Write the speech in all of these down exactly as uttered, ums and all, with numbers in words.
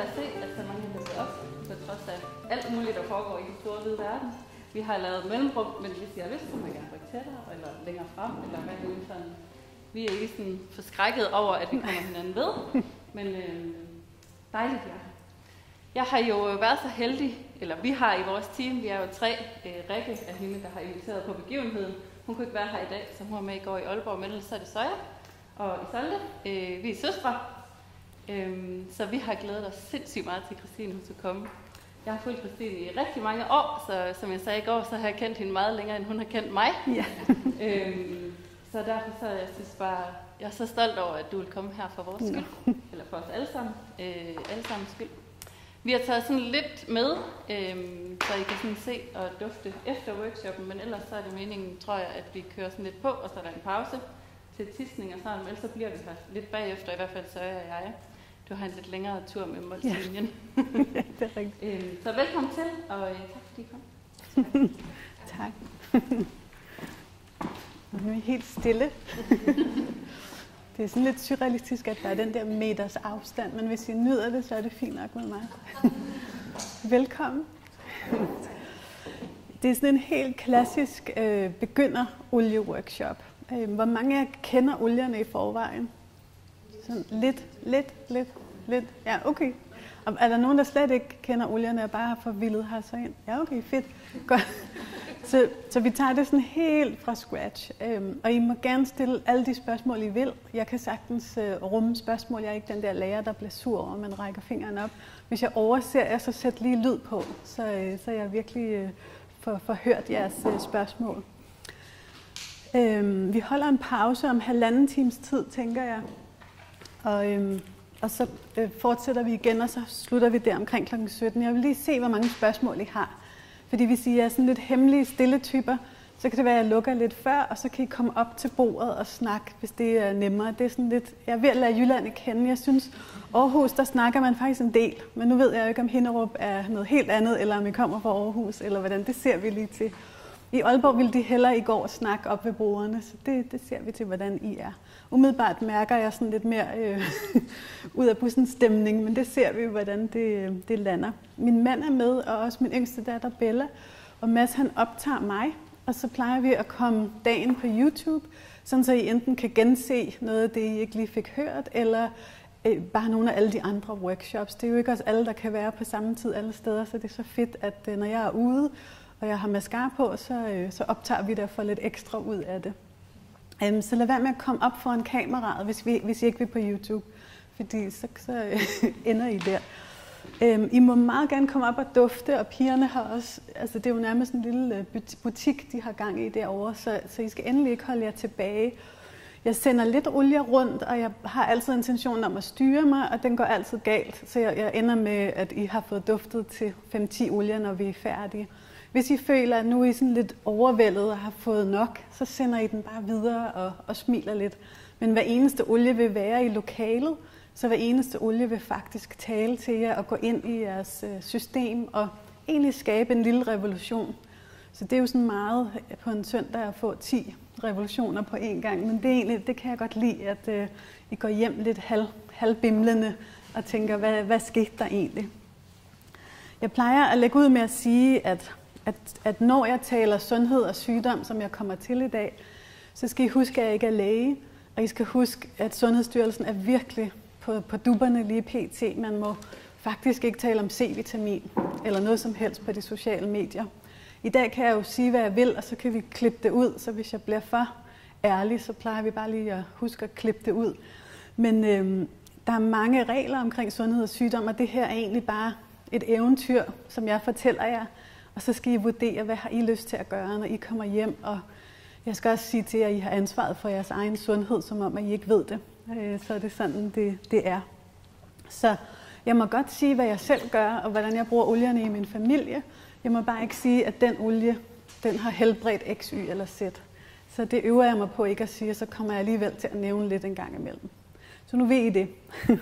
at se, at så mange har det op, på trods af alt muligt, der foregår i den store hvide verden. Vi har lavet mellemrum, men hvis jeg har lyst, så må jeg gerne rykke tættere, eller længere frem, eller hvad det er sådan. Vi er ikke sådan forskrækket over, at vi kommer hinanden ved, men øh, dejligt, ja. Jeg har jo været så heldig, eller vi har i vores team, vi er jo tre, øh, Rikke er hende, der har inviteret på begivenheden. Hun kunne ikke være her i dag, så hun var med i går i Aalborg, men ellers så er det Søja og Isolde. Øh, vi er søstre, øh, så vi har glædet os sindssygt meget til, Christine hun skulle komme. Jeg har fulgt Christine i rigtig mange år, så som jeg sagde i går, så har jeg kendt hende meget længere, end hun har kendt mig. Ja. øhm, så derfor så jeg synes bare, jeg er så stolt over, at du vil komme her for vores skyld, ja. Eller for os alle sammen, øh, alle sammen skyld. Vi har taget sådan lidt med, øh, så I kan sådan se og dufte efter workshoppen, men ellers så er det meningen, tror jeg, at vi kører sådan lidt på, og så er der en pause til tidsning og sådan, men ellers så bliver vi her lidt bagefter, i hvert fald så er jeg. Du har en lidt længere tur med målslinjen. Ja. Ja, det er rigtigt. øhm, så velkommen til, og øh, tak fordi I kom. Tak. Nu er vi helt stille. Det er sådan lidt surrealistisk, at der er den der meters afstand, men hvis I nyder det, så er det fint nok med mig. Velkommen. Det er sådan en helt klassisk øh, begynder-olie-workshop. Øh, hvor mange af jer kender olierne i forvejen? Sådan lidt, lidt, lidt, lidt. Ja, okay. Og er der nogen, der slet ikke kender olierne og bare har forvildet her så ind? Ja, okay, fedt. Godt. Så, så vi tager det sådan helt fra scratch. Øhm, og I må gerne stille alle de spørgsmål, I vil. Jeg kan sagtens øh, rumme spørgsmål. Jeg er ikke den der lærer, der bliver sur over, man rækker fingeren op. Hvis jeg overser jer, så sæt lige lyd på, så, øh, så jeg virkelig øh, får, får hørt jeres øh, spørgsmål. Øhm, vi holder en pause om halvanden times tid, tænker jeg. Og, øhm, og så øh, fortsætter vi igen, og så slutter vi der omkring klokken sytten. Jeg vil lige se, hvor mange spørgsmål I har. Fordi hvis I er sådan lidt hemmelige, stille typer, så kan det være, at jeg lukker lidt før, og så kan I komme op til bordet og snakke, hvis det er nemmere. Det er sådan lidt, jeg er ved at lade Jylland kende. Jeg synes, Aarhus, der snakker man faktisk en del. Men nu ved jeg jo ikke, om Hinderup er noget helt andet, eller om I kommer fra Aarhus, eller hvordan. Det ser vi lige til. I Aalborg ville de hellere i går snakke op ved bordene, så det, det ser vi til, hvordan I er. Umiddelbart mærker jeg sådan lidt mere øh, ud af bussens stemning, men det ser vi, hvordan det, det lander. Min mand er med, og også min yngste datter Bella, og Mads han optager mig, og så plejer vi at komme dagen på YouTube, sådan så I enten kan gense noget af det, I ikke lige fik hørt, eller øh, bare nogle af alle de andre workshops. Det er jo ikke også alle, der kan være på samme tid alle steder, så det er så fedt, at øh, når jeg er ude, og jeg har mascara på, så, øh, så optager vi der for lidt ekstra ud af det. Um, så lad være med at komme op foran kameraet, hvis, vi, hvis I ikke vil på YouTube, fordi så, så øh, ender I der. Um, I må meget gerne komme op og dufte, og pigerne har også, altså det er jo nærmest en lille butik, de har gang i derovre, så, så I skal endelig ikke holde jer tilbage. Jeg sender lidt olie rundt, og jeg har altid intentionen om at styre mig, og den går altid galt, så jeg, jeg ender med, at I har fået duftet til fem til ti olier, når vi er færdige. Hvis I føler, at nu er I sådan lidt overvældet og har fået nok, så sender I den bare videre og, og smiler lidt. Men hver eneste olie vil være i lokalet, så hver eneste olie vil faktisk tale til jer og gå ind i jeres system og egentlig skabe en lille revolution. Så det er jo sådan meget på en søndag at få ti revolutioner på én gang, men det, er egentlig, det kan jeg godt lide, at uh, I går hjem lidt halv, halvbimlende og tænker, hvad, hvad skete der egentlig? Jeg plejer at lægge ud med at sige, at At, at når jeg taler sundhed og sygdom, som jeg kommer til i dag, så skal I huske, at jeg ikke er læge, og I skal huske, at Sundhedsstyrelsen er virkelig på, på dupperne lige pt. Man må faktisk ikke tale om C-vitamin eller noget som helst på de sociale medier. I dag kan jeg jo sige, hvad jeg vil, og så kan vi klippe det ud, så hvis jeg bliver for ærlig, så plejer vi bare lige at huske at klippe det ud. Men øhm, der er mange regler omkring sundhed og sygdom, og det her er egentlig bare et eventyr, som jeg fortæller jer. Og så skal I vurdere, hvad har I lyst til at gøre, når I kommer hjem. Og jeg skal også sige til jer, at I har ansvaret for jeres egen sundhed, som om at I ikke ved det. Så er det sådan, det, det er. Så jeg må godt sige, hvad jeg selv gør, og hvordan jeg bruger olierne i min familie. Jeg må bare ikke sige, at den olie, den har helbredt X, Y eller Z. Så det øver jeg mig på ikke at sige, og så kommer jeg alligevel til at nævne lidt en gang imellem. Så nu ved I det.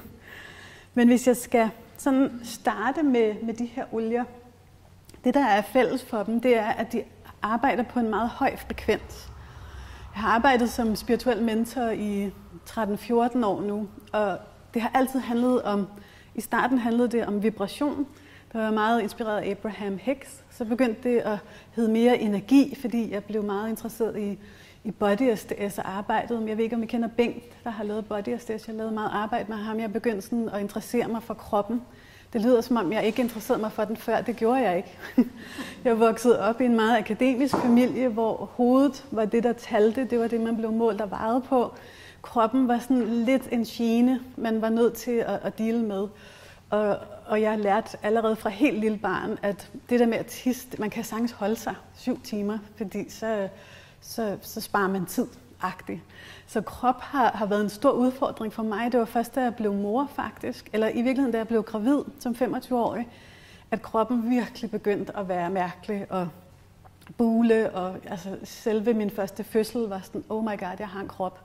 Men hvis jeg skal sådan starte med, med de her olier, det, der er fælles for dem, det er, at de arbejder på en meget høj frekvens. Jeg har arbejdet som spirituel mentor i tretten fjorten år nu, og det har altid handlet om I starten handlede det om vibration. Det var meget inspireret af Abraham Hicks. Så begyndte det at hedde mere energi, fordi jeg blev meget interesseret i, i body esthetics og arbejdet. Jeg ved ikke, om I kender Bengt, der har lavet body esthetics. Jeg har lavet meget arbejde med ham. Jeg begyndte sådan at interessere mig for kroppen. Det lyder som om, jeg ikke interesserede mig for den før. Det gjorde jeg ikke. Jeg voksede op i en meget akademisk familie, hvor hovedet var det, der talte. Det var det, man blev målt og vejet på. Kroppen var sådan lidt en gene, man var nødt til at, at deale med. Og, og jeg lærte allerede fra helt lille barn, at det der med at tisse, man kan sagtens holde sig syv timer, fordi så, så, så sparer man tid-agtigt. Så krop har, har været en stor udfordring for mig. Det var først, da jeg blev mor faktisk, eller i virkeligheden, da jeg blev gravid som femogtyve-årig, at kroppen virkelig begyndte at være mærkelig og bule. Og altså, selve min første fødsel var sådan, oh my god, jeg har en krop.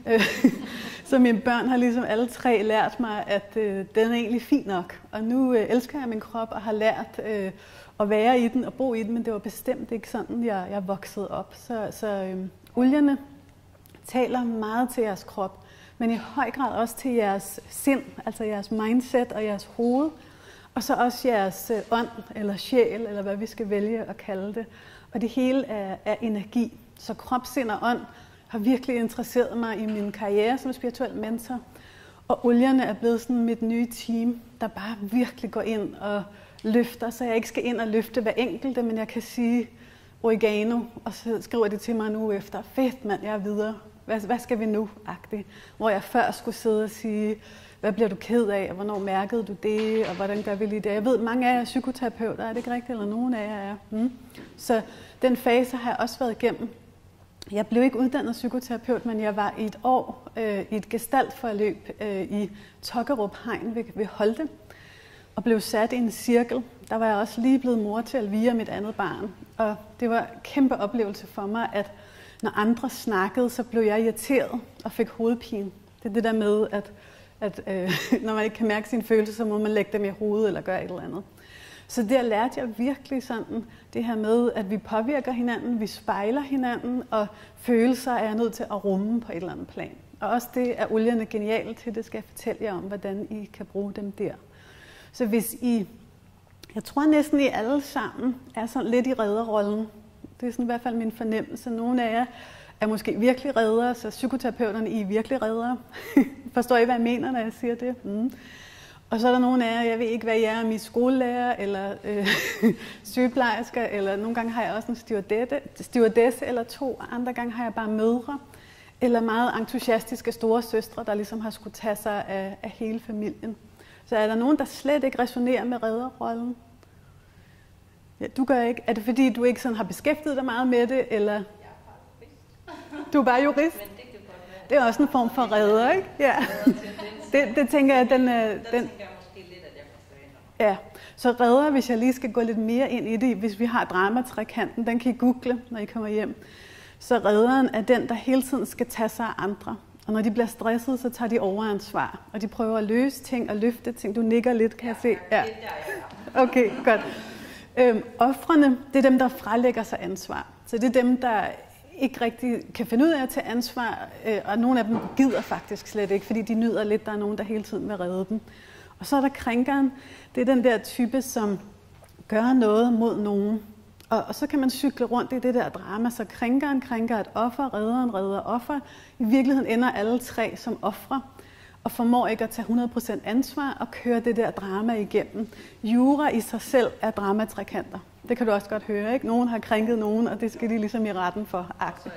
Så mine børn har ligesom alle tre lært mig, at øh, den er egentlig fin nok. Og nu øh, elsker jeg min krop og har lært øh, at være i den og bo i den, men det var bestemt ikke sådan, jeg, jeg voksede op. Så, så øh, olierne taler meget til jeres krop, men i høj grad også til jeres sind, altså jeres mindset og jeres hoved, og så også jeres øh, ånd eller sjæl, eller hvad vi skal vælge at kalde det. Og det hele er, er energi. Så krop, sind og ånd har virkelig interesseret mig i min karriere som spirituel mentor. Og olierne er blevet sådan mit nye team, der bare virkelig går ind og løfter, så jeg ikke skal ind og løfte hver enkelte, men jeg kan sige oregano, og så skriver de til mig nu efter, fedt mand, jeg er videre. Hvad, hvad skal vi nu? -agtigt. Hvor jeg før skulle sidde og sige, hvad bliver du ked af, og hvornår mærkede du det, og hvordan gør vi lige det? Jeg ved, mange af jer er psykoterapeuter, er det ikke rigtigt, eller nogen af jer er? Mm. Så den fase har jeg også været igennem. Jeg blev ikke uddannet psykoterapeut, men jeg var i et år øh, i et gestaltforløb øh, i Tokkerup Hegn ved, ved Holte, og blev sat i en cirkel. Der var jeg også lige blevet mor til Elvira, mit andet barn. Og det var en kæmpe oplevelse for mig, at når andre snakkede, så blev jeg irriteret og fik hovedpine. Det er det der med, at, at øh, når man ikke kan mærke sine følelser, så må man lægge dem i hovedet eller gøre et eller andet. Så der lærte jeg virkelig sådan det her med, at vi påvirker hinanden, vi spejler hinanden, og følelser er jeg nødt til at rumme på et eller andet plan. Og også det er olierne genialt til, det skal jeg fortælle jer om, hvordan I kan bruge dem der. Så hvis I, jeg tror næsten I alle sammen er sådan lidt i redderrollen. Det er sådan i hvert fald min fornemmelse. Nogle af jer er måske virkelig reddere, så psykoterapeuterne I er virkelig reddere. Forstår I, hvad jeg mener, når jeg siger det? Mm. Og så er der nogle af jer, jeg ved ikke, hvad jeg er, min skolelærer, eller øh, sygeplejersker, eller nogle gange har jeg også en stewardesse eller to, og andre gange har jeg bare mødre, eller meget entusiastiske store søstre, der ligesom har skulle tage sig af, af hele familien. Så er der nogen, der slet ikke resonerer med redderrollen? Ja, du gør ikke. Er det fordi, du ikke sådan har beskæftiget dig meget med det, eller? Jeg er bare jurist. Du er bare jurist? Men det kan godt være. Det er også en form for redder, ikke? Ja. Det, det tænker jeg, den... Der den, tænker jeg måske lidt, at jeg kan ja, så redder, hvis jeg lige skal gå lidt mere ind i det, hvis vi har dramatrekanten, den kan I google, når I kommer hjem. Så redderen er den, der hele tiden skal tage sig af andre. Og når de bliver stresset, så tager de overansvar. Og de prøver at løse ting og løfte ting. Du nikker lidt, kan jeg se. Ja. Okay, godt. Øhm, ofrene, det er dem, der frelægger sig ansvar. Så det er dem, der ikke rigtig kan finde ud af at tage ansvar, øh, og nogle af dem gider faktisk slet ikke, fordi de nyder lidt, der er nogen, der hele tiden vil redde dem. Og så er der krænkeren, det er den der type, som gør noget mod nogen. Og, og så kan man cykle rundt i det der drama, så krænkeren krænker et offer, redderen redder offer. I virkeligheden ender alle tre som ofre, og formår ikke at tage hundrede procent ansvar og køre det der drama igennem. Jura i sig selv er dramatrekanter. Det kan du også godt høre, ikke? Nogen har krænket nogen, og det skal de ligesom i retten for akte.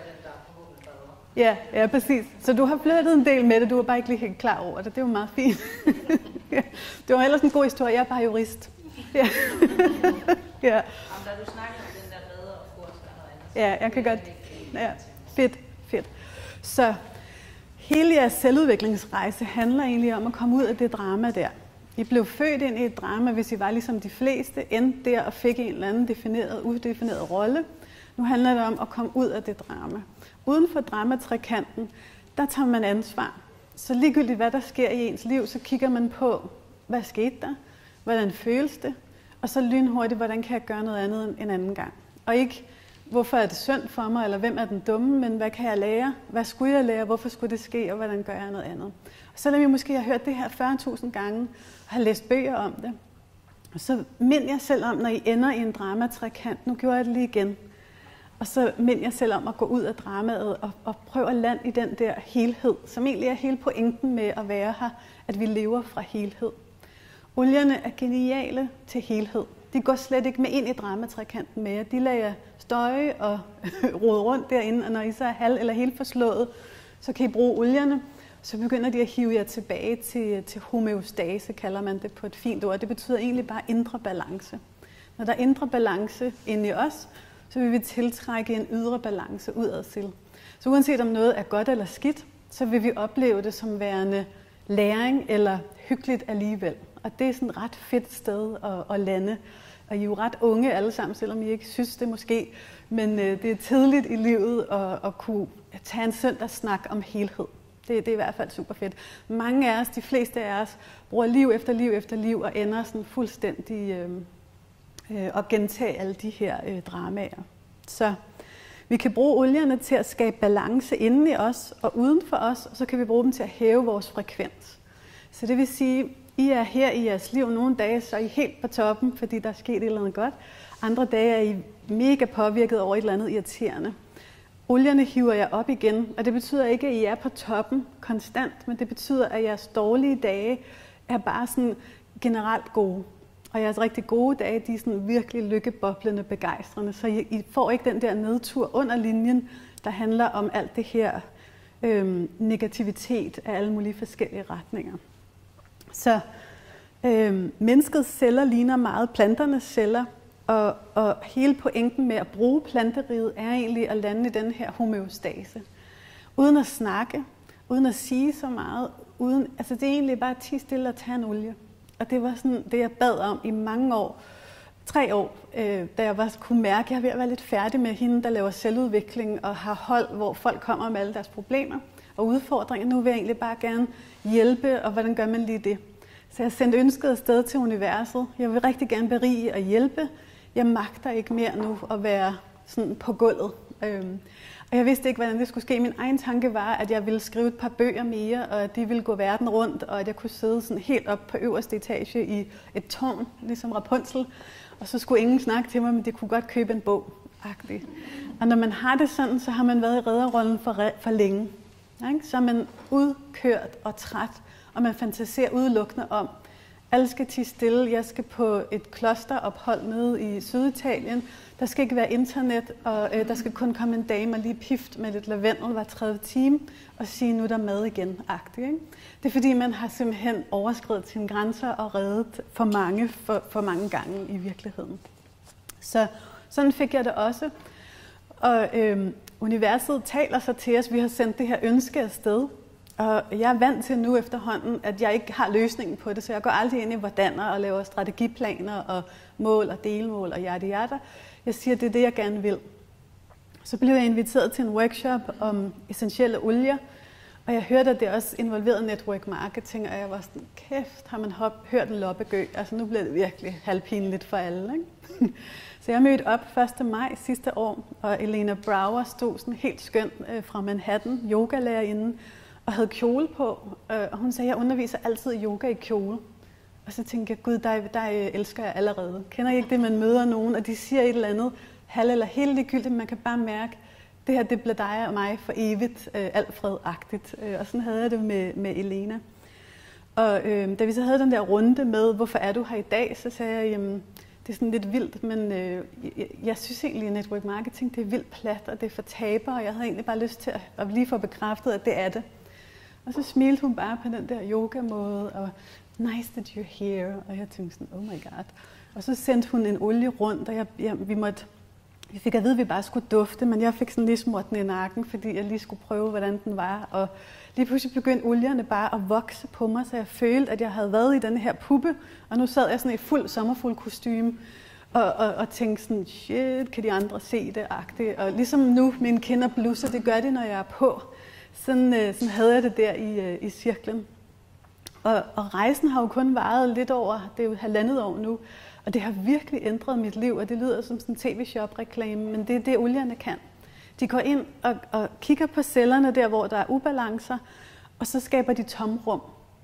Ja, ja, præcis. Så du har flyttet en del med det, du var bare ikke lige helt klar over det. Det var meget fint. Ja. Det var ellers en god historie, jeg er bare jurist. Ja. Ja. Da du snakker om den der redder og kurs og noget andet. Ja, jeg kan godt. Ja, fedt, fedt. Så hele jeres selvudviklingsrejse handler egentlig om at komme ud af det drama der. I blev født ind i et drama, hvis I var ligesom de fleste, endte der og fik en eller anden defineret, udefineret rolle. Nu handler det om at komme ud af det drama. Uden for dramatrekanten, der tager man ansvar. Så ligegyldigt hvad der sker i ens liv, så kigger man på, hvad skete der? Hvordan føles det? Og så lynhurtigt, hvordan kan jeg gøre noget andet en anden gang? Og ikke hvorfor er det synd for mig, eller hvem er den dumme, men hvad kan jeg lære? Hvad skulle jeg lære? Hvorfor skulle det ske, og hvordan gør jeg noget andet? Og selvom jeg måske har hørt det her fyrre tusind gange, og har læst bøger om det, så mind jeg selv om, når I ender i en dramatrekant, nu gjorde jeg det lige igen, og så mind jeg selv om at gå ud af dramaet og, og prøve at lande i den der helhed, som egentlig er hele pointen med at være her, at vi lever fra helhed. Olierne er geniale til helhed. De går slet ikke med ind i dramatrekanten med jer. De lader jer støje og rode rundt derinde, og når I så er halv eller helt forslået, så kan I bruge olierne. Så begynder de at hive jer tilbage til, til homeostase, kalder man det på et fint ord. Det betyder egentlig bare indre balance. Når der er indre balance inde i os, så vil vi tiltrække en ydre balance udad til. Så uanset om noget er godt eller skidt, så vil vi opleve det som værende læring eller hyggeligt alligevel. Og det er sådan et ret fedt sted at, at lande. Og I er jo ret unge alle sammen, selvom I ikke synes det måske. Men øh, det er tidligt i livet at, at kunne tage en søndagssnak om helhed. Det, det er i hvert fald super fedt. Mange af os, de fleste af os, bruger liv efter liv efter liv og ender sådan fuldstændig øh, øh, og gentage alle de her øh, dramaer. Så vi kan bruge olierne til at skabe balance inden i os og uden for os, og så kan vi bruge dem til at hæve vores frekvens. Så det vil sige, I er her i jeres liv nogle dage, så er I helt på toppen, fordi der er sket et eller andet godt. Andre dage er I mega påvirket over et eller andet irriterende. Olierne hiver jer op igen, og det betyder ikke, at I er på toppen konstant, men det betyder, at jeres dårlige dage er bare sådan generelt gode. Og jeres rigtig gode dage, de er sådan virkelig lykkeboblende begejstrende, så I, I får ikke den der nedtur under linjen, der handler om alt det her øhm, negativitet af alle mulige forskellige retninger. Så øhm, menneskets celler ligner meget planternes celler, og, og hele pointen med at bruge planteriget er egentlig at lande i den her homeostase. Uden at snakke, uden at sige så meget, uden, altså det er egentlig bare at tie stille og tage en olie. Og det var sådan det, jeg bad om i mange år, tre år, øh, da jeg var, kunne mærke, at jeg er ved at være lidt færdig med hende, der laver selvudvikling og har hold, hvor folk kommer med alle deres problemer og udfordringer. Nu vil jeg egentlig bare gerne hjælpe, og hvordan gør man lige det? Så jeg sendte ønsket afsted til universet. Jeg vil rigtig gerne berige og hjælpe. Jeg magter ikke mere nu at være sådan på gulvet. Øhm, og jeg vidste ikke, hvordan det skulle ske. Min egen tanke var, at jeg ville skrive et par bøger mere, og at de ville gå verden rundt, og at jeg kunne sidde sådan helt op på øverste etage i et tårn, ligesom Rapunzel. Og så skulle ingen snakke til mig, men de kunne godt købe en bog. -agtigt. Og når man har det sådan, så har man været i redderrollen for, for længe. Ikke? Så er man udkørt og træt, og man fantaserer udelukkende om, alle skal tie stille, jeg skal på et klosterophold nede i Syditalien, der skal ikke være internet, og øh, der skal kun komme en dame og lige pift med lidt lavendel hver tredje time, og sige, nu er der mad igen, agtigt, ikke? Det er fordi, man har simpelthen overskredet sine grænser og reddet for mange, for, for mange gange i virkeligheden. Så sådan fik jeg det også. Og øh, universet taler så til os, vi har sendt det her ønske afsted. Og jeg er vant til nu efterhånden, at jeg ikke har løsningen på det, så jeg går aldrig ind i hvordaner og laver strategiplaner og mål og delmål og yada yada. Jeg siger, at det er det, jeg gerne vil. Så blev jeg inviteret til en workshop om essentielle olier, og jeg hørte, at det også involverede network marketing, og jeg var sådan, kæft, har man hop, hørt en loppegø? Altså nu blev det virkelig halvpinligt for alle, ikke? Så jeg mødte op første maj sidste år, og Elena Brower stod sådan helt skøn fra Manhattan, yogalærerinde, og havde kjole på, og hun sagde, at jeg underviser altid yoga i kjole. Og så tænkte jeg, gud, der, der elsker jeg allerede. Kender I ikke det, man møder nogen, og de siger et eller andet, halv eller helt ligegyldigt, man kan bare mærke, det her, det bliver dig og mig for evigt, øh, Alfred-agtigt. Og sådan havde jeg det med, med Elena. Og øh, da vi så havde den der runde med, hvorfor er du her i dag, så sagde jeg, jamen, det er sådan lidt vildt, men øh, jeg, jeg synes egentlig, at network marketing, det er vildt plat, og det er for taber, og jeg havde egentlig bare lyst til at, at lige få bekræftet, at det er det. Og så smilte hun bare på den der yoga-måde, og nice that you're here, og jeg tænkte sådan, oh my god. Og så sendte hun en olie rundt, og jeg, jeg, vi måtte, vi fik at vide, at vi bare skulle dufte, men jeg fik sådan lige smurt den i nakken, fordi jeg lige skulle prøve, hvordan den var. Og lige pludselig begyndte olierne bare at vokse på mig, så jeg følte, at jeg havde været i den her puppe, og nu sad jeg sådan i fuld sommerfuld kostume, og, og, og tænkte sådan, shit, kan de andre se det, agtigt. Og ligesom nu, mine kinder blusser, det gør de, når jeg er på. Sådan, sådan havde jeg det der i, i cirklen. Og, og rejsen har jo kun varet lidt over, det er jo halvandet år nu, Og det har virkelig ændret mit liv, og det lyder som sådan en tv-shop-reklame, men det er det, olierne kan. De går ind og, og kigger på cellerne der, hvor der er ubalancer, og så skaber de tomrum.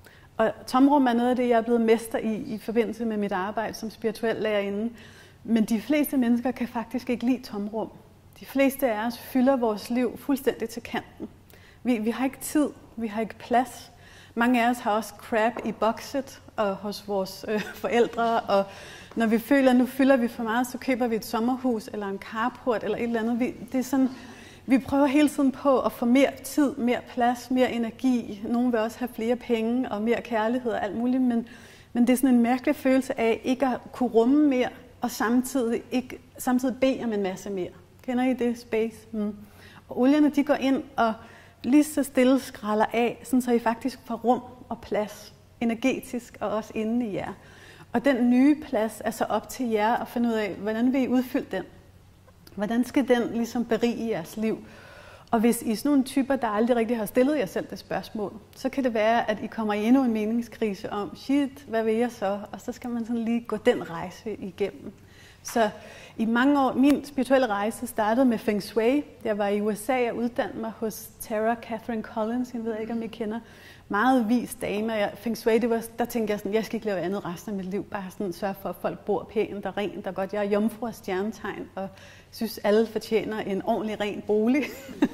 Og tomrum er noget af det, jeg er blevet mester i i forbindelse med mit arbejde som spirituel lærerinde. Men de fleste mennesker kan faktisk ikke lide tomrum. De fleste af os fylder vores liv fuldstændig til kanten. Vi, vi har ikke tid, vi har ikke plads. Mange af os har også crap i bokset og hos vores øh, forældre. Og når vi føler, at nu fylder vi for meget, så køber vi et sommerhus eller en carport eller et eller andet. Vi, det er sådan, vi prøver hele tiden på at få mere tid, mere plads, mere energi. Nogle vil også have flere penge og mere kærlighed og alt muligt. Men, men det er sådan en mærkelig følelse af ikke at kunne rumme mere og samtidig, ikke, samtidig bede om en masse mere. Kender I det? Space. Mm. Og olierne, de går ind og lige så stille skræller af, sådan så I faktisk får rum og plads, energetisk og også inde i jer. Og den nye plads er så op til jer at finde ud af, hvordan vil I udfylde den? Hvordan skal den ligesom berige jeres liv? Og hvis I er sådan nogle typer, der aldrig rigtig har stillet jer selv det spørgsmål, så kan det være, at I kommer i endnu en meningskrise om, shit, hvad vil jeg så? Og så skal man sådan lige gå den rejse igennem. Så i mange år, min spirituelle rejse startede med Feng Shui. Jeg var i U S A og uddannede mig hos Tara Catherine Collins. Jeg ved ikke, om I kender. Meget vis dame. Jeg, Feng Shui, det var, der tænkte jeg sådan, jeg skal ikke lave andet resten af mit liv. Bare sådan sørge for, at folk bor pænt og rent og godt. Jeg er jomfru og stjernetegn og synes, alle fortjener en ordentlig ren bolig.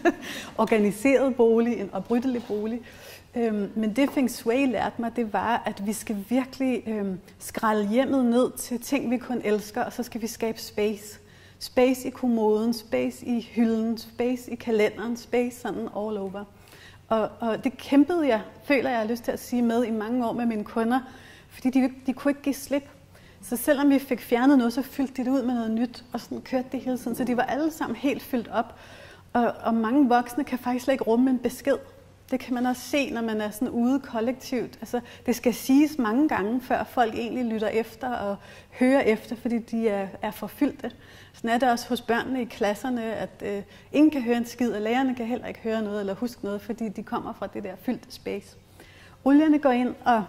Organiseret bolig, en opryddelig bolig. Øhm, men det Feng Shui lærte mig, det var, at vi skal virkelig øhm, skrælle hjemmet ned til ting, vi kun elsker, og så skal vi skabe space. Space i kommoden, space i hylden, space i kalenderen, space sådan all over. Og, og det kæmpede jeg, føler jeg har lyst til at sige, med i mange år med mine kunder, fordi de, de kunne ikke give slip. Så selvom vi fik fjernet noget, så fyldte de det ud med noget nyt, og sådan kørte det hele tiden. Så de var alle sammen helt fyldt op. Og, og mange voksne kan faktisk slet ikke rumme en besked. Det kan man også se, når man er sådan ude kollektivt. Altså, det skal siges mange gange, før folk egentlig lytter efter og hører efter, fordi de er, er forfyldte. Sådan er det også hos børnene i klasserne, at øh, ingen kan høre en skid, og lærerne kan heller ikke høre noget eller huske noget, fordi de kommer fra det der fyldte space. Olierne går ind og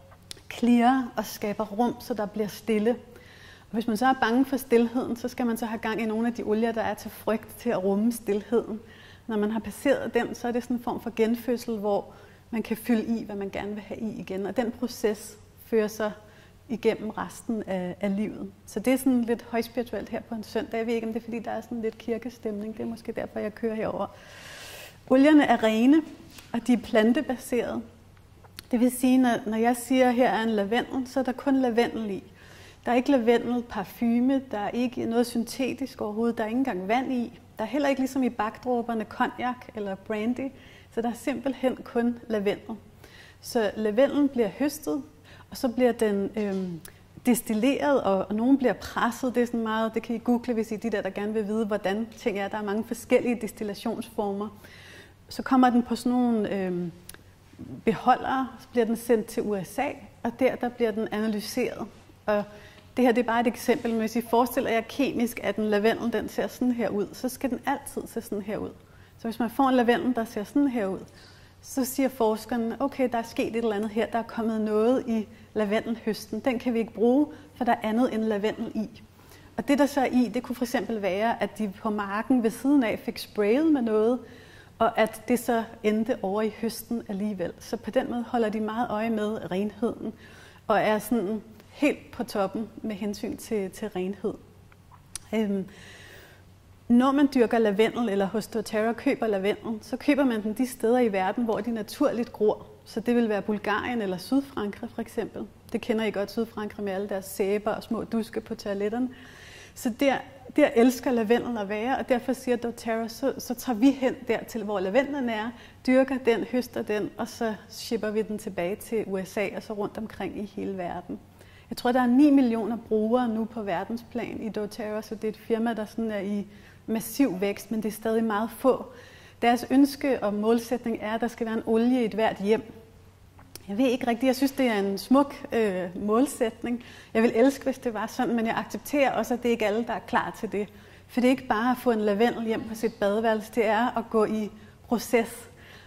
clearer og skaber rum, så der bliver stille. Og hvis man så er bange for stilheden, så skal man så have gang i nogle af de olier, der er til frygt til at rumme stilheden. Når man har passeret den, så er det sådan en form for genfødsel, hvor man kan fylde i, hvad man gerne vil have i igen. Og den proces fører sig igennem resten af, af livet. Så det er sådan lidt højspirituelt her på en søndag. Jeg ved ikke, om det er, fordi der er sådan lidt kirkestemning. Det er måske derfor, jeg kører herover. Olierne er rene, og de er plantebaserede. Det vil sige, når, når jeg siger, her er en lavendel, så er der kun lavendel i. Der er ikke lavendel parfume, der er ikke noget syntetisk overhovedet, der er ikke engang vand i. Der er heller ikke ligesom i bagdråberne cognac eller brandy, så der er simpelthen kun lavendel. Så lavendelen bliver høstet, og så bliver den øhm, destilleret, og, og nogen bliver presset. Det er sådan meget, det kan I google, hvis I er de der, der gerne vil vide, hvordan ting er. Der er mange forskellige destillationsformer. Så kommer den på sådan nogle øhm, beholdere, så bliver den sendt til U S A, og der, der bliver den analyseret. Og det her det er bare et eksempel, men hvis I forestiller jer kemisk, at en lavendel den ser sådan her ud, så skal den altid se sådan her ud. Så hvis man får en lavendel, der ser sådan her ud, så siger forskerne, okay, der er sket et eller andet her, der er kommet noget i lavendelhøsten. Den kan vi ikke bruge, for der er andet end lavendel i. Og det der så er i, det kunne for eksempel være, at de på marken ved siden af fik sprayet med noget, og at det så endte over i høsten alligevel. Så på den måde holder de meget øje med renheden, og er sådan helt på toppen med hensyn til, til renhed. Øhm, når man dyrker lavendel, eller hos doTERRA køber lavendel, så køber man den de steder i verden, hvor de naturligt gror. Så det vil være Bulgarien eller Sydfrankrig for eksempel. Det kender I godt, Sydfrankrig med alle deres sæber og små duske på toiletterne. Så der, der elsker lavendel at være, og derfor siger doTERRA, så, så tager vi hen dertil, hvor lavendelen er, dyrker den, høster den, og så shipper vi den tilbage til U S A og så rundt omkring i hele verden. Jeg tror, der er ni millioner brugere nu på verdensplan i doTERRA, så det er et firma, der sådan er i massiv vækst, men det er stadig meget få. Deres ønske og målsætning er, at der skal være en olie i et hvert hjem. Jeg ved ikke rigtigt, jeg synes, det er en smuk øh, målsætning. Jeg vil elske, hvis det var sådan, men jeg accepterer også, at det ikke er alle, der er klar til det. For det er ikke bare at få en lavendel hjem på sit badeværelse, det er at gå i proces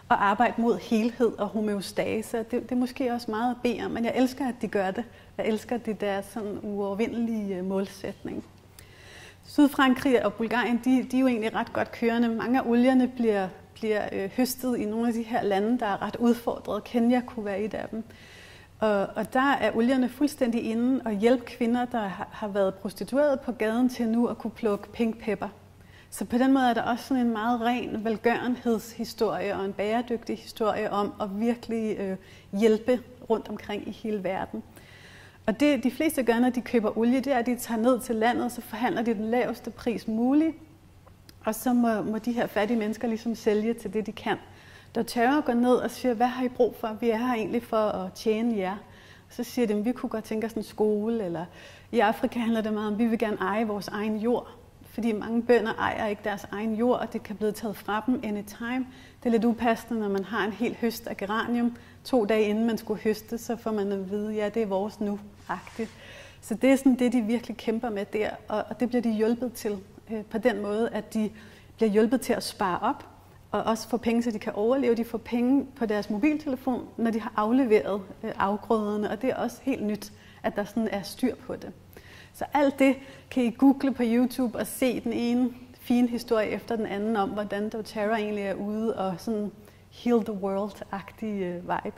og arbejde mod helhed og homeostase. Det, det er måske også meget at bede om, men jeg elsker, at de gør det. Jeg elsker, at det der sådan uovervindelige målsætning. Sydfrankrig og Bulgarien, de, de er jo egentlig ret godt kørende. Mange af olierne bliver, bliver øh, høstet i nogle af de her lande, der er ret udfordret. Kenya kunne være et af dem. Og, og der er olierne fuldstændig inde og hjælpe kvinder, der har, har været prostitueret på gaden til nu at kunne plukke pink pepper. Så på den måde er der også sådan en meget ren velgørenhedshistorie og en bæredygtig historie om at virkelig øh, hjælpe rundt omkring i hele verden. Og det de fleste gør, når de køber olie, det er, at de tager ned til landet, og så forhandler de den laveste pris mulig. Og så må, må de her fattige mennesker ligesom sælge til det, de kan. doTERRA går ned og siger, hvad har I brug for? Vi er her egentlig for at tjene jer. Og så siger de, at vi kunne godt tænke os en skole, eller i Afrika handler det meget om, at vi vil gerne eje vores egen jord. Fordi mange bønder ejer ikke deres egen jord, og det kan blive taget fra dem anytime. Det er lidt upassende, når man har en hel høst af geranium. To dage inden man skulle høste, så får man at vide, ja, det er vores nu-agtigt. Så det er sådan det, de virkelig kæmper med der, og det bliver de hjulpet til øh, på den måde, at de bliver hjulpet til at spare op, og også få penge, så de kan overleve. De får penge på deres mobiltelefon, når de har afleveret øh, afgrøderne, og det er også helt nyt, at der sådan er styr på det. Så alt det kan I google på YouTube og se den ene fine historie efter den anden om, hvordan doTERRA egentlig er ude og sådan heal the world-agtig øh, vibe.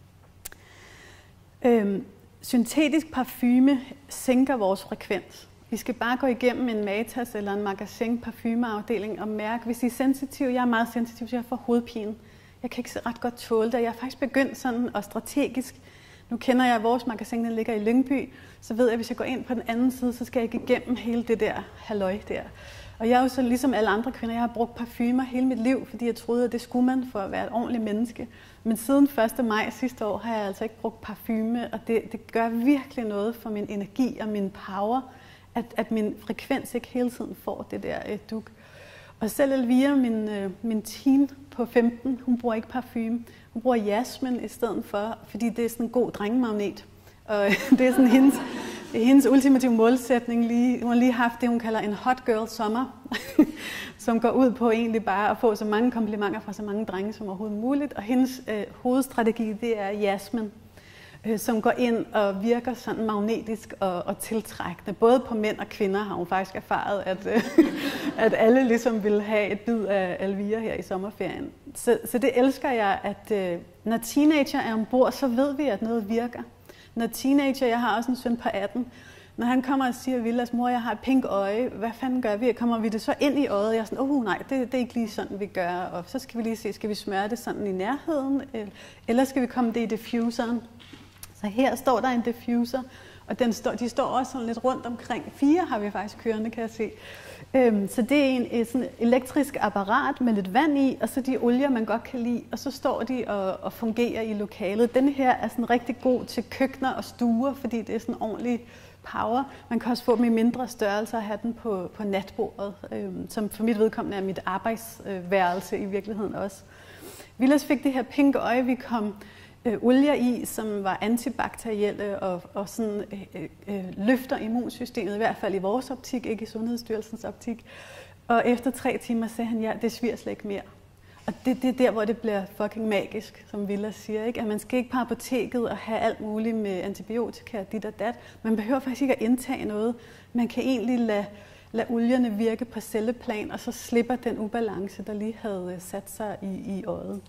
Øhm, syntetisk parfume sænker vores frekvens. Vi skal bare gå igennem en Matas eller en Magasin parfumeafdeling og mærke, hvis I er sensitive, jeg er meget sensitiv, så jeg får hovedpine. Jeg kan ikke ret godt tåle det. Jeg har faktisk begyndt sådan og strategisk. Nu kender jeg, at vores magasin, der ligger i Lyngby, så ved jeg, at hvis jeg går ind på den anden side, så skal jeg ikke igennem hele det der halløj der. Og jeg er jo så ligesom alle andre kvinder, jeg har brugt parfumer hele mit liv, fordi jeg troede, at det skulle man for at være et ordentligt menneske. Men siden første maj sidste år har jeg altså ikke brugt parfume, og det, det gør virkelig noget for min energi og min power, at, at min frekvens ikke hele tiden får det der øh, duk. Og selv Elvira, min, øh, min teen på femten, hun bruger ikke parfume. Hun bruger jasmin i stedet for, fordi det er sådan en god drengemagnet. Og det er sådan hendes, det er hendes ultimative målsætning. Lige, hun har lige haft det, hun kalder en hot girl sommer, som går ud på egentlig bare at få så mange komplimenter fra så mange drenge som overhovedet muligt. Og hendes øh, hovedstrategi, det er jasmin, øh, som går ind og virker sådan magnetisk og, og tiltrækkende. Både på mænd og kvinder har hun faktisk erfaret, at, øh, at alle ligesom vil have et bid af Elvira her i sommerferien. Så, så det elsker jeg, at øh, når teenager er ombord, så ved vi, at noget virker. Når teenager, jeg har også en søn på atten, når han kommer og siger, Villas mor, jeg har et pink øje, hvad fanden gør vi? Kommer vi det så ind i øjet? Jeg er sådan, åh oh, nej, det, det er ikke lige sådan, vi gør. Og så skal vi lige se, skal vi smøre det sådan i nærheden? Eller skal vi komme det i diffuseren? Så her står der en diffuser, og den står, de står også sådan lidt rundt omkring. Fire har vi faktisk kørende, kan jeg se. Øhm, så det er en, et sådan elektrisk apparat med lidt vand i, og så de olier, man godt kan lide, og så står de og, og fungerer i lokalet. Den her er sådan rigtig god til køkkener og stuer, fordi det er sådan ordentlig power. Man kan også få dem i mindre størrelse og have den på, på natbordet, øhm, som for mit vedkommende er mit arbejdsværelse i virkeligheden også. Villas fik det her pink øje, vi kom øh, olier i, som var antibakterielle og, og sådan, øh, øh, løfter immunsystemet, i hvert fald i vores optik, ikke i Sundhedsstyrelsens optik. Og efter tre timer sagde han, ja, det sviger slet ikke mere. Og det, det er der, hvor det bliver fucking magisk, som Villas siger, ikke? At man skal ikke på apoteket og have alt muligt med antibiotika, dit og dat. Man behøver faktisk ikke at indtage noget. Man kan egentlig lade, lade olierne virke på celleplan, og så slipper den ubalance, der lige havde sat sig i, i øjet.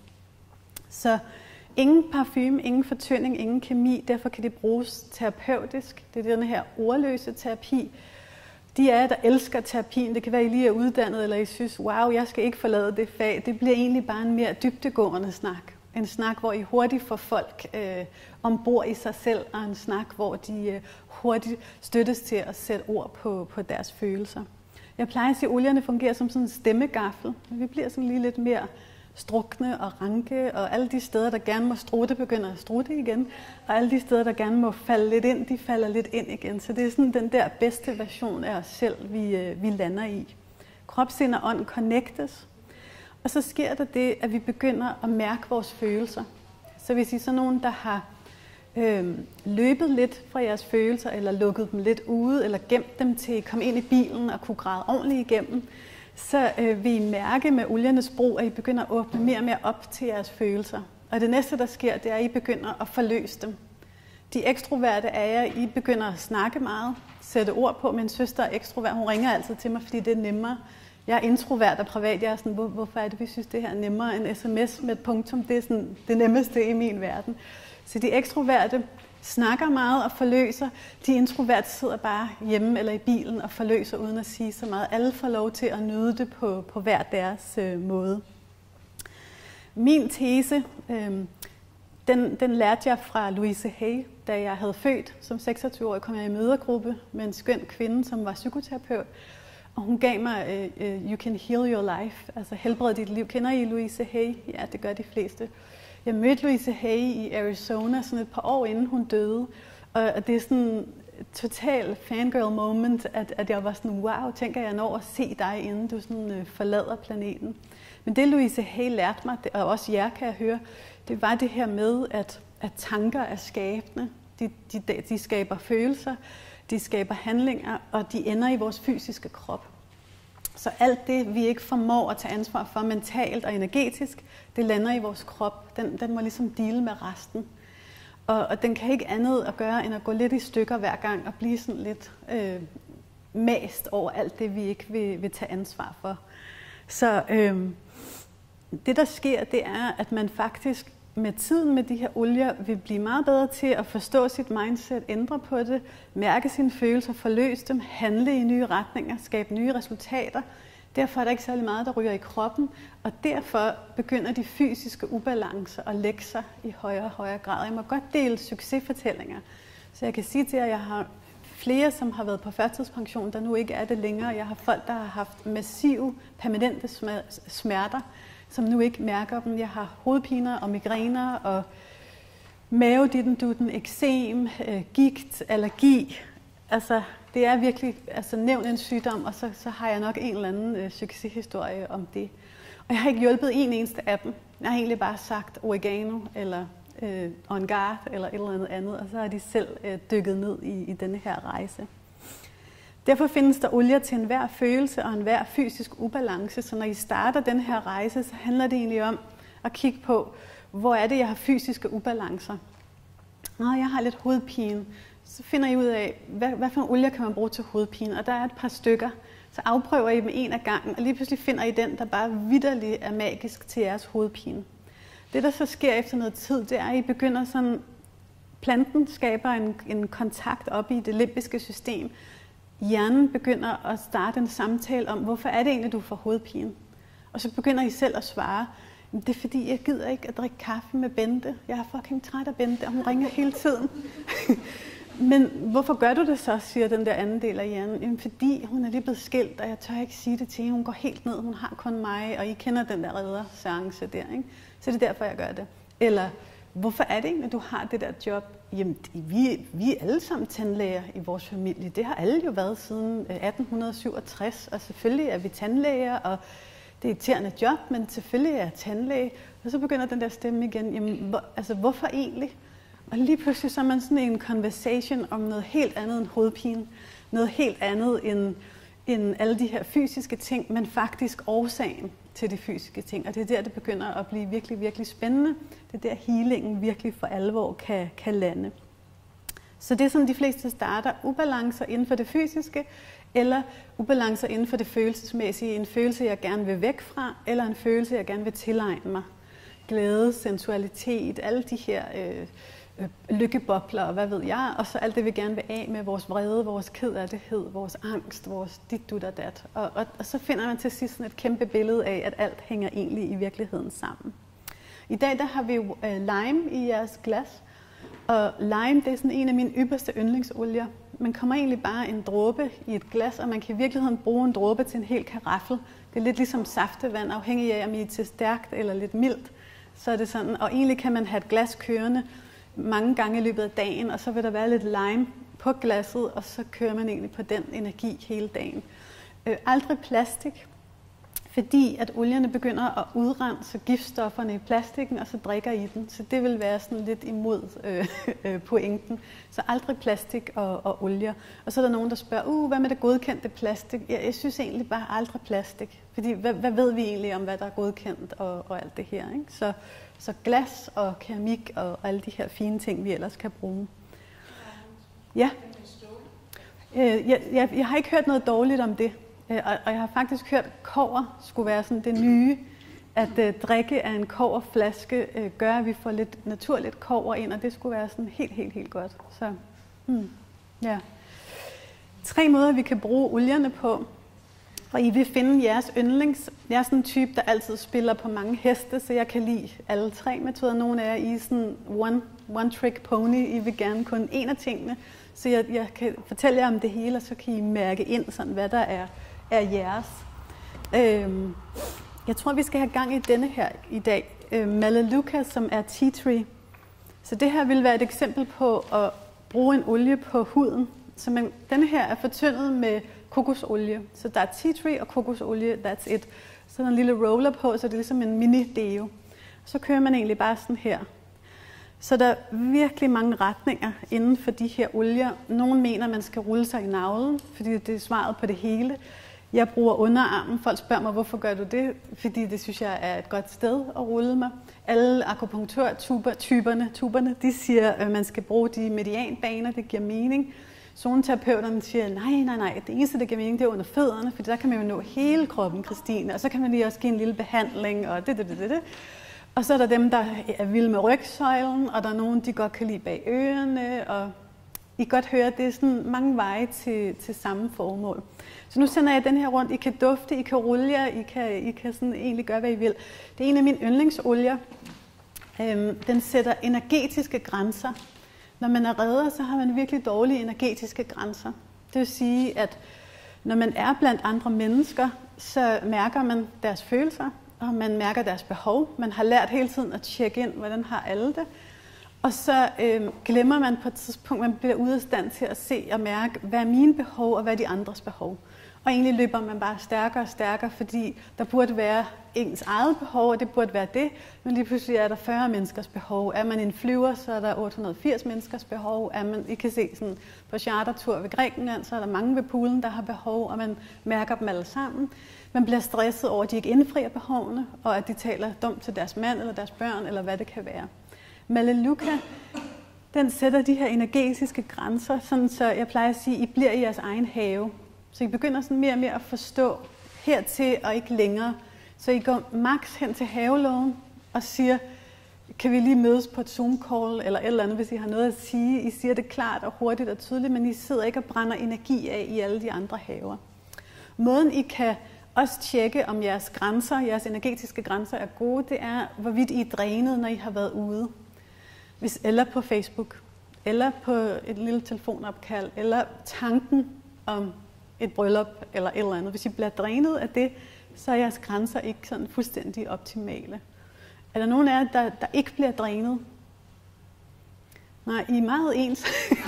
Så ingen parfume, ingen fortynding, ingen kemi, derfor kan det bruges terapeutisk. Det er den her ordløse terapi. De af jer, der elsker terapien, det kan være, I lige er uddannet, eller I synes, wow, jeg skal ikke forlade det fag. Det bliver egentlig bare en mere dybdegående snak. En snak, hvor I hurtigt får folk øh, ombord i sig selv, og en snak, hvor de øh, hurtigt støttes til at sætte ord på, på deres følelser. Jeg plejer at sige, at olierne fungerer som sådan en stemmegaffel. Vi bliver sådan lige lidt mere strukne og ranke, og alle de steder, der gerne må strutte, begynder at strutte igen, og alle de steder, der gerne må falde lidt ind, de falder lidt ind igen. Så det er sådan den der bedste version af os selv, vi, vi lander i. Krop, sind og ånd connectes, og så sker der det, at vi begynder at mærke vores følelser. Så hvis I er sådan nogen, der har øh, løbet lidt fra jeres følelser, eller lukket dem lidt ude, eller gemt dem til at komme ind i bilen og kunne græde ordentligt igennem, så øh, vil I mærke med oliernes brug, at I begynder at åbne mere og mere op til jeres følelser. Og det næste, der sker, det er, at I begynder at forløse dem. De ekstroverte er jer, I begynder at snakke meget, sætte ord på. Min søster er ekstrovert, hun ringer altid til mig, fordi det er nemmere. Jeg er introvert og privat. Jeg er sådan, hvor, hvorfor er det, vi synes, det her er nemmere end sms med et punktum? Det er sådan det nemmeste i min verden. Så de ekstroverte snakker meget og forløser. De introverte sidder bare hjemme eller i bilen og forløser uden at sige så meget. Alle får lov til at nyde det på, på hver deres øh, måde. Min tese, øh, den, den lærte jeg fra Louise Hay. Da jeg havde født som seksogtyve-årig, kom jeg i mødergruppe med en skøn kvinde, som var psykoterapeut. Og hun gav mig, uh, uh, you can heal your life, altså helbrede dit liv. Kender I Louise Hay? Ja, det gør de fleste. Jeg mødte Louise Hay i Arizona sådan et par år inden hun døde. Og det er sådan en total fangirl moment, at, at jeg var sådan, wow, tænker jeg når at se dig, inden du sådan, uh, forlader planeten. Men det Louise Hay lærte mig, og også jer kan jeg høre, det var det her med, at, at tanker er skabende. De, de, de skaber følelser, de skaber handlinger, og de ender i vores fysiske krop. Så alt det, vi ikke formår at tage ansvar for mentalt og energetisk, det lander i vores krop. Den, den må ligesom deale med resten. Og, og den kan ikke andet at gøre, end at gå lidt i stykker hver gang og blive sådan lidt øh, mast over alt det, vi ikke vil, vil tage ansvar for. Så øh, det, der sker, det er, at man faktisk med tiden med de her olier vil blive meget bedre til at forstå sit mindset, ændre på det, mærke sine følelser, forløse dem, handle i nye retninger, skabe nye resultater. Derfor er der ikke særlig meget, der ryger i kroppen, og derfor begynder de fysiske ubalancer at lægge sig i højere og højere grad. Jeg må godt dele succesfortællinger, så jeg kan sige til jer, at jeg har flere, som har været på førtidspension, der nu ikke er det længere. Jeg har folk, der har haft massive, permanente smerter, som nu ikke mærker dem. Jeg har hovedpiner og migræner og maveditten-dutten, eksem, øh, gigt, allergi. Altså, det er virkelig altså, nævnt en sygdom, og så, så har jeg nok en eller anden øh, succeshistorie om det. Og jeg har ikke hjulpet en eneste af dem. Jeg har egentlig bare sagt oregano, eller øh, on guard, eller et eller andet andet, og så har de selv øh, dykket ned i, i denne her rejse. Derfor findes der olier til enhver følelse og enhver fysisk ubalance, så når I starter den her rejse, så handler det egentlig om at kigge på, hvor er det, jeg har fysiske ubalancer. Nå, jeg har lidt hovedpine. Så finder I ud af, hvad, hvad for en olie kan man bruge til hovedpine, og der er et par stykker. Så afprøver I dem en af gangen, og lige pludselig finder I den, der bare vitterligt er magisk til jeres hovedpine. Det, der så sker efter noget tid, det er, at I begynder sådan, planten skaber en, en kontakt op i det limbiske system. Hjernen begynder at starte en samtale om, hvorfor er det egentlig, du får hovedpine? Og så begynder I selv at svare, det er fordi, jeg gider ikke at drikke kaffe med Bente. Jeg er fucking træt af Bente, og hun ringer hele tiden. Men hvorfor gør du det så, siger den der anden del af hjernen? Jamen fordi hun er lige blevet skilt, og jeg tør ikke sige det til hende. Hun går helt ned, hun har kun mig, og I kender den der redder-seance der, ikke? Så det er derfor, jeg gør det. Eller, hvorfor er det egentlig, at du har det der job? Jamen, vi, vi er alle sammen tandlæger i vores familie. Det har alle jo været siden atten syvogtres, og selvfølgelig er vi tandlæger, og det er et irriterende job, men selvfølgelig er jeg tandlæge. Og så begynder den der stemme igen, jamen, hvor, altså, hvorfor egentlig? Og lige pludselig så er man sådan en conversation om noget helt andet end hovedpine. Noget helt andet end, end alle de her fysiske ting, men faktisk årsagen til de fysiske ting. Og det er der, det begynder at blive virkelig, virkelig spændende. Det er der, healingen virkelig for alvor kan, kan lande. Så det er sådan, de fleste starter ubalancer inden for det fysiske, eller ubalancer inden for det følelsesmæssige. En følelse, jeg gerne vil væk fra, eller en følelse, jeg gerne vil tilegne mig. Glæde, sensualitet, alle de her øh, øh, lykkebobler, og hvad ved jeg. Og så alt det, vi gerne vil af med vores vrede, vores kederlighed, vores angst, vores dit, dut og dat. Og, og, og så finder man til sidst sådan et kæmpe billede af, at alt hænger egentlig i virkeligheden sammen. I dag der har vi jo øh, lime i jeres glas. Og lime, det er sådan en af mine ypperste yndlingsolier. Man kommer egentlig bare en dråbe i et glas, og man kan i virkeligheden bruge en dråbe til en hel karaffel. Det er lidt ligesom saftevand, afhængig af, om I er til stærkt eller lidt mildt. Så er det sådan, og egentlig kan man have et glas kørende mange gange i løbet af dagen, og så vil der være lidt lime på glasset, og så kører man egentlig på den energi hele dagen. Øh, aldrig plastik, fordi at olierne begynder at udrense giftstofferne i plastikken, og så drikker I den. Så det vil være sådan lidt imod øh, øh, pointen. Så aldrig plastik og, og olier. Og så er der nogen, der spørger, uh, hvad med det godkendte plastik? Ja, jeg synes egentlig bare aldrig plastik. Fordi hvad, hvad ved vi egentlig om, hvad der er godkendt og, og alt det her? Ikke? Så, så glas og keramik og alle de her fine ting, vi ellers kan bruge. Ja. Øh, jeg, jeg, jeg har ikke hørt noget dårligt om det. Og jeg har faktisk hørt, at kobber skulle være sådan det nye, at øh, drikke af en kobberflaske øh, gør, at vi får lidt naturligt kobber ind, og det skulle være sådan helt, helt, helt godt. Så, hmm, ja. Tre måder, vi kan bruge olierne på, og I vil finde jeres yndlings. Jeg er sådan en type, der altid spiller på mange heste, så jeg kan lide alle tre metoder. Nogle af jer, I er sådan one, one trick pony, I vil gerne kun en af tingene, så jeg, jeg kan fortælle jer om det hele, og så kan I mærke ind, sådan, hvad der er. er jeres. Øhm, jeg tror, vi skal have gang i denne her i dag. Øh, Melaleuca, som er tea tree. Så det her vil være et eksempel på at bruge en olie på huden. Så man, denne her er fortyndet med kokosolie. Så der er tea tree og kokosolie, that's it. Så er der en lille roller på, så det er ligesom en mini-deo. Så kører man egentlig bare sådan her. Så der er virkelig mange retninger inden for de her olier. Nogle mener, at man skal rulle sig i navlen, fordi det er svaret på det hele. Jeg bruger underarmen. Folk spørger mig, hvorfor gør du det? Fordi det synes jeg er et godt sted at rulle mig. Alle akupunkturtyperne, tuberne, de siger, at man skal bruge de medianbaner, det giver mening. Zoneterapeuterne siger, nej, nej, nej, det eneste, der giver mening, det er under fødderne, for der kan man jo nå hele kroppen, Christine, og så kan man lige også give en lille behandling, og det, det, det, det. Og så er der dem, der er vilde med rygsøjlen, og der er nogen, de godt kan lide bag ørerne, og I kan godt høre, at det er sådan mange veje til, til samme formål. Så nu sender jeg den her rundt. I kan dufte, I kan rulle jer, I kan, I kan sådan egentlig gøre, hvad I vil. Det er en af mine yndlingsolier. Øhm, den sætter energetiske grænser. Når man er redder, så har man virkelig dårlige energetiske grænser. Det vil sige, at når man er blandt andre mennesker, så mærker man deres følelser, og man mærker deres behov. Man har lært hele tiden at tjekke ind, hvordan har alle det. Og så øh, glemmer man på et tidspunkt, man bliver ude af stand til at se og mærke, hvad er mine behov, og hvad er de andres behov. Og egentlig løber man bare stærkere og stærkere, fordi der burde være ens eget behov, og det burde være det. Men lige pludselig er der fyrre menneskers behov. Er man en flyver, så er der otte hundrede og firs menneskers behov. Er man, I kan se sådan, på chartertur ved Grækenland, så er der mange ved poolen, der har behov, og man mærker dem alle sammen. Man bliver stresset over, at de ikke indfrier behovene, og at de taler dumt til deres mand eller deres børn, eller hvad det kan være. Melaleuca, den sætter de her energetiske grænser, sådan så jeg plejer at sige, at I bliver i jeres egen have. Så I begynder sådan mere og mere at forstå hertil og ikke længere. Så I går max hen til havelågen og siger, kan vi lige mødes på et Zoom-call eller et eller andet, hvis I har noget at sige. I siger det klart og hurtigt og tydeligt, men I sidder ikke og brænder energi af i alle de andre haver. Måden I kan også tjekke, om jeres grænser, jeres energetiske grænser er gode, det er, hvorvidt I er drænet, når I har været ude. Hvis, eller på Facebook, eller på et lille telefonopkald, eller tanken om et bryllup, eller et eller andet. Hvis I bliver drænet af det, så er jeres grænser ikke sådan fuldstændig optimale. Er der nogen af jer, der, der ikke bliver drænet? Nej, I er meget ens.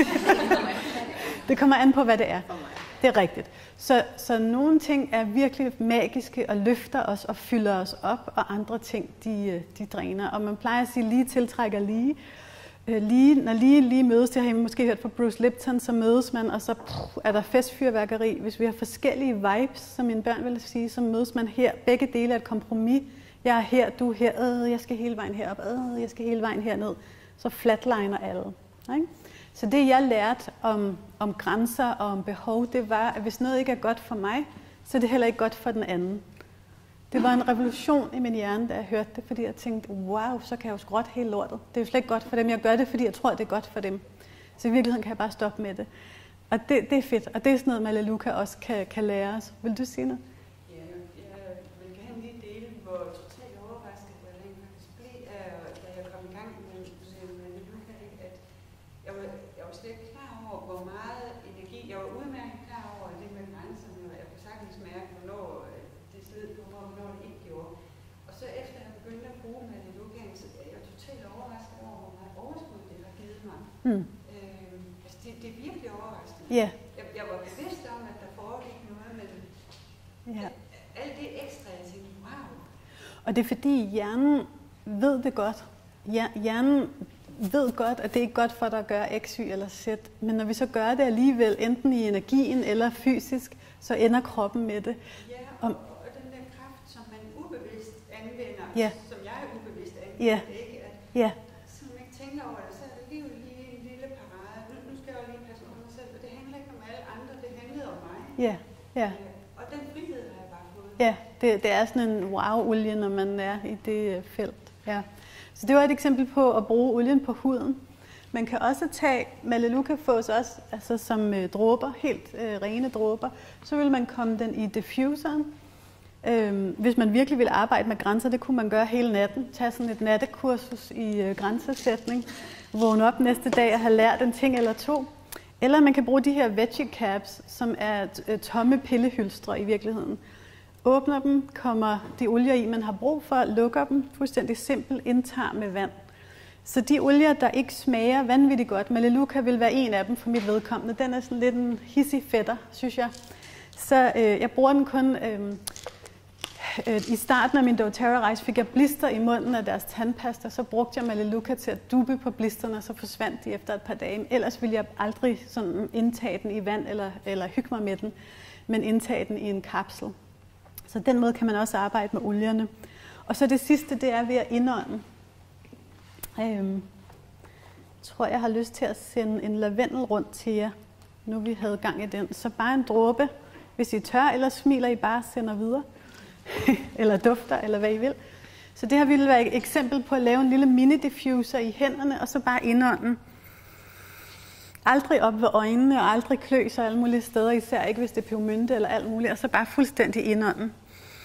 Det kommer an på, hvad det er. Det er rigtigt. Så, så nogle ting er virkelig magiske og løfter os og fylder os op, og andre ting, de, de dræner. Og man plejer at sige, lige tiltrækker lige. Lige, når lige, lige mødes, det har I måske hørt fra Bruce Lipton, så mødes man, og så pff, er der festfyrværkeri. Hvis vi har forskellige vibes, som mine børn vil sige, så mødes man her. Begge dele er et kompromis. Jeg er her, du er her, øh, jeg skal hele vejen herop, øh, jeg skal hele vejen herned. Så flatliner alle. Ikke? Så det, jeg lærte om, om grænser og om behov, det var, at hvis noget ikke er godt for mig, så er det heller ikke godt for den anden. Det var en revolution i min hjerne, da jeg hørte det, fordi jeg tænkte, wow, så kan jeg jo skrotte hele lortet. Det er jo slet ikke godt for dem. Jeg gør det, fordi jeg tror, det er godt for dem. Så i virkeligheden kan jeg bare stoppe med det. Og det, det er fedt, og det er sådan noget, Melaleuca også kan, kan lære os. Vil du sige noget? Ja, jeg vil gerne lige dele, hvor totalt overrasket jeg rent faktisk blev, da jeg kom i gang med Melaleuca, at jeg var, jeg var slet ikke klar over, hvor meget energi, jeg var udmærket klar over det med grænserne, og jeg kunne sagtens mærke, hvornår det sled på mig, og hvornår det ikke gjorde. Og så efter jeg begyndte at bruge Melaleuca, så er jeg totalt overrasket over, hvor meget overskud det har givet mig. Mm. Øh, altså det, det er virkelig overraskende. Yeah. Jeg, jeg var bevidst om, at der foregik noget, men Yeah. alt det ekstra, jeg tænkte, wow. Og det er fordi hjernen ved det godt. Hjernen ved godt, at det ikke er godt for dig at gøre X, Y eller Z. Men når vi så gør det alligevel, enten i energien eller fysisk, så ender kroppen med det. Ja, og, og, og den der kraft, som man ubevidst anvender, ja. som jeg er ubevidst anvender, ja. det ikke? At, ja. Så man ikke tænker over det, så er det lige, lige en lille parade. Nu, nu skal jeg jo lige passe på mig selv, og det handler ikke om alle andre, det handler om mig. Ja, ja. Og den frihed har jeg bare fået. Ja, det, det er sådan en wow-olie, når man er i det felt. Ja. Så det var et eksempel på at bruge olien på huden. Man kan også tage Melaleuca fås også, altså som øh, dråber, helt øh, rene dråber. Så vil man komme den i diffuseren. Øhm, hvis man virkelig vil arbejde med grænser, det kunne man gøre hele natten. Tage sådan et nattekursus i øh, grænsesætning. Vågne op næste dag og have lært en ting eller to. Eller man kan bruge de her veggie caps, som er øh, tomme pillehylstre i virkeligheden. Åbner dem, kommer de olier i, man har brug for, lukker dem, fuldstændig simpelt, indtager med vand. Så de olier, der ikke smager vanvittigt godt, Melaleuca vil være en af dem for mit vedkommende. Den er sådan lidt en hissig fætter, synes jeg. Så øh, jeg bruger den kun... Øh, øh, I starten af min doTERRA-rejse fik jeg blister i munden af deres tandpasta, så brugte jeg Melaleuca til at dubbe på blisterne, og så forsvandt de efter et par dage. Ellers ville jeg aldrig sådan indtage den i vand eller, eller hygge mig med den, men indtage den i en kapsel. Så den måde kan man også arbejde med olierne. Og så det sidste, det er ved at indånde. Øhm, jeg tror, jeg har lyst til at sende en lavendel rundt til jer, nu vi havde gang i den. Så bare en dråbe, hvis I tør, eller smiler I bare sender videre. eller dufter, eller hvad I vil. Så det her ville være et eksempel på at lave en lille mini-diffuser i hænderne, og så bare indånden. Aldrig op ved øjnene, og aldrig klø sig alle mulige steder, især ikke hvis det er pebermynte eller alt muligt, og så bare fuldstændig indånden.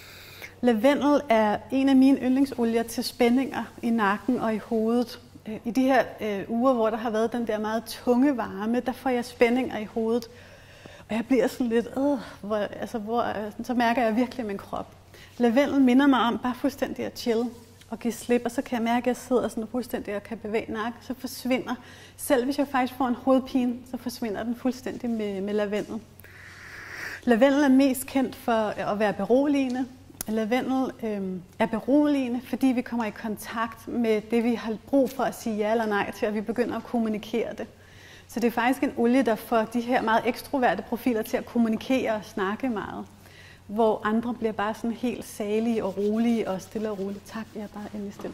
Lavendel er en af mine yndlingsolier til spændinger i nakken og i hovedet. I de her øh, uger, hvor der har været den der meget tunge varme, der får jeg spændinger i hovedet. Og jeg bliver sådan lidt, øh, hvor, altså, hvor, så mærker jeg virkelig min krop. Lavendel minder mig om bare fuldstændig at chill og give slip, og så kan jeg mærke, at jeg sidder sådan fuldstændig og kan bevæge nakken, så forsvinder. Selv hvis jeg faktisk får en hovedpine, så forsvinder den fuldstændig med, med lavendel. Lavendel er mest kendt for at være beroligende. Lavendel øh, er beroligende, fordi vi kommer i kontakt med det, vi har brug for at sige ja eller nej til, og vi begynder at kommunikere det. Så det er faktisk en olie, der får de her meget ekstroverte profiler til at kommunikere og snakke meget, hvor andre bliver bare sådan helt salige og rolige og stille og roligt. Tak, jeg er bare endelig stille.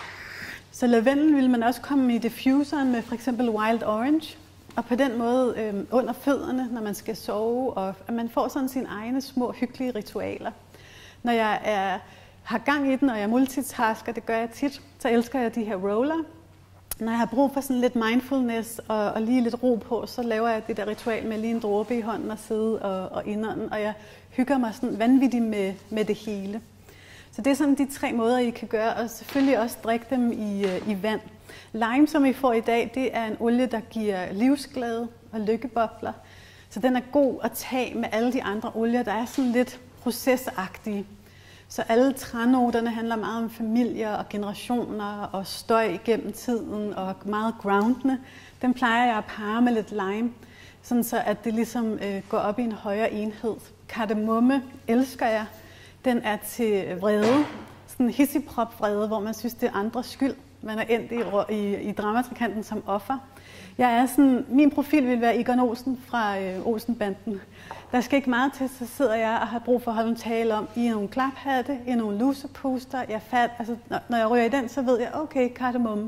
Så lavendel vil man også komme i diffuseren med for eksempel wild orange, og på den måde øh, under fødderne, når man skal sove, og at man får sådan sine egne små hyggelige ritualer. Når jeg er, har gang i den, og jeg multitasker, det gør jeg tit, så elsker jeg de her roller. Når jeg har brug for sådan lidt mindfulness og, og lige lidt ro på, så laver jeg det der ritual med lige en dråbe i hånden og sidde og, og indånden, og jeg hygger mig sådan vanvittigt med, med det hele. Så det er sådan de tre måder, I kan gøre, og selvfølgelig også drikke dem i, i vand. Lime, som I får i dag, det er en olie, der giver livsglæde og lykkebobler. Så den er god at tage med alle de andre olier, der er sådan lidt procesagtige. Så alle trænoterne handler meget om familier og generationer og støj igennem tiden og meget groundende. Den plejer jeg at parre med lidt lime, sådan så at det ligesom øh, går op i en højere enhed. Kardemomme elsker jeg. Den er til vrede, sådan en hissigprop vrede, hvor man synes, det er andres skyld. Man er endt i, i, i dramatrikanten som offer. Jeg er sådan, min profil vil være Egon Olsen fra øh, Olsenbanden. Der skal ikke meget til, så sidder jeg og har brug for at holde en tale om i nogle klaphatte, i nogle lusepuster. Jeg fat, altså, når, når jeg ryger i den, så ved jeg, okay, kardemomme.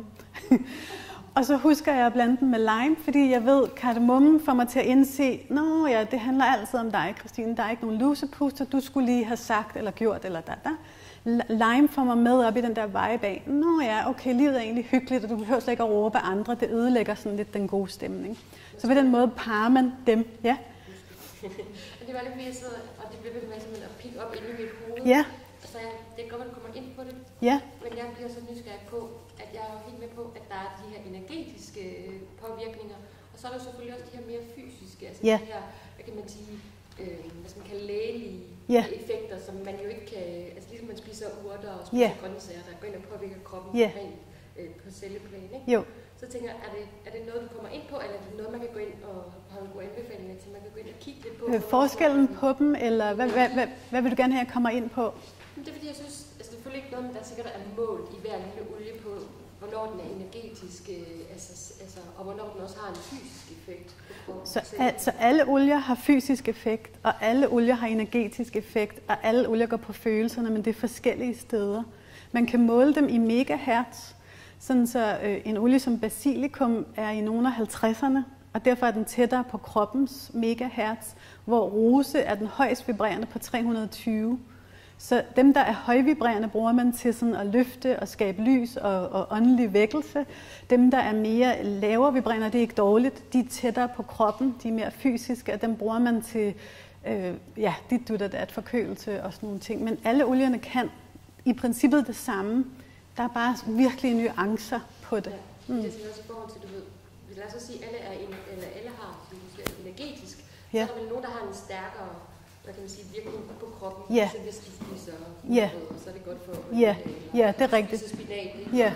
Og så husker jeg at blande den med lime, fordi jeg ved, at kardemommen får mig til at indse, nå ja, det handler altid om dig, Christine. Der er ikke nogen lusepuster, du skulle lige have sagt eller gjort eller da da. Lime får mig med op i den der vibe af, nå ja, okay, livet er egentlig hyggeligt, og du behøver slet ikke at råbe andre, det ødelægger sådan lidt den gode stemning. Så på den måde parer man dem, ja. Det var lidt mere så, og det blev ved med simpelthen at pikke op inde i mit hoved. Ja. Så jeg, det kan godt være, at du kommer ind på det. Ja. Men jeg bliver så nysgerrig på, at jeg er helt med på, at der er de her energetiske påvirkninger. Og så er der selvfølgelig også de her mere fysiske, altså ja. de her, hvad kan man sige, øh, hvad skal man kalde lægelige ja. effekter, som man jo ikke kan, altså ligesom man spiser urter og spiser ja. grøntsager, der går ind og påvirker kroppen ja. rent øh, på celleplan, ikke? Jo. Så Så tænker jeg, er det, er det noget, du kommer ind på, eller er det noget, man kan gå ind og have en god anbefaling til, man kan gå ind og kigge lidt på? Øh, forskellen på dem, eller hvad, hvad, hvad, hvad vil du gerne have, jeg kommer ind på? Det er fordi, jeg synes, altså det er selvfølgelig ikke noget, men der sikkert er mål i hver lille olie på, hvornår den er energetisk, øh, altså, altså, og hvornår den også har en fysisk effekt på kroppen. Så altså alle olier har fysisk effekt, og alle olier har energetisk effekt, og alle olier går på følelserne, men det er forskellige steder. Man kan måle dem i megahertz, sådan så øh, en olie som basilikum er i nogle af halvtredserne, og derfor er den tættere på kroppens megahertz, hvor rose er den højst vibrerende på tre hundrede og tyve. Så dem, der er højvibrerende, bruger man til sådan at løfte og skabe lys og, og åndelig vækkelse. Dem, der er mere lavere vibrerende, det er ikke dårligt, de er tættere på kroppen, de er mere fysiske, og dem bruger man til øh, ja, dit dutter, dat, forkølelse og sådan nogle ting. Men alle olierne kan i princippet det samme. Der er bare virkelig nuancer på det. Ja, det er sådan også i forhold til, du ved, lad os så sige, at alle, er, eller alle har energetisk, ja. Så er der vel nogen, der har en stærkere, hvad kan man sige, virkning på kroppen, ja. Så hvis du spiser ja. og så er det godt for ja. ja, det er rigtigt. Spinat, ikke? Ja.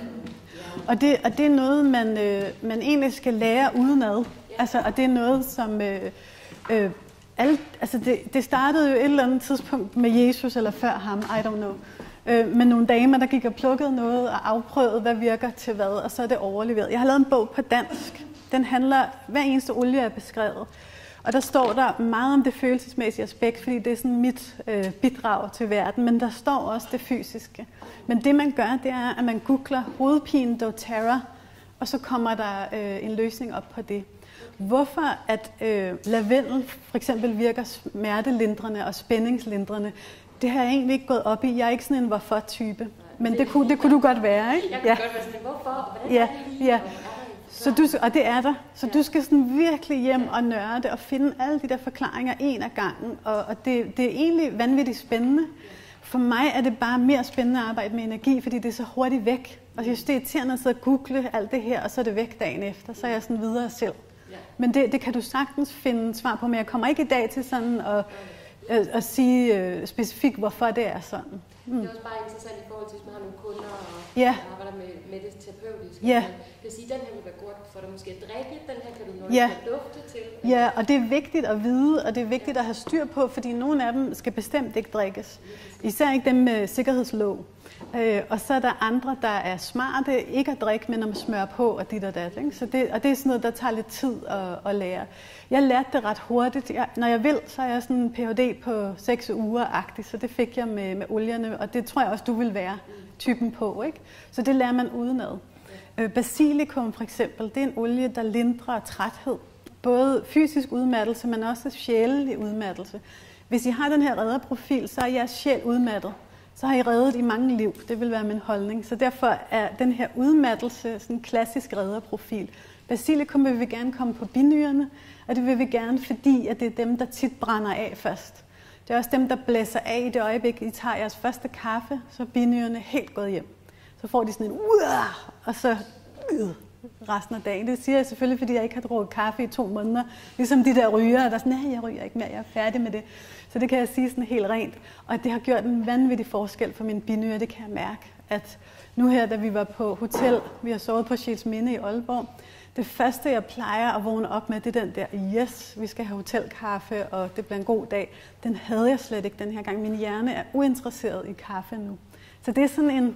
Og det, og det er noget, man, øh, man egentlig skal lære udenad. Ja. Altså, og det er noget, som... Øh, øh, alle, altså det, det startede jo et eller andet tidspunkt med Jesus, eller før ham, I don't know. Øh, med nogle damer, der gik og plukkede noget og afprøvede, hvad virker til hvad, og så er det overleveret. Jeg har lavet en bog på dansk. Den handler, hver eneste olie er beskrevet. Og der står der meget om det følelsesmæssige aspekt, fordi det er sådan mit øh, bidrag til verden, men der står også det fysiske. Men det man gør, det er, at man googler hovedpine doTERRA, og så kommer der øh, en løsning op på det. Hvorfor at øh, lavendel for eksempel virker smertelindrende og spændingslindrende, det har jeg egentlig ikke gået op i. Jeg er ikke sådan en hvorfor-type, men det kunne, det kunne du godt være, ikke? Jeg kunne ja. godt være sådan, hvorfor? Hvordan ja. er det lige? Ja. Så du, og det er der. Så ja. Du skal sådan virkelig hjem og nørde og finde alle de der forklaringer en af gangen. Og, og det, det er egentlig vanvittigt spændende. For mig er det bare mere spændende at arbejde med energi, fordi det er så hurtigt væk. Og jeg synes, det er irriterende at sidde og google alt det her, og så er det væk dagen efter. Så er jeg sådan videre selv. Ja. Men det, det kan du sagtens finde svar på, men jeg kommer ikke i dag til sådan at, at, at sige øh, specifikt, hvorfor det er sådan. Mm. Det er også bare interessant i forhold til, hvis man har nogle kunder og ja. arbejder med, med det terapeutiske. Ja. Det vil sige, at den her vil være godt for dig måske at drikke, den her kan du noget ja. dufte til. Ja, og det er vigtigt at vide, og det er vigtigt at have styr på, fordi nogle af dem skal bestemt ikke drikkes. Især ikke dem med sikkerhedslåg. Øh, og så er der andre, der er smarte, ikke at drikke, men at smøre på og dit og dat. Ikke? Så det, og det er sådan noget, der tager lidt tid at, at lære. Jeg lærte det ret hurtigt. Jeg, når jeg vil, så er jeg sådan en P H D på seks uger-agtig, så det fik jeg med, med olierne, og det tror jeg også, du vil være typen på. Ikke? Så det lærer man udenad. Øh, basilikum for eksempel, det er en olie, der lindrer træthed. Både fysisk udmattelse, men også sjælelig udmattelse. Hvis I har den her redderprofil, så er jeres sjæl udmattet. Så har I reddet i mange liv. Det vil være min holdning. Så derfor er den her udmattelse sådan en klassisk redderprofil. Basilikum vil vi gerne komme på binyrerne, og det vil vi gerne, fordi at det er dem, der tit brænder af først. Det er også dem, der blæser af i det øjeblik, I tager jeres første kaffe, så er binyrerne helt gået hjem. Så får de sådan en uah, og så øh, resten af dagen. Det siger jeg selvfølgelig, fordi jeg ikke har drukket kaffe i to måneder. Ligesom de der ryger, der er sådan, nej, jeg ryger ikke mere, jeg er færdig med det. Så det kan jeg sige sådan helt rent. Og det har gjort en vanvittig forskel for mine binyrer, det kan jeg mærke. At nu her, da vi var på hotel, vi har sovet på Sjælsminde i Aalborg, det første, jeg plejer at vågne op med, det er den der, yes, vi skal have hotelkaffe, og det bliver en god dag. Den havde jeg slet ikke den her gang. Min hjerne er uinteresseret i kaffe nu. Så det er sådan en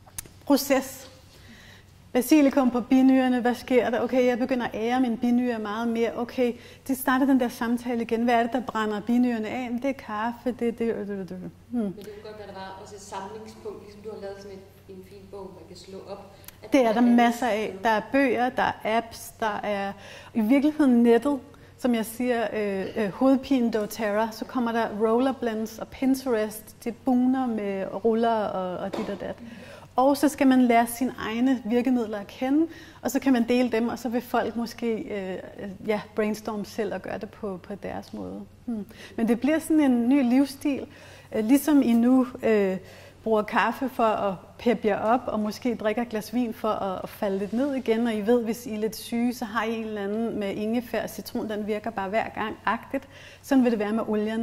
proces. Basilikum på binyrerne, hvad sker der? Okay, jeg begynder at ære mine binyrer meget mere. Okay, det starter den der samtale igen. Hvad er det, der brænder binyrerne af? Det er kaffe, det er det. det, det, det. Hmm. Men det kunne godt være, der var også et samlingspunkt, ligesom du har lavet sådan en, en fin bog, man kan slå op. At det er der masser af. Der er bøger, der er apps, der er i virkeligheden nettet. Som jeg siger, øh, øh, hovedpine doTERRA, så kommer der rollerblends og Pinterest. Det buner med ruller og, og dit og dat. Og så skal man lære sine egne virkemidler at kende, og så kan man dele dem, og så vil folk måske øh, ja, brainstorme selv og gøre det på, på deres måde. Hmm. Men det bliver sådan en ny livsstil, øh, ligesom I nu øh, bruger kaffe for at peppe jer op, og måske drikker et glas vin for at, at falde lidt ned igen, og I ved, hvis I er lidt syge, så har I en eller anden med ingefær og citron, den virker bare hver gang agtigt. Sådan vil det være med olierne.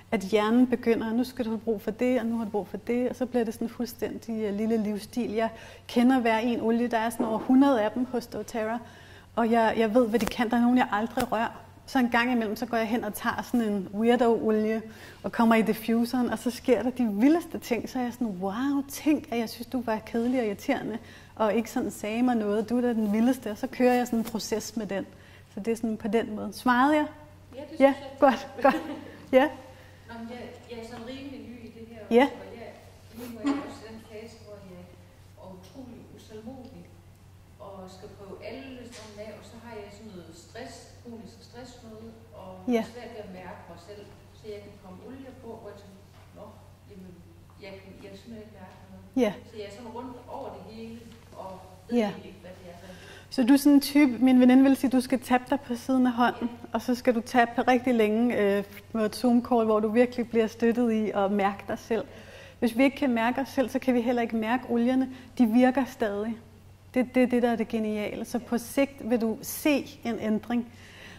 at hjernen begynder, nu skal du have brug for det, og nu har du brug for det, og så bliver det sådan en fuldstændig lille livsstil. Jeg kender hver en olie, der er sådan over hundrede af dem hos doTERRA, og jeg, jeg ved, hvad de kan. Der er nogen, jeg aldrig rører. Så en gang imellem, så går jeg hen og tager sådan en weirdo-olie og kommer i diffuseren, og så sker der de vildeste ting. Så er jeg sådan, wow, tænk, at jeg synes, du var kedelig og irriterende, og ikke sådan sagde mig noget. Du er da den vildeste, og så kører jeg sådan en proces med den. Så det er sådan på den måde. Svarede jeg? Ja, det synes ja, jeg. godt, godt. Ja. Nå, men jeg, jeg er sådan rimelig ny i det her. Ja. Også, og jeg, lige nu er jeg også i den fase, hvor jeg er utrolig usalmodig og skal prøve alle sådan af, og så har jeg sådan noget stress, kronisk stress noget, og Ja. svært ved at mærke mig selv, så jeg kan komme olie på, hvor jeg tænker, nå, jamen, jeg kan, jeg kan simpelthen ikke mærke noget. Ja. Så jeg er sådan rundt over det hele, og ved Ja. egentlig ikke, hvad det er. Så du er sådan en type, min veninde vil sige, at du skal tabe dig på siden af hånden, og så skal du tabe på rigtig længe øh, med et Zoom-call, hvor du virkelig bliver støttet i at mærke dig selv. Hvis vi ikke kan mærke os selv, så kan vi heller ikke mærke olierne. De virker stadig. Det er det, det, der er det geniale. Så på sigt vil du se en ændring.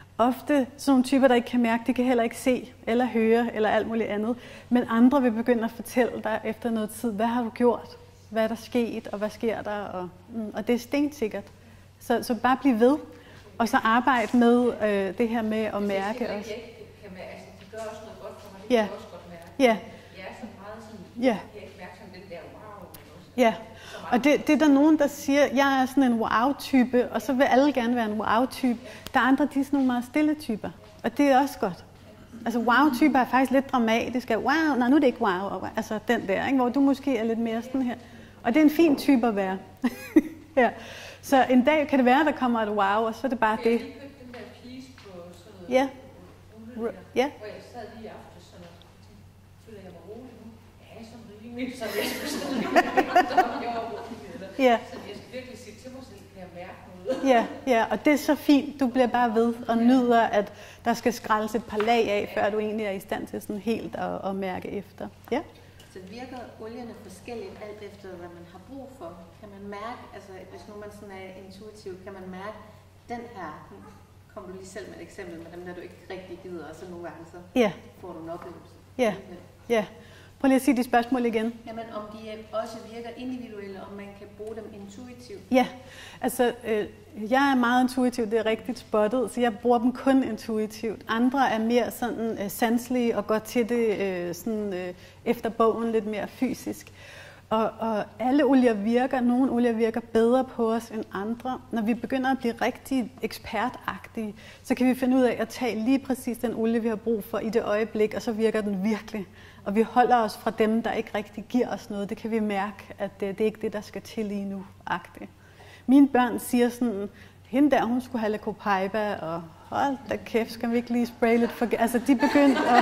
Ofte sådan nogle typer, der ikke kan mærke, de kan heller ikke se eller høre eller alt muligt andet. Men andre vil begynde at fortælle dig efter noget tid, hvad har du gjort? Hvad er der sket, og hvad sker der? Og, mm, og det er stensikkert. Så, så bare bliv ved, og så arbejde med øh, det her med at mærke jeg også. Jeg ikke kan mærke, altså de gør også noget godt for mig, det Ja. kan jeg også godt mærke. Ja. Jeg er så meget sådan, Ja. jeg kan ikke mærke sådan den der wow. Også. Ja, og det, det er der nogen, der siger, jeg er sådan en wow-type, og så vil alle gerne være en wow-type. Der er andre, de er sådan nogle meget stille typer, og det er også godt. Altså wow-typer er faktisk lidt dramatiske. Wow, nej, nu er det ikke wow. Altså den der, ikke? Hvor du måske er lidt mere sådan her. Og det er en fin type at være. Ja. Så en dag kan det være, at der kommer et wow, og så er det bare Jeg det. har lige købt den der piece på sådan noget, Ja. rulle der, Ja. hvor jeg sad lige aften sådan og tænkte, føler jeg mig rolig nu? Ja, sådan rimelig, så jeg skulle sådan lidt, jeg var rolig. Eller. Ja. Så jeg skal virkelig sige til mig selv, kan jeg mærke noget? Ja, ja, og det er så fint. Du bliver bare ved og nyder, at der skal skrælles et par lag af, før du egentlig er i stand til sådan helt at, at mærke efter. Ja. Så virker olierne forskelligt alt efter, hvad man har brug for? Kan man mærke, altså hvis nu man sådan er intuitiv, kan man mærke, den her, nu kom du lige selv med et eksempel med dem, der du ikke rigtig gider, og så nogle gange så Ja. får du en oplevelse. Ja. Ja. Prøv lige at sige de spørgsmål igen. Jamen om de også virker individuelle, om man kan bruge dem intuitivt? Ja, altså øh, jeg er meget intuitiv, det er rigtigt spottet, så jeg bruger dem kun intuitivt. Andre er mere sådan øh, sanselige og går til det øh, sådan, øh, efter bogen lidt mere fysisk. Og, og alle olier virker, nogle olier virker bedre på os end andre. Når vi begynder at blive rigtig ekspertagtige, så kan vi finde ud af at tage lige præcis den olie, vi har brug for i det øjeblik, og så virker den virkelig. Og vi holder os fra dem, der ikke rigtig giver os noget. Det kan vi mærke, at det, det er ikke det, der skal til lige nu. -agtigt. Mine børn siger sådan, hende der, hun skulle have Lacopaiba, og hold da kæft, skal vi ikke lige spraye lidt for... Altså, de begyndte at...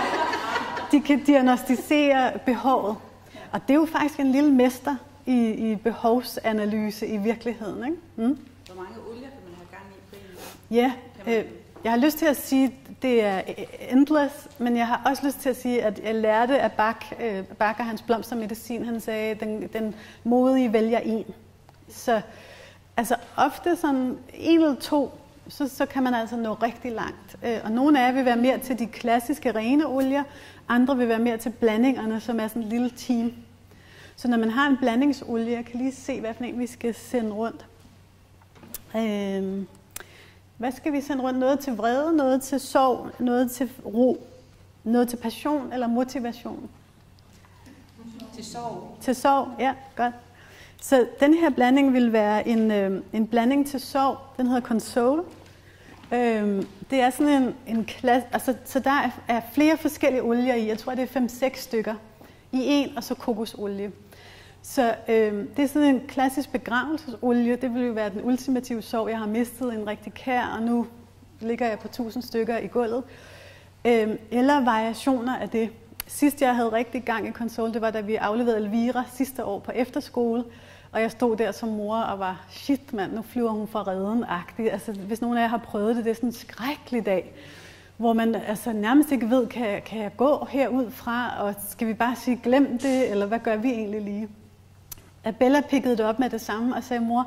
De kan diagnostisere behovet. Og det er jo faktisk en lille mester i, i behovsanalyse i virkeligheden, ikke? Mm? Hvor mange olier kan man have gang i på en gang? Ja, øh, jeg har lyst til at sige, at det er endless, men jeg har også lyst til at sige, at jeg lærte af Bach, øh, Bach og hans blomstermedicin. Han sagde, at den, den modige vælger en. Så altså ofte sådan en eller to, så, så kan man altså nå rigtig langt. Øh, og nogle af jer vil være mere til de klassiske rene olier, andre vil være mere til blandingerne, som er sådan en lille team. Så når man har en blandingsolie, jeg kan lige se, hvad for en vi skal sende rundt. Øh, Hvad skal vi sende rundt? Noget til vrede, noget til sorg, noget til ro, noget til passion eller motivation? Til sorg. Til sorg, ja, godt. Så den her blanding vil være en, øh, en blanding til sorg. Den hedder Console. Øh, det er sådan en, en klasse, altså, så der er, er flere forskellige olier i. Jeg tror, det er fem seks stykker i en, og så kokosolie. Så øh, det er sådan en klassisk begravelsesolie. Det vil jo være den ultimative sorg. Jeg har mistet en rigtig kær, og nu ligger jeg på tusind stykker i gulvet. Øh, eller variationer af det. Sidst jeg havde rigtig gang i Console, det var da vi afleverede Elvira sidste år på efterskole. Og jeg stod der som mor og var, shit mand, nu flyver hun fra redden-agtigt. Altså, hvis nogen af jer har prøvet det, det er sådan en skrækkelig dag, hvor man altså, nærmest ikke ved, kan, kan jeg gå herud fra, og skal vi bare sige, glem det, eller hvad gør vi egentlig lige? At Bella pikkede det op med det samme og sagde, mor,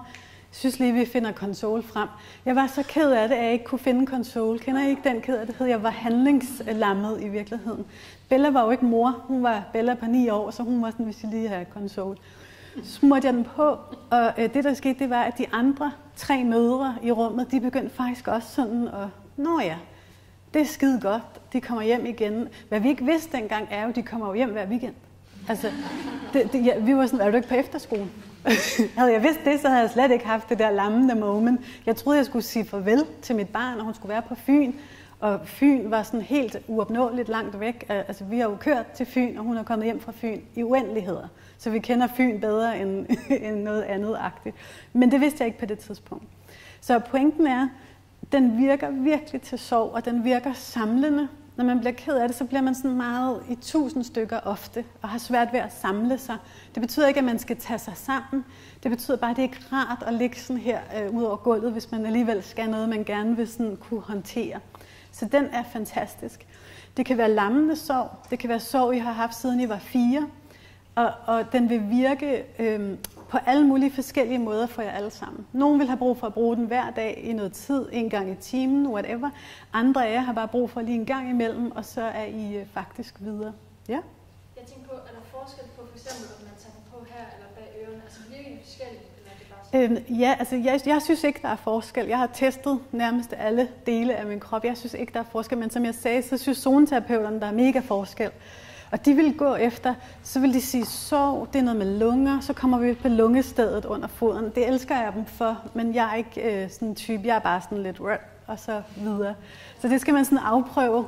Jeg synes lige, vi finder konsol frem. Jeg var så ked af det, at jeg ikke kunne finde konsol. Kender I ikke den ked? Jeg var handlingslammet i virkeligheden. Bella var jo ikke mor. Hun var Bella på ni år, så hun var sådan, hvis jeg lige havde konsol. Så smurte jeg den på, og øh, det der skete, det var, at de andre tre mødre i rummet, de begyndte faktisk også sådan at, nå ja, det er skide godt, de kommer hjem igen. Hvad vi ikke vidste dengang er jo, de kommer jo hjem hver weekend. Altså, det, det, ja, vi var sådan, er du ikke på efterskole? Havde jeg vidst det, så havde jeg slet ikke haft det der lammende moment. Jeg troede, jeg skulle sige farvel til mit barn, og hun skulle være på Fyn. Og Fyn var sådan helt uopnåeligt langt væk. Altså, vi har jo kørt til Fyn, og hun er kommet hjem fra Fyn i uendeligheder. Så vi kender Fyn bedre end, end noget andet-agtigt. Men det vidste jeg ikke på det tidspunkt. Så pointen er, den virker virkelig til sorg, og den virker samlende. Når man bliver ked af det, så bliver man sådan meget i tusind stykker ofte, og har svært ved at samle sig. Det betyder ikke, at man skal tage sig sammen. Det betyder bare, at det er ikke rart at ligge sådan her øh, ud over gulvet, hvis man alligevel skal noget, man gerne vil sådan kunne håndtere. Så den er fantastisk. Det kan være lammende sorg. Det kan være sorg, I har haft siden I var fire. Og, og den vil virke øh, på alle mulige forskellige måder for jer alle sammen. Nogle vil have brug for at bruge den hver dag i noget tid, en gang i timen, whatever. Andre af jer har bare brug for lige en gang imellem, og så er I øh, faktisk videre. Ja? Jeg tænker på, er der forskel på for eksempel, om man tager den på her eller bag ørerne? Altså virker det forskelligt, eller er det bare sådan? Øhm, ja, altså jeg, jeg synes ikke, der er forskel. Jeg har testet nærmest alle dele af min krop. Jeg synes ikke, der er forskel, men som jeg sagde, så synes zoneterapeuterne, der er mega forskel. Og de vil gå efter, så vil de sige, sov, det er noget med lunger, så kommer vi på lungestedet under foden. Det elsker jeg dem for, men jeg er ikke øh, sådan en type, jeg er bare sådan lidt rød, og så videre. Så det skal man sådan afprøve,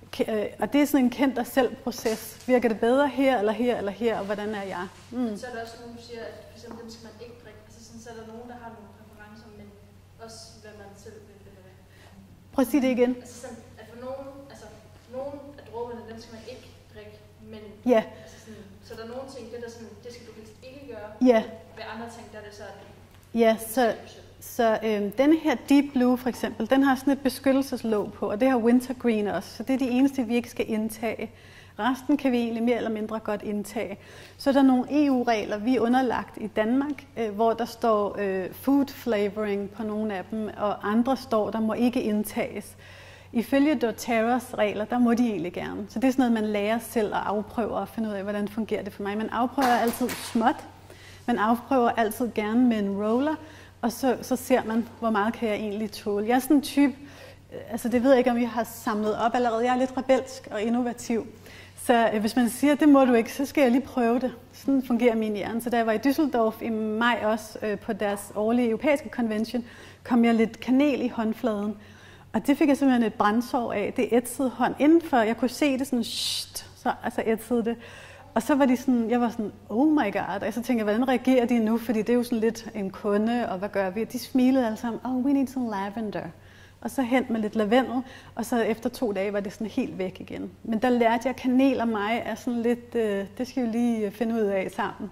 og det er sådan en kendt og selv proces. Virker det bedre her, eller her, eller her, og hvordan er jeg? Mm. Så er der også nogen, du siger, at for eksempel dem skal man ikke drikke. Altså sådan, så er der nogen, der har nogle præferencer, men også hvad man selv vil, eller hvad? Prøv at sige det igen. Altså sådan, at for nogen, altså nogen af dråberne, dem skal man ikke drikke, men ja. Altså sådan, så der er nogle ting, det der sådan, det skal du helst ikke gøre. Ja. Ved andre ting, der er det så, at ja, så, så øh, denne her Deep Blue for eksempel, den har sådan et beskyttelseslåg på, og det har Wintergreen også, så det er de eneste, vi ikke skal indtage. Resten kan vi egentlig mere eller mindre godt indtage. Så er der nogle E U-regler, vi er underlagt i Danmark, øh, hvor der står øh, food flavoring på nogle af dem, og andre står, der må ikke indtages. Ifølge doTERRAs regler, der må de egentlig gerne. Så det er sådan noget, man lærer selv at afprøve og finde ud af, hvordan fungerer det for mig. Man afprøver altid småt. Man afprøver altid gerne med en roller, og så, så ser man, hvor meget kan jeg egentlig tåle. Jeg er sådan en type, altså det ved jeg ikke, om I har samlet op allerede. Jeg er lidt rebelsk og innovativ. Så øh, hvis man siger, det må du ikke, så skal jeg lige prøve det. Sådan fungerer min hjerne. Så da jeg var i Düsseldorf i maj også øh, på deres årlige europæiske convention, kom jeg lidt kanel i håndfladen. Og det fik jeg simpelthen et brændsår af. Det ætsede hånd indenfor. Jeg kunne se det sådan, shht, så altså ætsede det. Og så var de sådan, jeg var sådan, oh my god. Og så tænkte jeg, hvordan reagerer de nu? Fordi det er jo sådan lidt en kunde, og hvad gør vi? Og de smilede alle sammen, oh, we need some lavender. Og så hent med lidt lavendel, og så efter to dage var det sådan helt væk igen. Men der lærte jeg, at kanel og mig er sådan lidt, øh, det skal vi lige finde ud af sammen.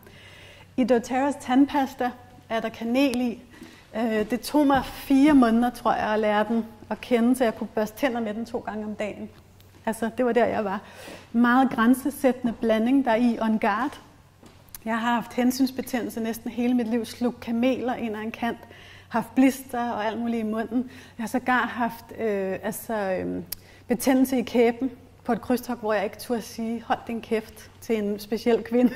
I doTERRAs tandpasta er der kanel i. Øh, det tog mig fire måneder, tror jeg, at lære den at kende, så jeg kunne børste tænder med den to gange om dagen. Altså, det var der, jeg var. Meget grænsesættende blanding, der er i On Guard. Jeg har haft hensynsbetændelse næsten hele mit liv, slugt kameler ind ad en kant, haft blister og alt muligt i munden. Jeg har sågar haft øh, altså, øh, betændelse i kæben på et krydstogt, hvor jeg ikke turde sige, hold din kæft til en speciel kvinde.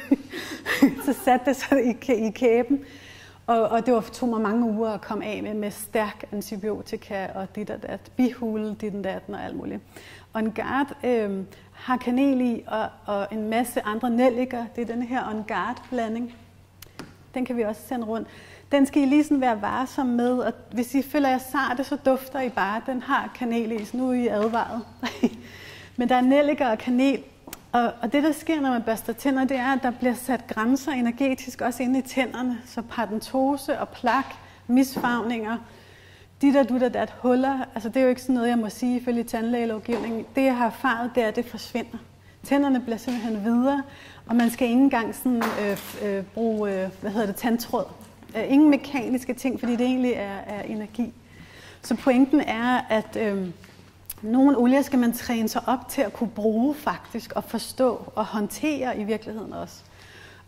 Så satte det sig i, i kæben. Og, og det var, tog mig mange uger at komme af med, med stærk antibiotika og dit og dat, bihule, dit og datten og alt muligt. On Guard øh, har kanel i og, og en masse andre nelliker. Det er den her On Guard-blanding. Den kan vi også sende rundt. Den skal I lige sådan være varsom med, og hvis I føler jer sarte, så dufter I bare. Den har kanel i, så nu er I advaret. Men der er nelliker og kanel. Og, og det, der sker, når man børster tænder, det er, at der bliver sat grænser energetisk også inde i tænderne. Så paradentose og plak, misfarvninger, de der du der, der er huller. Altså det er jo ikke sådan noget, jeg må sige ifølge tandlægelovgivningen. Det, jeg har erfaret, det er, at det forsvinder. Tænderne bliver simpelthen videre, og man skal ikke engang sådan, øh, øh, bruge øh, hvad hedder det, tandtråd. Øh, ingen mekaniske ting, fordi det egentlig er, er energi. Så pointen er, at øh, nogle olier skal man træne sig op til at kunne bruge faktisk, og forstå og håndtere i virkeligheden også.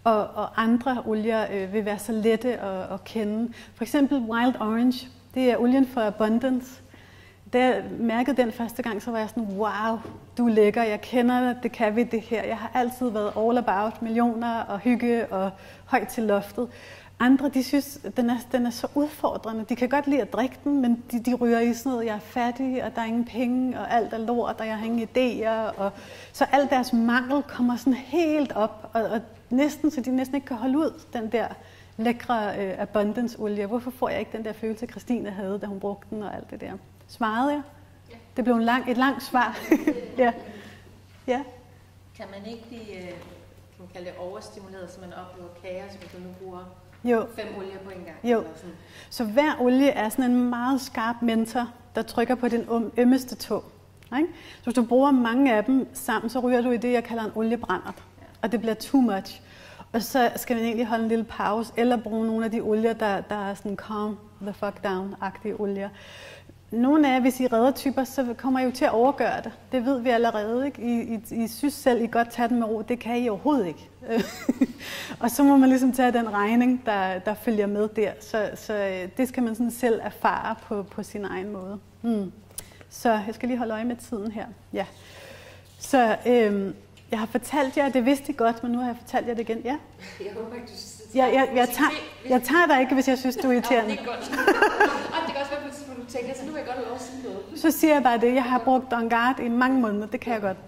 og, og andre olier øh, vil være så lette at, at kende. For eksempel Wild Orange, det er olien for Abundance. Da jeg mærkede den første gang, så var jeg sådan, wow, du er lækker, jeg kender dig, det kan vi det her. Jeg har altid været all about millioner og hygge og højt til loftet. Andre, de synes, den er, den er så udfordrende. De kan godt lide at drikke den, men de, de ryger i sådan noget, jeg er fattig, og der er ingen penge, og alt er lort, og jeg har ingen idéer. Og så al deres mangel kommer sådan helt op, og, og næsten, så de næsten ikke kan holde ud, den der lækre øh, abundance-olie. Hvorfor får jeg ikke den der følelse, Christine havde, da hun brugte den og alt det der? Svarede jeg? Ja. Det blev en lang, et langt svar. ja. ja. Kan man ikke blive kan man kalde det overstimuleret, så man oplever kaos, hvis du nu bruger jo. fem olier på en gang? Jo. Eller sådan. Så hver olie er sådan en meget skarp mentor, der trykker på den ømmeste tå. Ikke? Så hvis du bruger mange af dem sammen, så ryger du i det, jeg kalder en oliebrændert. Ja. Og det bliver too much. Og så skal man egentlig holde en lille pause, eller bruge nogle af de olier, der, der er sådan calm the fuck down-agtige olier. Nogle af jer, hvis I redder typer, så kommer I jo til at overgøre det. Det ved vi allerede, ikke? I, I, I synes selv, I godt tage den med ro. Det kan I overhovedet ikke. Og så må man ligesom tage den regning, der, der følger med der. Så, så det skal man sådan selv erfare på, på sin egen måde. Mm. Så jeg skal lige holde øje med tiden her. Ja. Så øhm, jeg har fortalt jer, det vidste I godt, men nu har jeg fortalt jer det igen. Ja? Jeg håber ikke, du synes, Ja, jeg, jeg, tager, jeg tager dig ikke, hvis jeg synes, du er irriterende. Ja, det er godt. Og det kan også være på et tidspunkt, du tænker, så nu vil jeg godt have lov at sige noget. Så siger jeg bare det. Jeg har brugt On Guard i mange måneder. Det kan jeg godt.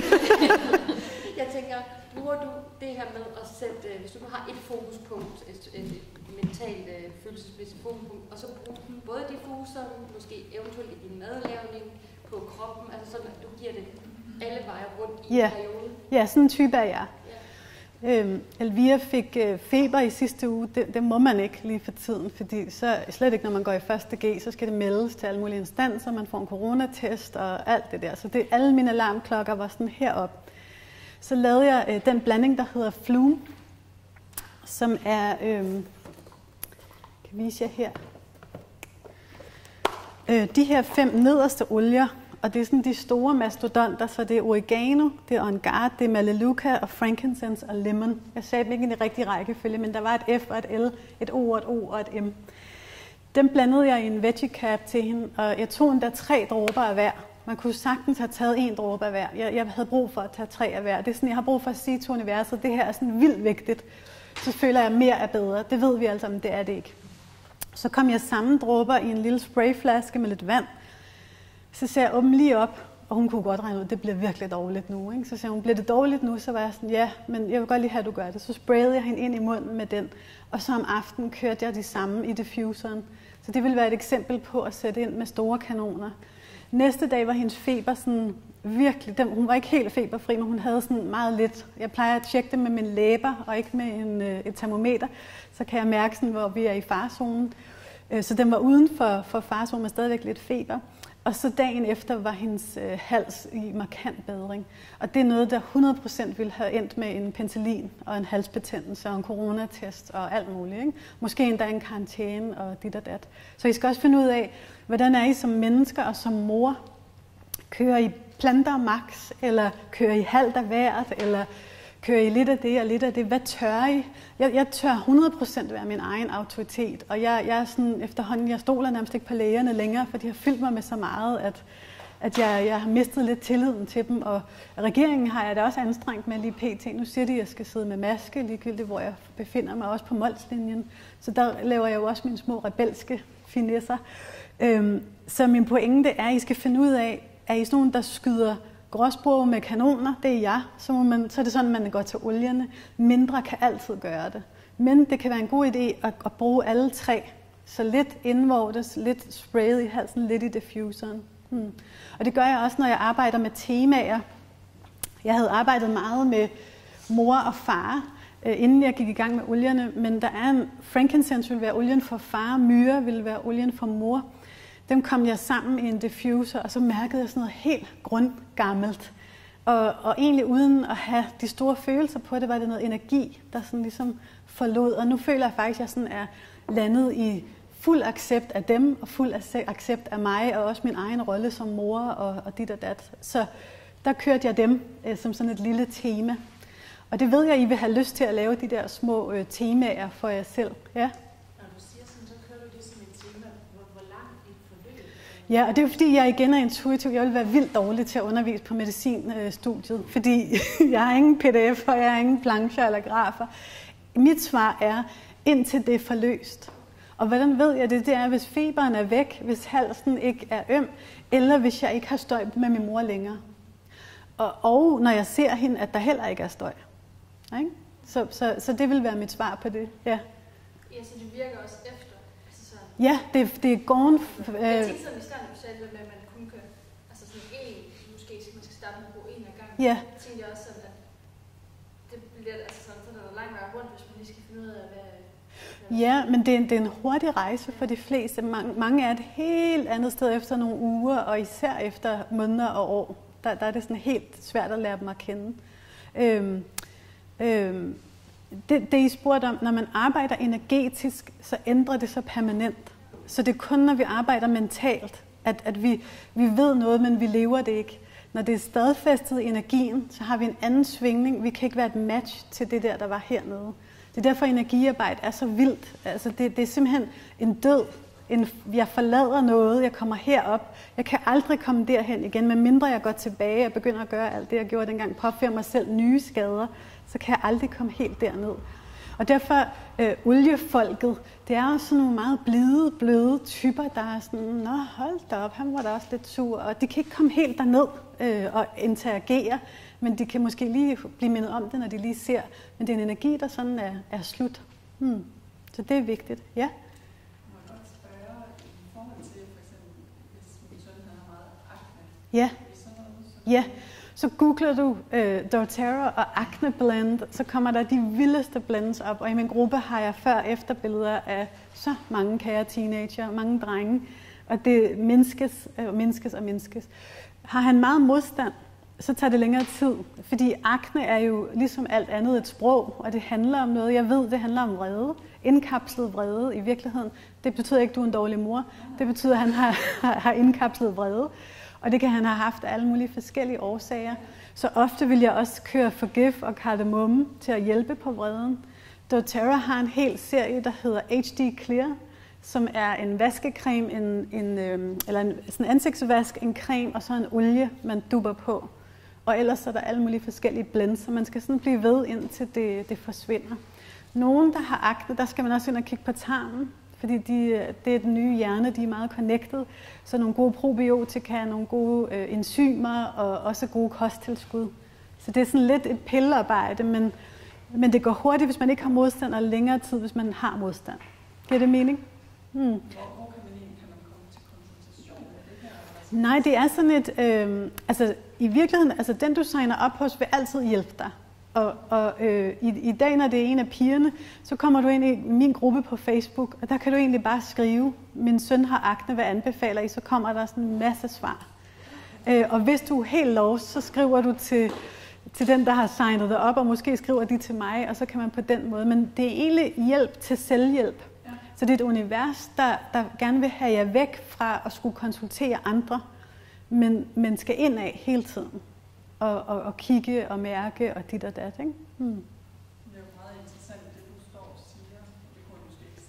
Jeg tænker, nu har du det her med at sætte, hvis du nu har et fokuspunkt, et, et mentalt, følelsesmæssigt fokuspunkt, og så bruge dem både diffuser, måske eventuelt i din madlavning, på kroppen, altså sådan, at du giver det alle veje rundt i ja. perioden. Ja, sådan en type er jeg. Øhm, Elvira fik øh, feber i sidste uge. Det, det må man ikke lige for tiden, fordi så slet ikke, når man går i første G, så skal det meldes til alle mulige instanser, man får en coronatest og alt det der. Så det, alle mine alarmklokker var sådan herop. Så lavede jeg øh, den blanding, der hedder Flume, som er, øh, kan vise jer her, øh, de her fem nederste olier. Og det er sådan de store mastodonter, så det er oregano, det er On Guard, det er melaleuca og frankincense og lemon. Jeg sagde dem ikke i den rigtige rækkefølge, men der var et F og et L, et O og et O og et M. Dem blandede jeg i en veggie cap til hende, og jeg tog endda tre dråber af hver. Man kunne sagtens have taget en dråbe af hver. Jeg, jeg havde brug for at tage tre af hver. Det er sådan, jeg har brug for at sige til universet, det her er sådan vildt vigtigt. Så føler jeg, at mere er bedre. Det ved vi alle sammen, det er det ikke. Så kom jeg samme dråber i en lille sprayflaske med lidt vand. Så sagde jeg åben lige op, og hun kunne godt regne ud, at det bliver virkelig dårligt nu. Ikke? Så sagde hun, bliver det dårligt nu? Så var jeg sådan, ja, men jeg vil godt lige have, at du gør det. Så sprayede jeg hende ind i munden med den, og så om aftenen kørte jeg de samme i diffuseren. Så det ville være et eksempel på at sætte ind med store kanoner. Næste dag var hendes feber sådan virkelig, den, hun var ikke helt feberfri, men hun havde sådan meget lidt. Jeg plejer at tjekke det med min læber, og ikke med en, et termometer. Så kan jeg mærke, sådan, hvor vi er i farzonen. Så den var uden for, for farzonen, men stadigvæk lidt feber. Og så dagen efter var hendes øh, hals i markant bedring. Og det er noget, der hundrede procent ville have endt med en penicillin og en halsbetændelse og en coronatest og alt muligt. Ikke? Måske endda en karantæne og dit og dat. Så I skal også finde ud af, hvordan er I som mennesker og som mor? Kører I planter max, eller kører I halvt af hvert, eller kører I lidt af det og lidt af det? Hvad tør I? Jeg, jeg tør hundrede procent være min egen autoritet, og jeg, jeg er sådan efterhånden, jeg stoler nærmest ikke på lægerne længere, for de har fyldt mig med så meget, at, at jeg, jeg har mistet lidt tilliden til dem, og regeringen har jeg da også anstrengt med lige pt. Nu siger de, at jeg skal sidde med maske, ligegyldigt hvor jeg befinder mig, også på Mols-linjen, så der laver jeg jo også mine små rebelske finesser. Øhm, så min pointe er, at I skal finde ud af, er I sådan nogen, der skyder gråsbrug med kanoner, det er jeg, så, må man, så er det sådan, man går til olierne. Mindre kan altid gøre det. Men det kan være en god idé at, at bruge alle tre. Så lidt indvortes, lidt sprayet i halsen, lidt i diffuseren. Hmm. Og det gør jeg også, når jeg arbejder med temaer. Jeg havde arbejdet meget med mor og far, øh, inden jeg gik i gang med olierne. Men der er en, frankincense vil være olien for far, myre vil være olien for mor. Dem kom jeg sammen i en diffuser, og så mærkede jeg sådan noget helt grundgammelt. Og, og egentlig uden at have de store følelser på det, var det noget energi, der sådan ligesom forlod. Og nu føler jeg faktisk, at jeg sådan er landet i fuld accept af dem, og fuld accept af mig, og også min egen rolle som mor og, og dit og dat. Så der kørte jeg dem øh, som sådan et lille tema. Og det ved jeg, I vil have lyst til at lave de der små øh, temaer for jer selv. Ja. Når du siger sådan, så kører du det som et tema. Hvor, hvor langt et forløb? Ja, og det er jo fordi, jeg igen er intuitiv. Jeg vil være vildt dårlig til at undervise på medicinstudiet, fordi jeg har ingen P D F, og jeg har ingen plancher eller grafer. Mit svar er, indtil det er forløst. Og hvordan ved jeg det? Det er, hvis feberen er væk, hvis halsen ikke er øm, eller hvis jeg ikke har støj med min mor længere. Og, og når jeg ser hende, at der heller ikke er støj. Ikke? Så, så, så det vil være mit svar på det. Ja, Ja, så det virker også efter. Altså sådan, ja det, det er gone. jeg tænkte sådan i starten, du sagde det med, at man kun kan, altså sådan en, måske man skal starte med at bruge en af gangen. Ja. Jeg tænkte også sådan, at det bliver, altså sådan, så er der lang vej rundt, hvis man lige skal finde ud af, hvad... hvad Ja, men det er, en, det er en hurtig rejse for de fleste. Mange, mange er et helt andet sted efter nogle uger, og især efter måneder og år. Der, der er det sådan helt svært at lære dem at kende. Øhm, øhm, det, det I spurgte om, når man arbejder energetisk, så ændrer det sig permanent. Så det er kun, når vi arbejder mentalt, at, at vi, vi ved noget, men vi lever det ikke. Når det er stadfæstet i energien, så har vi en anden svingning. Vi kan ikke være et match til det der, der var hernede. Det er derfor, energiarbejde er så vildt. Altså, det, det er simpelthen en død. En, jeg forlader noget, jeg kommer herop. Jeg kan aldrig komme derhen igen, medmindre jeg går tilbage og begynder at gøre alt det, jeg gjorde dengang. Påføre mig selv nye skader, så kan jeg aldrig komme helt derned. Og derfor, øh, oliefolket, det er også sådan nogle meget blide, bløde typer, der er sådan, nå hold da op, han var da også lidt sur, og de kan ikke komme helt derned øh, og interagere, men de kan måske lige blive mindet om det, når de lige ser, men det er en energi, der sådan er, er slut. Hmm. Så det er vigtigt, ja. Må jeg godt spørge i forhold til, for eksempel, hvis min søn har meget akne? Ja. Sådan noget, så Ja, så googler du øh, doTERRA og Acne Blend, så kommer der de vildeste blends op. Og i min gruppe har jeg før- og efterbilleder af så mange kære teenager, mange drenge. Og det mindskes og øh, mindskes og mindskes. Har han meget modstand, så tager det længere tid. Fordi akne er jo ligesom alt andet et sprog, og det handler om noget. Jeg ved, det handler om vrede. Indkapslet vrede i virkeligheden. Det betyder ikke, at du er en dårlig mor. Det betyder, at han har, har indkapslet vrede. Og det kan han have haft af alle mulige forskellige årsager. Så ofte vil jeg også køre Forgive og kardemomme til at hjælpe på vreden. doTERRA har en hel serie, der hedder H D Clear, som er en vaskecreme, en, en, øh, eller en sådan ansigtsvask, en creme og så en olie, man dupper på. Og ellers er der alle mulige forskellige blends, så man skal sådan blive ved, indtil det, det forsvinder. Nogen, der har akne, der skal man også ind og kigge på tarmen, fordi de, det er den nye hjerne, de er meget connected. Så nogle gode probiotika, nogle gode øh, enzymer og også gode kosttilskud. Så det er sådan lidt et pillearbejde, men, men det går hurtigt, hvis man ikke har modstand, og længere tid, hvis man har modstand. Giver det mening? Hmm. hvor, hvor kan man egentlig kan man komme til konsultation af det her? Nej, det er sådan et... Øh, altså i virkeligheden, altså den du signer op hos, vil altid hjælpe dig. Og, og øh, i, i dag, når det er en af pigerne, så kommer du ind i min gruppe på Facebook, og der kan du egentlig bare skrive, min søn har akne, hvad anbefaler I? Så kommer der sådan en masse svar. Øh, og hvis du er helt lost, så skriver du til, til den, der har signet dig op, og måske skriver de til mig, og så kan man på den måde. Men det er egentlig hjælp til selvhjælp. Ja. Så det er et univers, der, der gerne vil have jer væk fra at skulle konsultere andre, men, men skal ind af hele tiden. Og, og, og kigge og mærke og dit og dat, ikke? Hmm. Det er jo meget interessant, det du står og siger. Det kunne du måske ikke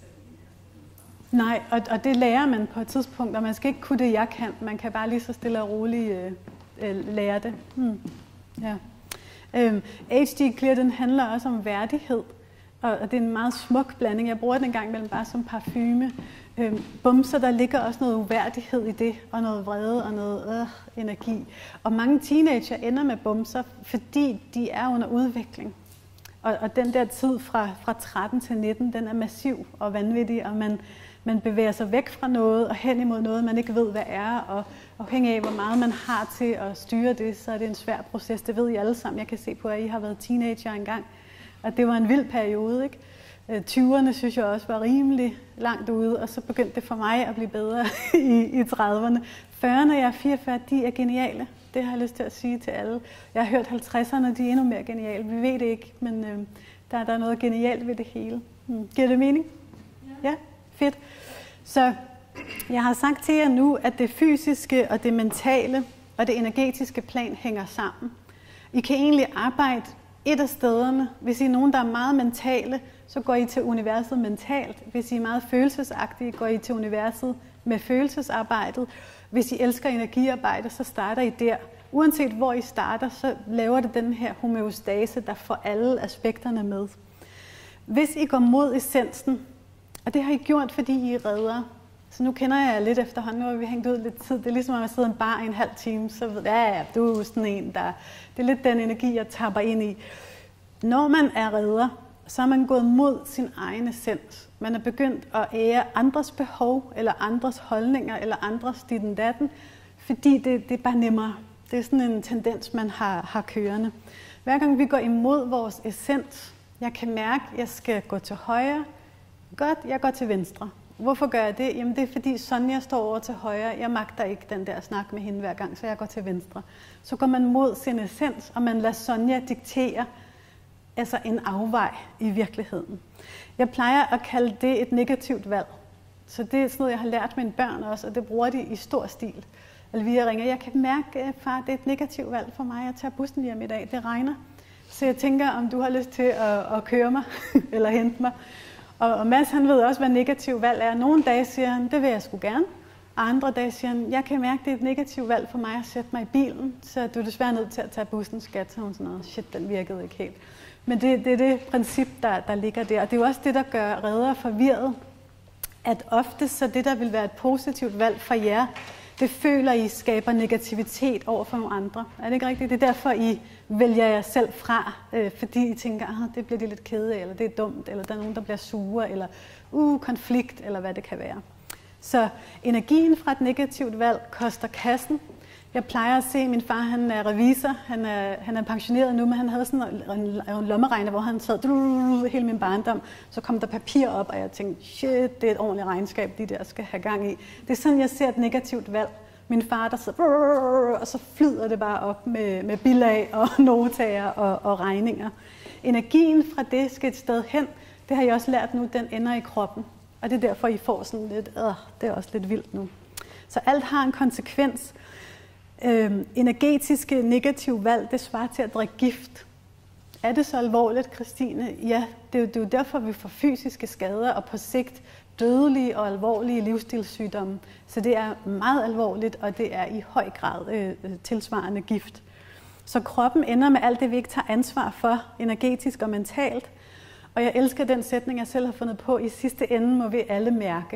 selv lide. Nej, og, og det lærer man på et tidspunkt, og man skal ikke kunne det, jeg kan. Man kan bare lige så stille og roligt øh, øh, lære det. Hmm. Ja. Øhm, H D Clear, den handler også om værdighed, og, og det er en meget smuk blanding. Jeg bruger den en gang imellem bare som parfume. Øhm, bumser, der ligger også noget uværdighed i det, og noget vrede og noget øh, energi. Og mange teenager ender med bumser, fordi de er under udvikling. Og, og den der tid fra, fra tretten til nitten, den er massiv og vanvittig, og man, man bevæger sig væk fra noget og hen imod noget, man ikke ved, hvad er. Og afhængig af, hvor meget man har til at styre det, så er det en svær proces. Det ved I alle sammen. Jeg kan se på, at I har været teenager engang. Og det var en vild periode, ikke? tyverne synes jeg også var rimelig langt ude, og så begyndte det for mig at blive bedre i, i trediverne. fyrrerne, jeg er fireogfyrre, de er geniale. Det har jeg lyst til at sige til alle. Jeg har hørt halvtredserne, de er endnu mere geniale. Vi ved det ikke, men øh, der, der er noget genialt ved det hele. Hmm. Giver det mening? Ja. Ja, fedt. Så jeg har sagt til jer nu, at det fysiske og det mentale og det energetiske plan hænger sammen. I kan egentlig arbejde et af stederne. Hvis I er nogen, der er meget mentale, så går I til universet mentalt. Hvis I er meget følelsesagtige, går I til universet med følelsesarbejdet. Hvis I elsker energiarbejde, så starter I der. Uanset hvor I starter, så laver det den her homeostase, der får alle aspekterne med. Hvis I går mod essensen, og det har I gjort, fordi I er reddere, så nu kender jeg jer lidt efterhånden, nu har vi hængt ud lidt tid. Det er ligesom, at man sidder i en bar i en halv time, så ved jeg, ja, ja, du er sådan en, der... Det er lidt den energi, jeg tapper ind i. Når man er redder, så er man gået mod sin egen essens. Man er begyndt at ære andres behov, eller andres holdninger, eller andres ditten datten, fordi det, det er bare nemmere. Det er sådan en tendens, man har, har kørende. Hver gang vi går imod vores essens, jeg kan mærke, at jeg skal gå til højre. Godt, jeg går til venstre. Hvorfor gør jeg det? Jamen det er fordi Sonja står over til højre. Jeg magter ikke den der snak med hende hver gang, så jeg går til venstre. Så går man mod sin essens, og man lader Sonja diktere altså en afvej i virkeligheden. Jeg plejer at kalde det et negativt valg. Så det er sådan noget, jeg har lært mine børn også, og det bruger de i stor stil. Alvia ringer, jeg kan mærke, far, det er et negativt valg for mig. Jeg tager bussen hjem i dag, det regner. Så jeg tænker, om du har lyst til at, at køre mig, eller hente mig. Og, og Mads, han ved også, hvad negativt valg er. Nogle dage siger han, det vil jeg sgu gerne. Og andre dage siger han, jeg kan mærke, det er et negativt valg for mig at sætte mig i bilen, så du er desværre nødt til at tage bussen, skat. Så hun sådan noget, shit, den virkede ikke helt. Men det, det er det princip, der, der ligger der. Og det er jo også det, der gør reddere forvirret. At ofte så det, der vil være et positivt valg for jer, det føler I skaber negativitet over for nogle andre. Er det ikke rigtigt? Det er derfor, I vælger jer selv fra, øh, fordi I tænker, at det bliver de lidt kede af, eller det er dumt, eller der er nogen, der bliver sure, eller uh, konflikt, eller hvad det kan være. Så energien fra et negativt valg koster kassen. Jeg plejer at se, min far han er revisor, han er, han er pensioneret nu, men han havde sådan en, en lommeregner, hvor han sad hele min barndom. Så kom der papir op, og jeg tænkte, shit, det er et ordentligt regnskab, de der skal have gang i. Det er sådan, jeg ser et negativt valg. Min far, der sidder, og så flyder det bare op med, med bilag og notager og, og regninger. Energien fra det skal et sted hen. Det har jeg også lært nu, den ender i kroppen. Og det er derfor, I får sådan lidt, øh, det er også lidt vildt nu. Så alt har en konsekvens. Øhm, energetiske negative valg, det svarer til at drikke gift. Er det så alvorligt, Christine? Ja, det er, jo, det er jo derfor, vi får fysiske skader og på sigt dødelige og alvorlige livsstilssygdomme. Så det er meget alvorligt, og det er i høj grad øh, tilsvarende gift. Så kroppen ender med alt det, vi ikke tager ansvar for, energetisk og mentalt. Og jeg elsker den sætning, jeg selv har fundet på, i sidste ende må vi alle mærke.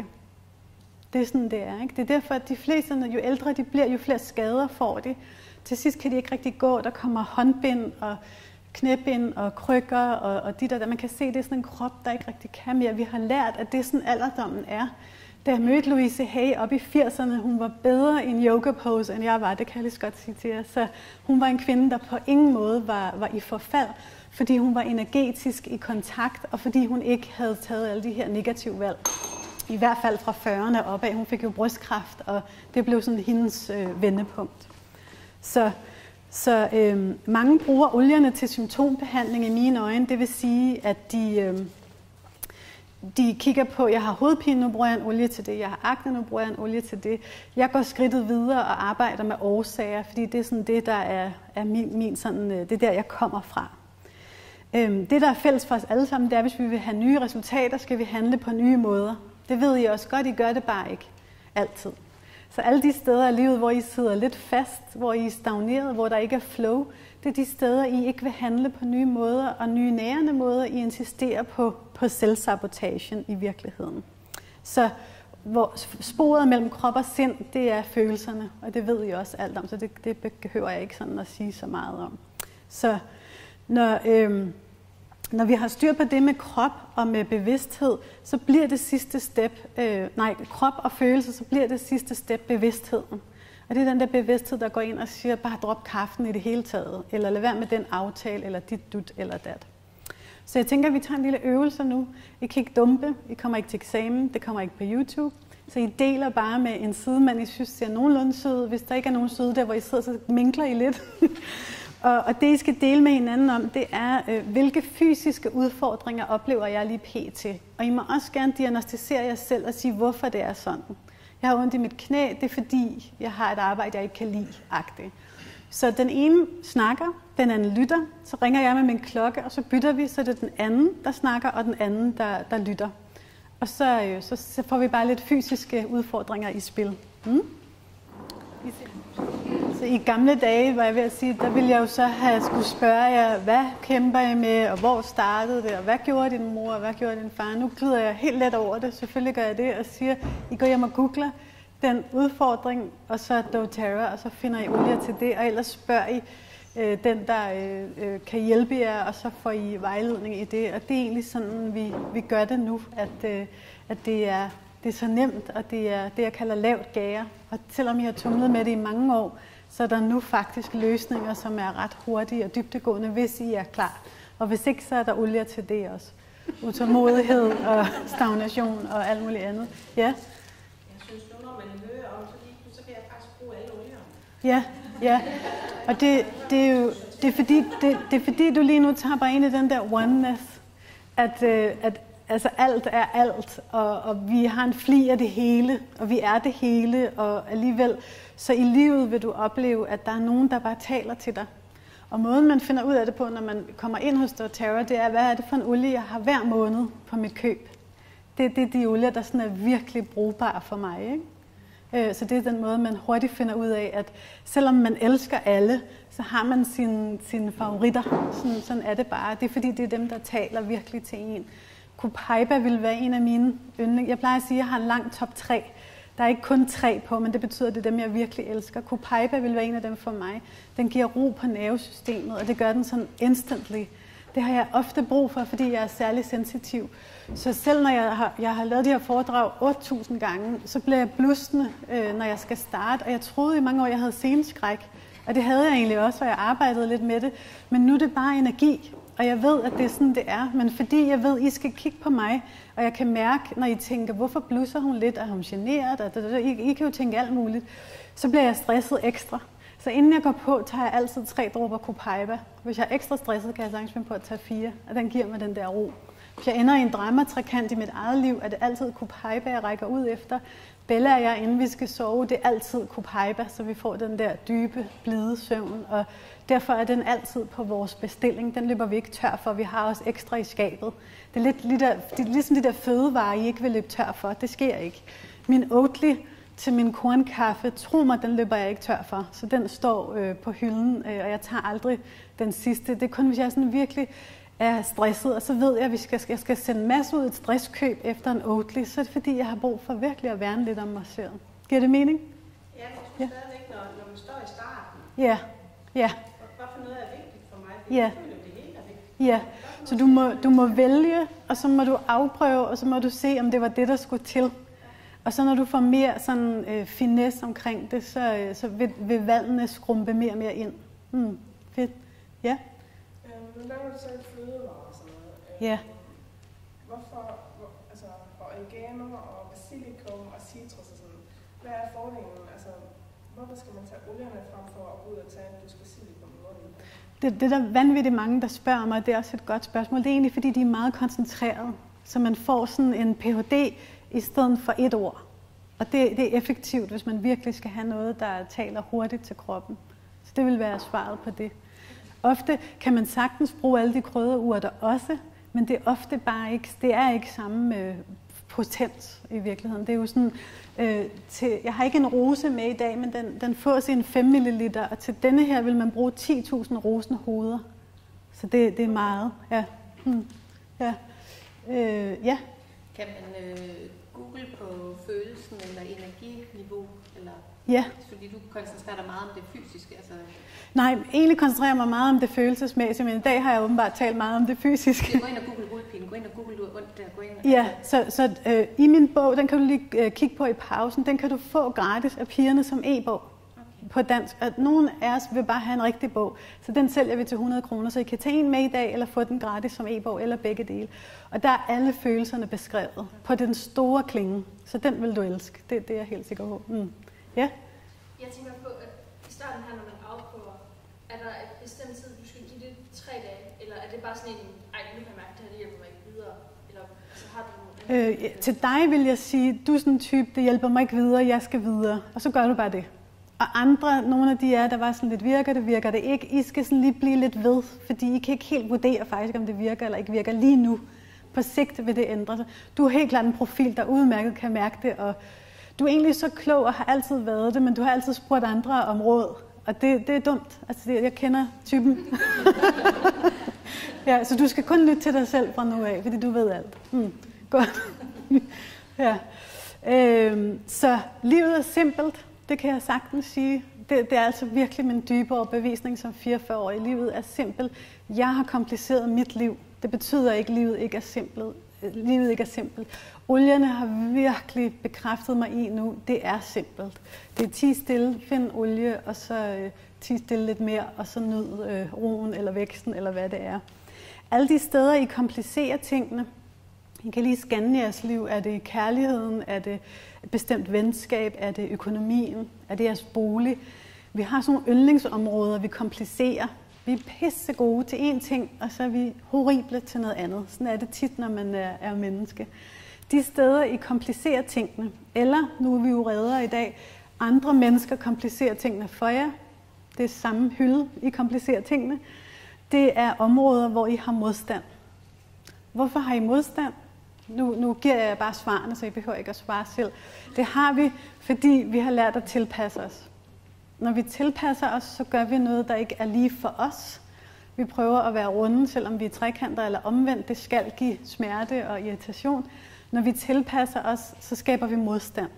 Det er sådan, det er. Ikke? Det er derfor, at de fleste, jo ældre de bliver, jo flere skader får de. Til sidst kan de ikke rigtig gå. Der kommer håndbind og knæbind og krykker og, og de der, der. Man kan se, det er sådan en krop, der ikke rigtig kan mere. Vi har lært, at det er sådan alderdommen er. Da jeg mødte Louise Hay op i firserne, hun var bedre i en yoga pose, end jeg var. Det kan jeg lige så godt sige til jer. Så hun var en kvinde, der på ingen måde var, var i forfald, fordi hun var energetisk i kontakt, og fordi hun ikke havde taget alle de her negative valg. I hvert fald fra fyrrerne opad. Hun fik jo brystkræft, og det blev sådan hendes øh, vendepunkt. Så, så øh, mange bruger olierne til symptombehandling i mine øjne. Det vil sige, at de, øh, de kigger på, jeg har hovedpine, nu bruger jeg en olie til det. Jeg har akne, nu bruger jeg en olie til det. Jeg går skridtet videre og arbejder med årsager, fordi det er sådan det, der er, er min, min sådan, det er der, jeg kommer fra. Øh, det, der er fælles for os alle sammen, det er, hvis vi vil have nye resultater, skal vi handle på nye måder. Det ved I også godt, I gør det bare ikke altid. Så alle de steder i livet, hvor I sidder lidt fast, hvor I er stagneret, hvor der ikke er flow, det er de steder, I ikke vil handle på nye måder og nye nærende måder. I insisterer på, på selvsabotagen i virkeligheden. Så hvor sporet mellem krop og sind, det er følelserne, og det ved I også alt om, så det, det behøver jeg ikke sådan at sige så meget om. Så når... Øh, Når vi har styr på det med krop og med bevidsthed, så bliver det sidste step, øh, nej, krop og følelse, så bliver det sidste step bevidstheden. Og det er den der bevidsthed, der går ind og siger, bare drop kaffen i det hele taget, eller lad være med den aftale, eller dit, dut, eller dat. Så jeg tænker, at vi tager en lille øvelse nu. I kan ikke dumpe, I kommer ikke til eksamen, det kommer ikke på YouTube. Så I deler bare med en sidemand, I synes ser nogenlunde sød. Hvis der ikke er nogen søde der, hvor I sidder, så minkler I lidt. Og det, I skal dele med hinanden om, det er, øh, hvilke fysiske udfordringer oplever jeg lige pt. Og I må også gerne diagnostisere jer selv og sige, hvorfor det er sådan. Jeg har ondt i mit knæ, det er fordi, jeg har et arbejde, jeg ikke kan lide. -agtigt. Så den ene snakker, den anden lytter, så ringer jeg med min klokke, og så bytter vi, så det er den anden, der snakker, og den anden, der, der lytter. Og så, øh, så, så får vi bare lidt fysiske udfordringer i spil. Mm? Så i gamle dage, var jeg ved at sige, der ville jeg jo så have skulle spørge jer, hvad kæmper I med, og hvor startede det, og hvad gjorde din mor, og hvad gjorde din far? Nu glider jeg helt let over det, selvfølgelig gør jeg det, og siger, I går hjem og googler den udfordring, og så doTERRA, og så finder I olier til det, og ellers spørger I øh, den, der øh, kan hjælpe jer, og så får I vejledning i det. Og det er egentlig sådan, vi, vi gør det nu, at, øh, at det, er, det er så nemt, og det er det, jeg kalder lavt gære. Og selvom I har tumlet med det i mange år, så er der nu faktisk løsninger, som er ret hurtige og dybdegående, hvis I er klar. Og hvis ikke, så er der olier til det også. Utålmodighed og stagnation og alt muligt andet. Ja? Jeg synes nu, når man hører om, så, så kan jeg faktisk bruge alle olier. Ja, ja. Og det, det er jo det er fordi, det, det er fordi, du lige nu tapper ind i den der oneness, at, at altså alt er alt, og, og vi har en fli af det hele, og vi er det hele, og alligevel, så i livet vil du opleve, at der er nogen, der bare taler til dig. Og måden, man finder ud af det på, når man kommer ind hos doTERRA, det er, hvad er det for en olie, jeg har hver måned på mit køb. Det, det er de olier, der sådan er virkelig brugbare for mig, ikke? Så det er den måde, man hurtigt finder ud af, at selvom man elsker alle, så har man sine, sine favoritter. Sådan, sådan er det bare. Det er fordi, det er dem, der taler virkelig til en. Copaiba vil være en af mine yndling. Jeg plejer at sige, at jeg har en lang top tre. Der er ikke kun tre på, men det betyder, at det er dem, jeg virkelig elsker. Copaiba vil være en af dem for mig. Den giver ro på nervesystemet, og det gør den sådan instantly. Det har jeg ofte brug for, fordi jeg er særlig sensitiv. Så selv når jeg har, jeg har lavet de her foredrag otte tusind gange, så bliver jeg blustende, øh, når jeg skal starte. Og jeg troede i mange år, jeg havde sceneskræk. Og det havde jeg egentlig også, og jeg arbejdede lidt med det. Men nu er det bare energi. Og jeg ved, at det er sådan, det er. Men fordi jeg ved, at I skal kigge på mig, og jeg kan mærke, når I tænker, hvorfor blusser hun lidt, er hun generet? Og I, I kan jo tænke alt muligt. Så bliver jeg stresset ekstra. Så inden jeg går på, tager jeg altid tre dråber Copaiba. Hvis jeg er ekstra stresset, kan jeg sagtens finde på at tage fire. Og den giver mig den der ro. Hvis jeg ender i en dramatrekant i mit eget liv, er det altid Copaiba, jeg rækker ud efter. Bella og jeg, inden vi skal sove, det er altid Copaiba, så vi får den der dybe, blide søvn. Og derfor er den altid på vores bestilling. Den løber vi ikke tør for. Vi har også ekstra i skabet. Det er lidt det der, det er ligesom de der fødevarer, I ikke vil løbe tør for. Det sker ikke. Min Oatly til min kornkaffe, tro mig, den løber jeg ikke tør for. Så den står øh, på hylden, øh, og jeg tager aldrig den sidste. Det er kun, hvis jeg sådan virkelig er stresset, og så ved jeg, at vi skal, jeg skal sende masser ud et stresskøb efter en Oatly, så er det fordi, jeg har brug for virkelig at værne lidt om mig selv. Giver det mening? Ja, jeg synes ja. Stadigvæk, når, når man står i starten. Ja, ja. Hvorfor noget er vigtigt for mig? Det ja. Jeg føler, det hele er vigtigt. Ja, så du må, du må vælge, og så må du afprøve, og så må du se, om det var det, der skulle til. Og så når du får mere sådan øh, finesse omkring det, så, øh, så vil, vil valgene skrumpe mere og mere ind. Mm, fedt. Ja. Nu laver du så et fødevarer og sådan noget. Ja. Hvorfor, hvor, altså oregano og basilikum og citrus og sådan, hvad er fordelen? Altså, hvorfor skal man tage olierne frem for at gå ud og tage du basilikum i munden? Det, det er der vanvittigt mange, der spørger mig, det er også et godt spørgsmål. Det er egentlig, fordi de er meget koncentrerede, så man får sådan en P H D i stedet for et ord. Og det, det er effektivt, hvis man virkelig skal have noget, der taler hurtigt til kroppen. Så det vil være svaret på det. Ofte kan man sagtens bruge alle de krydderurter også, men det er ofte bare ikke, det er ikke samme øh, potens i virkeligheden. Det er jo sådan, øh, til, jeg har ikke en rose med i dag, men den, den fås i en fem milliliter, og til denne her vil man bruge ti tusind rosenhoveder. Så det, det er meget. Ja. Hmm. Ja. Øh, ja. Kan man øh, google på følelsen eller energiniveau? Eller, ja. Fordi du koncentrerer dig meget om det fysiske. Altså. Nej, egentlig koncentrerer jeg mig meget om det følelsesmæssige, men i dag har jeg åbenbart talt meget om det fysiske. Gå ind og google hovedpine, gå ind og google ondt der, gå ind. Ja, så, så øh, i min bog, den kan du lige øh, kigge på i pausen, den kan du få gratis af Pigerne som e-bog. På dansk. At nogen af os vil bare have en rigtig bog, så den sælger vi til hundrede kroner, så I kan tage en med i dag, eller få den gratis som e-bog, eller begge dele. Og der er alle følelserne beskrevet på den store klinge, så den vil du elske. Det, det er jeg helt sikker på. Mm. Ja? Jeg tænker på, at i starten her, når man afprøver, er der et bestemt tid, du skal give det tre dage, eller er det bare sådan en, ej, nu kan jeg mærke, det her, det hjælper mig ikke videre, eller altså, har du nogle... Øh, til dig vil jeg sige, du er sådan en type, det hjælper mig ikke videre, jeg skal videre, og så gør du bare det. Og andre, nogle af de er, der var sådan lidt, virker det, virker det ikke. I skal sådan lige blive lidt ved, fordi I kan ikke helt vurdere faktisk, om det virker eller ikke virker lige nu. På sigt vil det ændre sig. Du er helt klart en profil, der udmærket kan mærke det, og du er egentlig så klog og har altid været det, men du har altid spurgt andre om råd. Og det, det er dumt. Altså, jeg kender typen. Ja, så du skal kun lytte til dig selv fra nu af, fordi du ved alt. Hmm, godt. Ja. Øhm, så livet er simpelt, det kan jeg sagtens sige. Det, det er altså virkelig min dybe overbevisning som fireogfyrre-årig. Livet er simpelt. Jeg har kompliceret mit liv. Det betyder ikke, at livet ikke er simpelt. Livet ikke er simpelt. Olierne har virkelig bekræftet mig i nu, det er simpelt. Det er ti stille, find olie, og så øh, ti stille lidt mere, og så nyd øh, roen eller væksten, eller hvad det er. Alle de steder, I komplicerer tingene, I kan lige scanne jeres liv. Er det kærligheden? Er det et bestemt venskab? Er det økonomien? Er det jeres bolig? Vi har sådan nogle yndlingsområder, vi komplicerer. Vi er pisse gode til én ting, og så er vi horrible til noget andet. Sådan er det tit, når man er, er menneske. De steder, I komplicerer tingene, eller nu er vi jo redere i dag, andre mennesker komplicerer tingene for jer. Det er samme hylde, I komplicerer tingene. Det er områder, hvor I har modstand. Hvorfor har I modstand? Nu, nu giver jeg bare svarene, så I behøver ikke at svare selv. Det har vi, fordi vi har lært at tilpasse os. Når vi tilpasser os, så gør vi noget, der ikke er lige for os. Vi prøver at være runde, selvom vi er trekanter eller omvendt. Det skal give smerte og irritation. Når vi tilpasser os, så skaber vi modstand.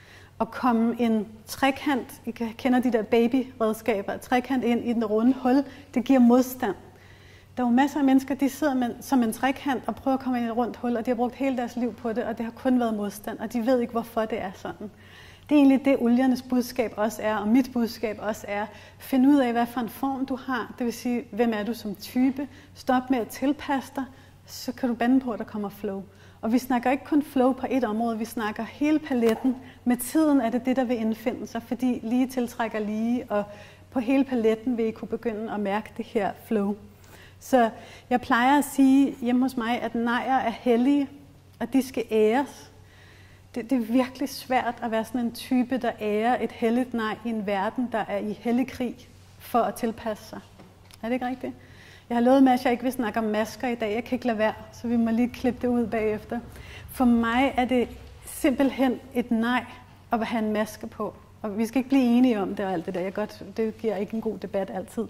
At komme en trekant, I kender de der babyredskaber, trekant ind i den runde hul, det giver modstand. Der er jo masser af mennesker, de sidder med, som en trekant og prøver at komme ind i et rundt hul, og de har brugt hele deres liv på det, og det har kun været modstand, og de ved ikke, hvorfor det er sådan. Det er egentlig det, oliernes budskab også er, og mit budskab også er. Find ud af, hvad for en form du har, det vil sige, hvem er du som type. Stop med at tilpasse dig, så kan du bande på, at der kommer flow. Og vi snakker ikke kun flow på et område, vi snakker hele paletten. Med tiden er det det, der vil indfinde sig, fordi lige tiltrækker lige, og på hele paletten vil I kunne begynde at mærke det her flow. Så jeg plejer at sige hjemme hos mig, at nejer er hellige, og de skal æres. Det, det er virkelig svært at være sådan en type, der ærer et helligt nej i en verden, der er i hellig krig for at tilpasse sig. Er det ikke rigtigt? Jeg har lovet med, at jeg ikke vil snakke om masker i dag. Jeg kan ikke lade være, så vi må lige klippe det ud bagefter. For mig er det simpelthen et nej at have en maske på. Og vi skal ikke blive enige om det og alt det der. Jeg godt, det giver ikke en god debat altid.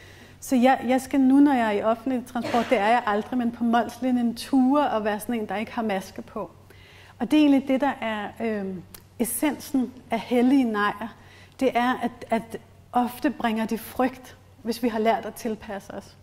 Så jeg, jeg skal nu, når jeg er i offentlig transport, det er jeg aldrig, men på Molslinjen ture og være sådan en, der ikke har maske på. Og det er egentlig det, der er øh, essensen af hellige nejer. Det er, at, at ofte bringer de frygt, hvis vi har lært at tilpasse os.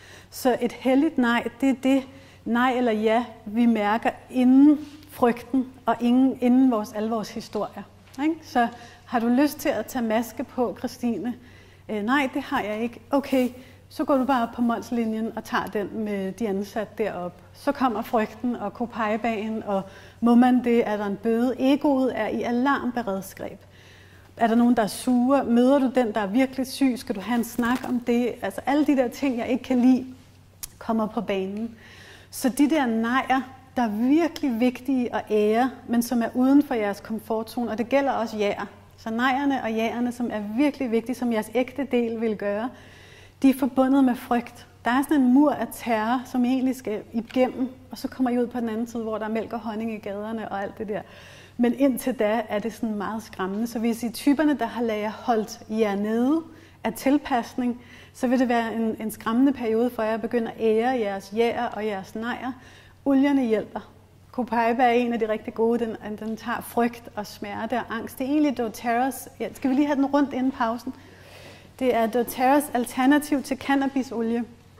Så et helligt nej, det er det nej eller ja, vi mærker inden frygten og inden, inden vores, alle vores historier. Ikke? Så har du lyst til at tage maske på, Christine? Øh, nej, det har jeg ikke. Okay, så går du bare op på Molslinjen og tager den med de ansatte deroppe. Så kommer frygten og kopejbagen, og må man det, er der en bøde. Egoet er i alarmberedskab. Er der nogen, der er sure? Møder du den, der er virkelig syg? Skal du have en snak om det? Altså alle de der ting, jeg ikke kan lide, kommer på banen. Så de der nejer, der er virkelig vigtige at ære, men som er uden for jeres komfortzone, og det gælder også jer. Så nejerne og jægerne, som er virkelig vigtige, som jeres ægte del vil gøre, de er forbundet med frygt. Der er sådan en mur af terror, som I egentlig skal igennem, og så kommer I ud på den anden side, hvor der er mælk og honning i gaderne og alt det der. Men indtil da er det sådan meget skræmmende. Så hvis I typerne, der har ladet jer holdt jer nede af tilpasning, så vil det være en, en skræmmende periode for jer at begynde at ære jeres jæger og jeres nejer. Olierne hjælper. Copaiba er en af de rigtig gode, den, den tager frygt og smerte og angst. Det er egentlig doTERRA's, ja, skal vi lige have den rundt inden pausen? Det er doTERRA's alternativ til cannabisolie.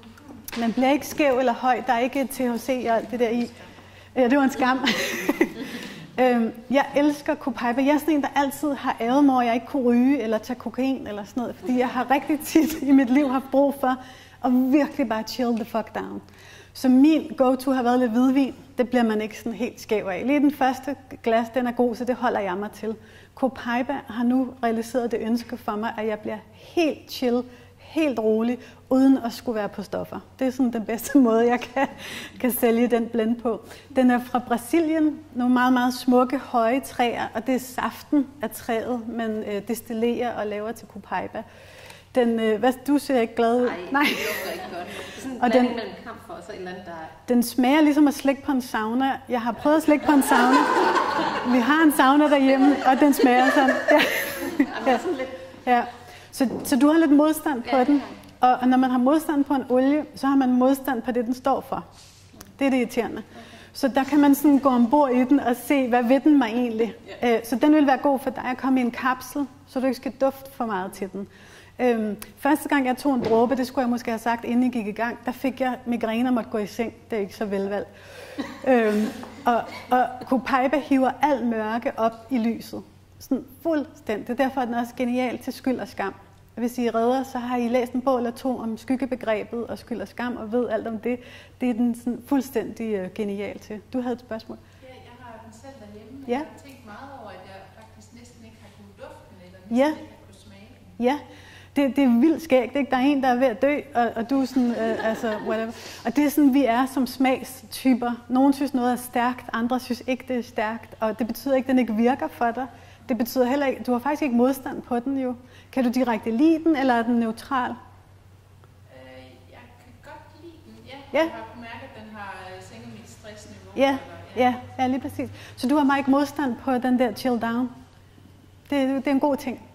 Man bliver ikke skæv eller høj, der er ikke T H C og alt det der i. Ja, det var en skam. Jeg elsker Copaiba. Jeg er sådan en, der altid har ærget mig, at jeg ikke kunne ryge eller tage kokain eller sådan noget, fordi jeg har rigtig tit i mit liv haft brug for at virkelig bare chill the fuck down. Så min go-to har været lidt hvidvin. Det bliver man ikke sådan helt skæv af. Lige den første glas, den er god, så det holder jeg mig til. Copaiba har nu realiseret det ønske for mig, at jeg bliver helt chill, helt roligt, uden at skulle være på stoffer. Det er sådan den bedste måde, jeg kan, kan sælge den blend på. Den er fra Brasilien, nogle meget, meget smukke, høje træer, og det er saften af træet, man øh, destillerer og laver til Copaiba. Den, øh, hvad, du ser ikke glad ud? Nej, Nej. Det lugter ikke godt. Det er sådan en og blanding den, mellem kamfer og så et eller andet, der er... Den smager ligesom at slikke på en sauna. Jeg har prøvet at slikke på en sauna. Vi har en sauna derhjemme, og den smager sådan. Ja. Ja. Ja. Så, så du har lidt modstand på ja, den. Og, og når man har modstand på en olie, så har man modstand på det, den står for. Det er det irriterende. Så der kan man sådan gå ombord i den og se, hvad ved den mig egentlig. Ja. Så den vil være god for dig at komme i en kapsel, så du ikke skal dufte for meget til den. Øhm, første gang jeg tog en dråbe, det skulle jeg måske have sagt, inden jeg gik i gang, der fik jeg migræne og måtte gå i seng. Det er ikke så velvalgt. øhm, og, og Copaiba hiver alt mørke op i lyset. Sådan fuldstændig. Det er derfor, at den er også genial til skyld og skam. Hvis I redder, så har I læst en bog eller to om skyggebegrebet og skyld og skam, og ved alt om det. Det er den sådan fuldstændig uh, genial til. Du havde et spørgsmål? Ja, jeg har den selv derhjemme, og ja. jeg har tænkt meget over, at jeg faktisk næsten ikke har kunnet dufte den, eller næsten ja. ikke har kunnet smage den. Ja, det, det er vildt skægt, ikke? Der er en, der er ved at dø, og, og du er sådan, øh, altså, whatever. Og det er sådan, vi er som smagstyper. Nogle synes noget er stærkt, andre synes ikke, det er stærkt, og det betyder ikke, at den ikke virker for dig. Det betyder heller ikke, du har faktisk ikke modstand på den jo. Kan du direkte lide den, eller er den neutral? Øh, jeg kan godt lide den, ja. ja. Jeg har kunnet mærke, at den har sænket mit stressniveau. Ja. Eller, ja. Ja, ja, lige præcis. Så du har meget ikke modstand på den der chill down. Det, det er en god ting.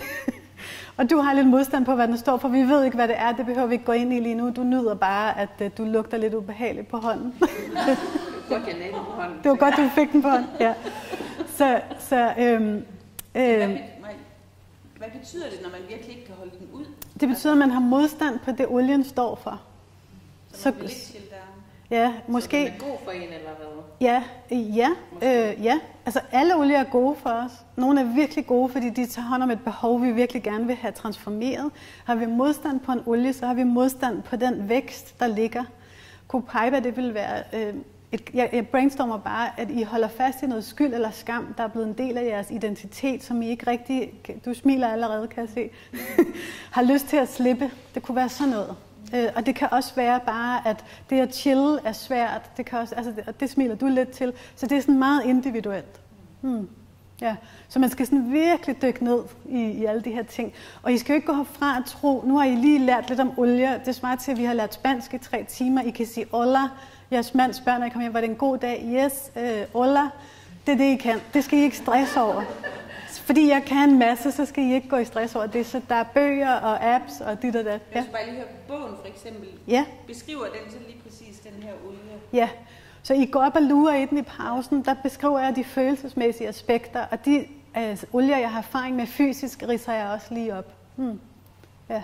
Og du har lidt modstand på, hvad den står for. Vi ved ikke, hvad det er. Det behøver vi ikke gå ind i lige nu. Du nyder bare, at uh, du lugter lidt ubehageligt på hånden. Det var godt, jeg lagde den på hånden. Det var godt, du fik den på hånden, ja. Så, så øhm, øhm, hvad, hvad betyder det, når man virkelig ikke kan holde den ud? Det betyder, at man har modstand på det, olien står for. Så man vil ikke chill down? Ja, måske. Så den er god for en, eller hvad? Ja, ja, øh, ja. Altså alle olier er gode for os. Nogle er virkelig gode, fordi de tager hånd om et behov, vi virkelig gerne vil have transformeret. Har vi modstand på en olie, så har vi modstand på den vækst, der ligger. Copaiba, det vil være... Øh, et, jeg, jeg brainstormer bare, at I holder fast i noget skyld eller skam, der er blevet en del af jeres identitet, som I ikke rigtig... Du smiler allerede, kan jeg se. har lyst til at slippe. Det kunne være sådan noget. Øh, og det kan også være bare, at det at chille er svært. Det kan også, altså det, og det smiler du lidt til. Så det er sådan meget individuelt. Hmm. Ja. Så man skal sådan virkelig dykke ned i, i alle de her ting. Og I skal jo ikke gå herfra og tro, nu har I lige lært lidt om olie. Det svarer til, at vi har lært spansk i tre timer. I kan sige hola. Jeres mand spørger, når I kommer hjem, var det en god dag? Yes, øh, hola. Det er det, I kan. Det skal I ikke stresse over. Fordi jeg kan en masse, så skal I ikke gå i stress over det. Så der er bøger og apps og dit og dat. Ja. Jeg skal bare lige høre på bogen, for eksempel. Ja. Beskriver den så lige præcis den her olie? Ja. Så I går op og lurer i den i pausen. Der beskriver jeg de følelsesmæssige aspekter. Og de øh, olier, jeg har erfaring med fysisk, ridser jeg også lige op. Hmm. Ja.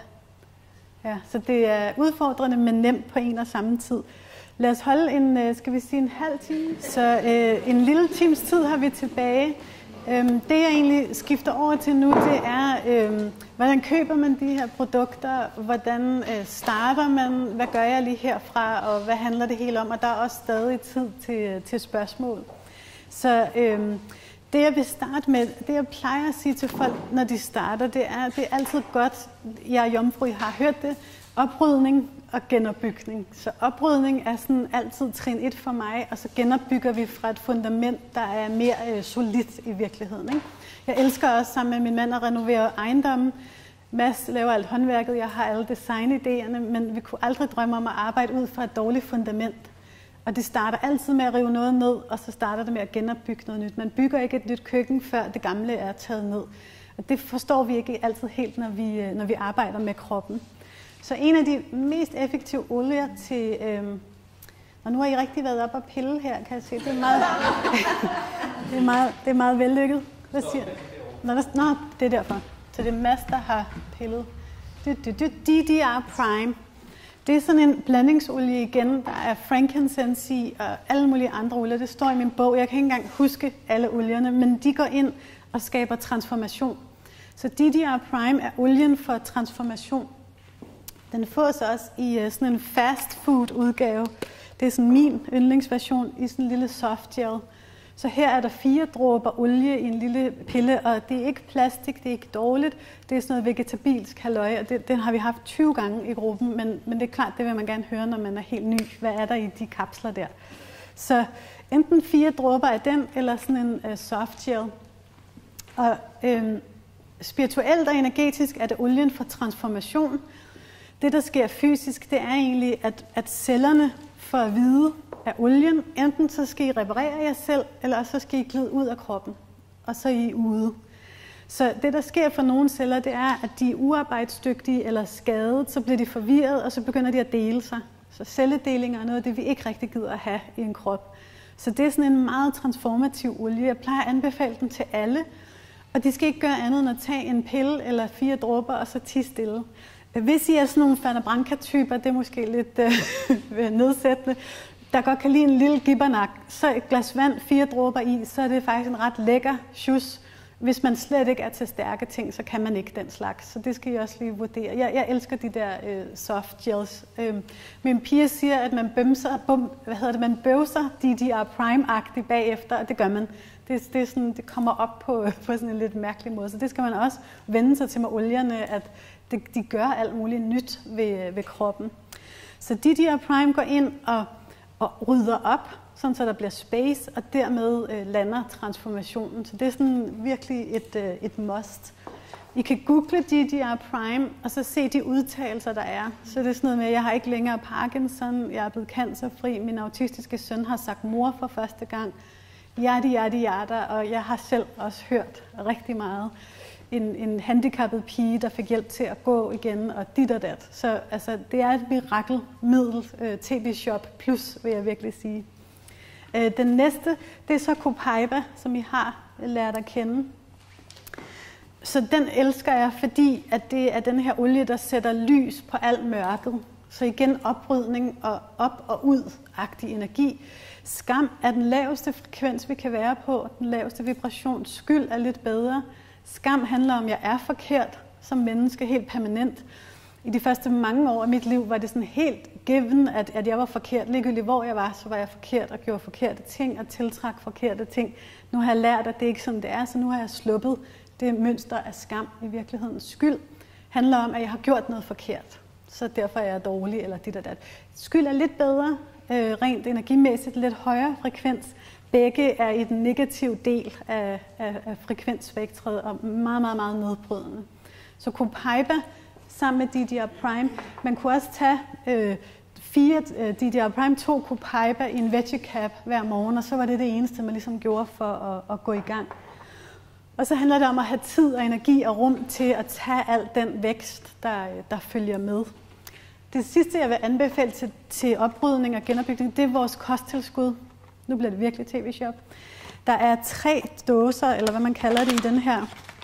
Ja. Så det er udfordrende, men nemt på en og samme tid. Lad os holde en, skal vi sige, en halv time. Så øh, en lille times tid har vi tilbage. Øhm, det jeg egentlig skifter over til nu, det er, øhm, hvordan køber man de her produkter, hvordan øh, starter man, hvad gør jeg lige herfra, og hvad handler det hele om, og der er også stadig tid til, til spørgsmål. Så øhm, det jeg vil starte med, det jeg plejer at sige til folk, når de starter, det er, det er altid godt, jeg er jomfru, I har hørt det, oprydning og genopbygning. Så oprydning er sådan altid trin et for mig, og så genopbygger vi fra et fundament, der er mere øh, solidt i virkeligheden. Ikke? Jeg elsker også sammen med min mand at renovere ejendommen. Mads laver alt håndværket, jeg har alle designidéerne, men vi kunne aldrig drømme om at arbejde ud fra et dårligt fundament. Og det starter altid med at rive noget ned, og så starter det med at genopbygge noget nyt. Man bygger ikke et nyt køkken, før det gamle er taget ned. Og det forstår vi ikke altid helt, når vi, når vi arbejder med kroppen. Så en af de mest effektive olier til... Øhm, og nu har I rigtig været op og pille her, kan jeg se. Det er meget, det er meget, det er meget vellykket. Hvad siger du? Nå, Nå, det er derfor. Så det er Mads, der har pillet. D D R Prime. Det er sådan en blandingsolie igen. Der er frankincense i og alle mulige andre olier. Det står i min bog. Jeg kan ikke engang huske alle olierne, men de går ind og skaber transformation. Så D D R Prime er olien for transformation. Den fås også i sådan en fast food udgave. Det er sådan min yndlingsversion i sådan en lille soft gel. Så her er der fire dråber olie i en lille pille, og det er ikke plastik, det er ikke dårligt. Det er sådan noget vegetabilsk halløj, og det, den har vi haft tyve gange i gruppen, men, men det er klart, det vil man gerne høre, når man er helt ny. Hvad er der i de kapsler der? Så enten fire dråber af den, eller sådan en uh, soft gel. Og øhm, spirituelt og energetisk er det olien for transformation. Det, der sker fysisk, det er egentlig, at, at cellerne får at vide af olien, enten så skal I reparere jer selv, eller så skal I glide ud af kroppen, og så er I ude. Så det, der sker for nogle celler, det er, at de er uarbejdsdygtige eller skadet, så bliver de forvirret, og så begynder de at dele sig. Så celledelinger er noget af det, vi ikke rigtig gider at have i en krop. Så det er sådan en meget transformativ olie. Jeg plejer at anbefale den til alle, og de skal ikke gøre andet end at tage en pille eller fire dråber, og så tie stille. Hvis I er sådan nogle Fanny Branca-typer, det er måske lidt øh, nedsættende, der godt kan lide en lille gibbernak, så et glas vand, fire dråber i, så er det faktisk en ret lækker sjus. Hvis man slet ikke er til stærke ting, så kan man ikke den slags. Så det skal I også lige vurdere. Jeg, jeg elsker de der øh, soft gels. Øh, min piger siger, at man bømser, bum, hvad hedder det, man bøvser D D R Prime-agtigt bagefter, og det gør man. Det, det, er sådan, det kommer op på, på sådan en lidt mærkelig måde. Så det skal man også vende sig til med olierne, at det, de gør alt muligt nyt ved, ved kroppen. Så D D R Prime går ind og, og rydder op, sådan så der bliver space, og dermed øh, lander transformationen. Så det er sådan virkelig et, øh, et must. I kan google D D R Prime, og så se de udtalelser, der er. Så det er sådan noget med, at jeg har ikke længere Parkinson, jeg er blevet cancerfri, min autistiske søn har sagt mor for første gang, yadi, yadi, yada, og jeg har selv også hørt rigtig meget. En, en handicappet pige, der fik hjælp til at gå igen, og dit og dat. Så altså, det er et mirakelmiddel, øh, T V-shop plus, vil jeg virkelig sige. Øh, den næste, det er så Copaiba, som I har lært at kende. Så den elsker jeg, fordi at det er den her olie, der sætter lys på alt mørket. Så igen oprydning og op og ud-agtig energi. Skam er den laveste frekvens, vi kan være på. Den laveste vibration. Skyld er lidt bedre. Skam handler om, at jeg er forkert som menneske, helt permanent. I de første mange år af mit liv var det sådan helt given, at, at jeg var forkert. Ligegyldigt hvor jeg var, så var jeg forkert og gjorde forkerte ting og tiltrak forkerte ting. Nu har jeg lært, at det ikke er sådan, det er, så nu har jeg sluppet det mønster af skam. I virkelighedens skyld handler om, at jeg har gjort noget forkert. Så derfor er jeg dårlig eller dit og dat. Skyld er lidt bedre, øh, rent energimæssigt, lidt højere frekvens. Begge er i den negative del af, af, af frekvensspektret og meget, meget, meget nedbrydende. Så Copaiba sammen med D D R Prime. Man kunne også tage øh, fire øh, D D R Prime, to Copaiba i en veggie cap hver morgen, og så var det det eneste, man ligesom gjorde for at, at gå i gang. Og så handler det om at have tid og energi og rum til at tage al den vækst, der, der følger med. Det sidste, jeg vil anbefale til, til oprydning og genopbygning, det er vores kosttilskud. Nu bliver det virkelig T V-shop. Der er tre dåser, eller hvad man kalder det i den her.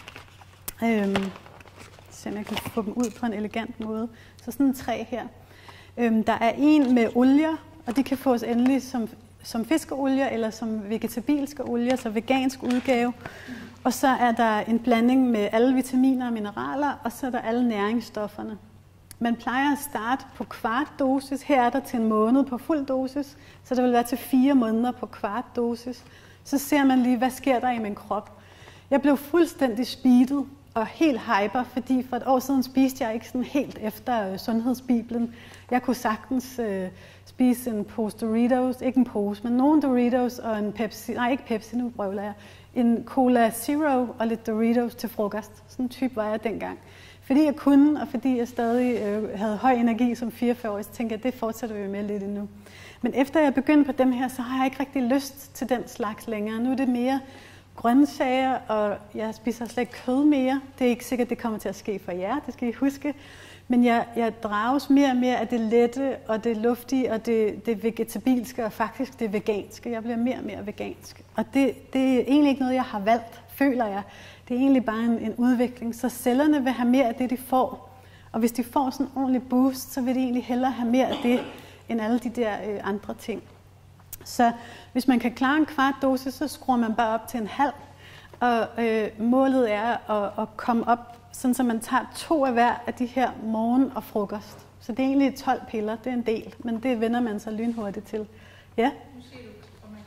Øhm, så jeg kan få dem ud på en elegant måde. Så sådan tre her. Øhm, der er en med olier, og de kan fås endelig som, som fiskeolier eller som vegetabilske olier, så vegansk udgave. Og så er der en blanding med alle vitaminer og mineraler, og så er der alle næringsstofferne. Man plejer at starte på kvart dosis. Her er der til en måned på fuld dosis, så der vil være til fire måneder på kvart dosis. Så ser man lige, hvad sker der i min krop. Jeg blev fuldstændig speedet og helt hyper, fordi for et år siden spiste jeg ikke sådan helt efter øh, sundhedsbibelen. Jeg kunne sagtens øh, spise en pose Doritos, ikke en pose, men nogle Doritos og en Pepsi, nej ikke Pepsi, nu brøvler jeg, en Cola Zero og lidt Doritos til frokost. Sådan en type var jeg dengang. Fordi jeg kunne, og fordi jeg stadig øh, havde høj energi som fireogfyrre-årig, så tænkte jeg, at det fortsætter vi med lidt endnu. Men efter jeg begyndte på dem her, så har jeg ikke rigtig lyst til den slags længere. Nu er det mere grøntsager, og jeg spiser slet ikke kød mere. Det er ikke sikkert, det kommer til at ske for jer, det skal I huske. Men jeg, jeg drages mere og mere af det lette, og det luftige, og det, det vegetabilske, og faktisk det veganske. Jeg bliver mere og mere vegansk. Og det, det er egentlig ikke noget, jeg har valgt, føler jeg. Det er egentlig bare en, en udvikling. Så cellerne vil have mere af det, de får. Og hvis de får sådan en ordentlig boost, så vil de egentlig hellere have mere af det, end alle de der øh, andre ting. Så hvis man kan klare en kvart dosis, så skruer man bare op til en halv. Og øh, målet er at, at komme op, sådan så man tager to af hver af de her morgen og frokost. Så det er egentlig tolv piller, det er en del, men det vender man sig lynhurtigt til. Ja? Nu siger du, at man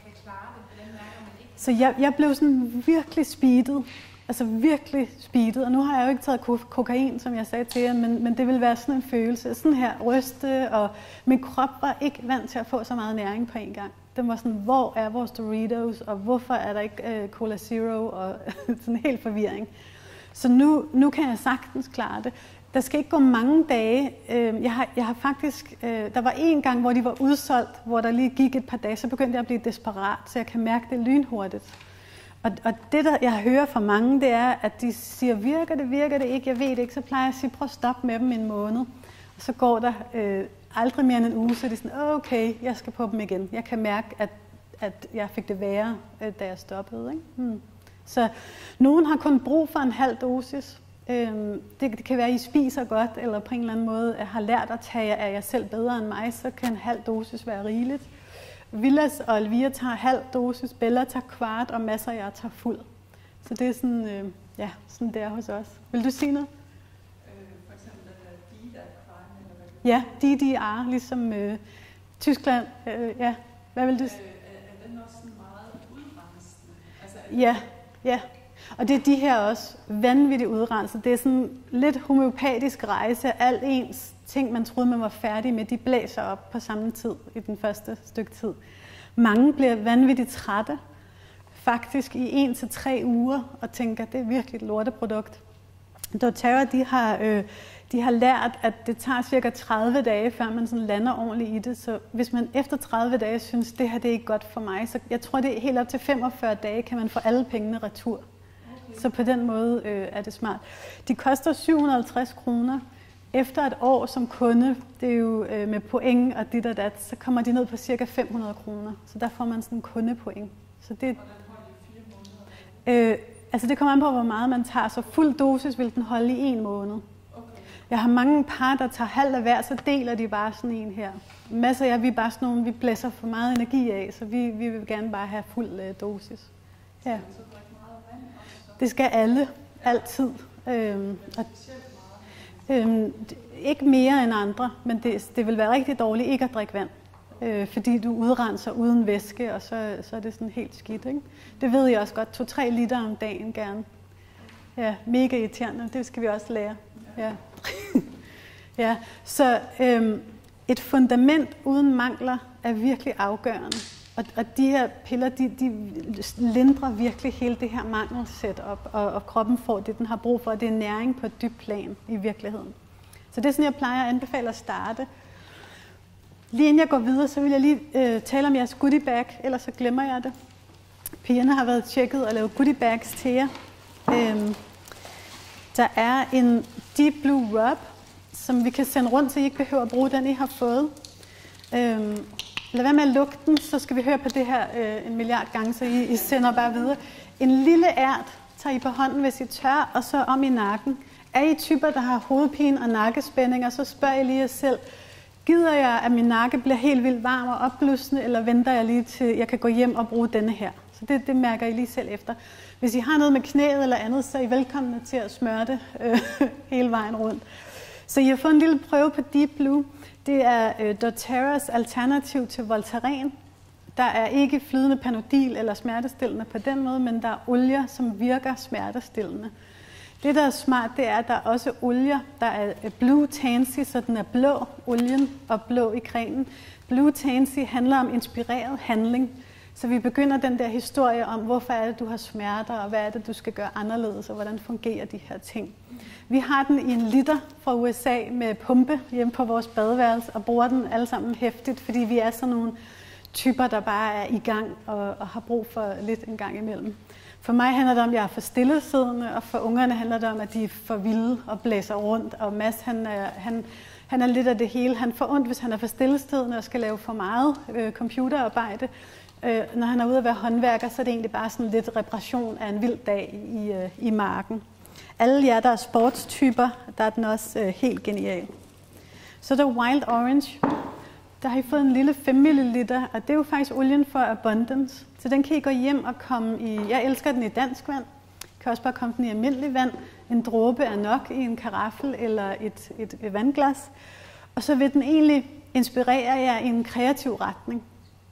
kan klare det? Hvordan mærker man ikke? Så jeg, jeg blev sådan virkelig speedet. Altså virkelig speedet. Og nu har jeg jo ikke taget kokain, som jeg sagde til jer, men, men det vil være sådan en følelse. Sådan her ryste, og min krop var ikke vant til at få så meget næring på en gang. Den var sådan, hvor er vores Doritos, og hvorfor er der ikke uh, Cola Zero, og sådan helt forvirring. Så nu, nu kan jeg sagtens klare det. Der skal ikke gå mange dage. Jeg har, jeg har faktisk, der var en gang, hvor de var udsolgt, hvor der lige gik et par dage, så begyndte jeg at blive desperat, så jeg kan mærke det lynhurtigt. Og, og det, der jeg hører fra mange, det er, at de siger, virker det, virker det ikke, jeg ved det ikke, så plejer jeg at sige, prøv at stoppe med dem en måned. Og så går der øh, aldrig mere end en uge, så det er sådan, okay, jeg skal på dem igen. Jeg kan mærke, at, at jeg fik det værre, da jeg stoppede. Ikke? Hmm. Så nogen har kun brug for en halv dosis. Øhm, det, det kan være, at I spiser godt, eller på en eller anden måde har lært at tage af jer selv bedre end mig, så kan en halv dosis være rigeligt. Villas og Elvira tager halv dosis, Bella tager kvart, og masser af jer tager fuld. Så det er sådan, øh, ja, sådan det er hos os. Vil du sige noget? Øh, for eksempel den der D D A R, eller hvad? Ja, D D A R, ligesom øh, Tyskland. Øh, ja, hvad vil du sige? Øh, er, er den også sådan meget udrensende? Altså, ja, ja. Og det er de her også vanvittigt udrenset. Det er sådan lidt homeopatisk rejse. Alt ens ting, man troede, man var færdig med, de blæser op på samme tid i den første stykke tid. Mange bliver vanvittigt trætte, faktisk i en til tre uger, og tænker, det er virkelig et lorteprodukt. doTERRA, de har, øh, de har lært, at det tager cirka tredive dage, før man sådan lander ordentligt i det. Så hvis man efter tredive dage synes, det her det er ikke godt for mig, så jeg tror, det er helt op til femogfyrre dage, kan man få alle pengene retur. Så på den måde øh, er det smart. De koster syv hundrede og halvtreds kroner. Efter et år som kunde, det er jo øh, med point og dit og dat, så kommer de ned på cirka fem hundrede kroner. Så der får man sådan en kundepoint. Så det, Hvordan holder de fire måneder? øh, altså det kommer an på, hvor meget man tager. Så fuld dosis vil den holde i en måned. Okay. Jeg har mange par, der tager halvt af hver, så deler de bare sådan en her. Masser af jer, vi er bare sådan nogle, vi blæser for meget energi af, så vi, vi vil gerne bare have fuld øh, dosis. Ja. Det skal alle, altid. Øhm, og, øhm, ikke mere end andre, men det, det vil være rigtig dårligt ikke at drikke vand. Øh, fordi du udrenser uden væske, og så, så er det sådan helt skidt. Ikke? Det ved jeg også godt. To-tre liter om dagen gerne. Ja, mega irriterende. Det skal vi også lære. Ja. Ja. Så øhm, et fundament uden mangler er virkelig afgørende. Og, og de her piller, de, de lindrer virkelig hele det her mangelsæt-up, og, og kroppen får det, den har brug for, og det er næring på et dybt plan i virkeligheden. Så det er sådan, jeg plejer at anbefale at starte. Lige inden jeg går videre, så vil jeg lige øh, tale om jeres goodie bag, ellers så glemmer jeg det. Pigerne har været tjekket og lavet goodie bags til jer. Øhm, der er en Deep Blue Rub, som vi kan sende rundt, så I ikke behøver at bruge den, I har fået. Øhm, Lad være med at lukke den, så skal vi høre på det her øh, en milliard gange, så I, I sender bare videre. En lille ært tager I på hånden, hvis I tør, og så om i nakken. Er I typer, der har hovedpine og nakkespændinger, så spørger I lige jer selv, gider jeg, at min nakke bliver helt vildt varm og opblussende, eller venter jeg lige til, jeg kan gå hjem og bruge denne her? Så det, det mærker I lige selv efter. Hvis I har noget med knæet eller andet, så er I velkomne til at smøre det øh, hele vejen rundt. Så I har fået en lille prøve på Deep Blue. Det er øh, doTERRAs alternativ til Voltaren. Der er ikke flydende Panodil eller smertestillende på den måde, men der er olier, som virker smertestillende. Det, der er smart, det er, at der er også olier. Der er Blue Tansy, så den er blå, olien, og blå i crenen. Blue Tansy handler om inspireret handling. Så vi begynder den der historie om, hvorfor er det, du har smerter, og hvad er det, du skal gøre anderledes, og hvordan fungerer de her ting. Vi har den i en liter fra U S A med pumpe hjemme på vores badeværelse, og bruger den alle sammen hæftigt, fordi vi er sådan nogle typer, der bare er i gang og, og har brug for lidt en gang imellem. For mig handler det om, at jeg er for stillesiddende, og for ungerne handler det om, at de er for vilde og blæser rundt. Og Mads, han er, han, han er lidt af det hele. Han får ondt, hvis han er for stillesiddende og skal lave for meget øh, computerarbejde. Øh, når han er ude at være håndværker, så er det egentlig bare sådan lidt reparation af en vild dag i, øh, i marken. Alle jer, der er sportstyper, der er den også øh, helt genial. Så er der Wild Orange. Der har I fået en lille fem milliliter, og det er jo faktisk olien for Abundance. Så den kan I gå hjem og komme i, jeg elsker den i dansk vand. I kan også bare komme den i almindelig vand. En dråbe er nok i en karaffel eller et, et, et vandglas. Og så vil den egentlig inspirere jer i en kreativ retning.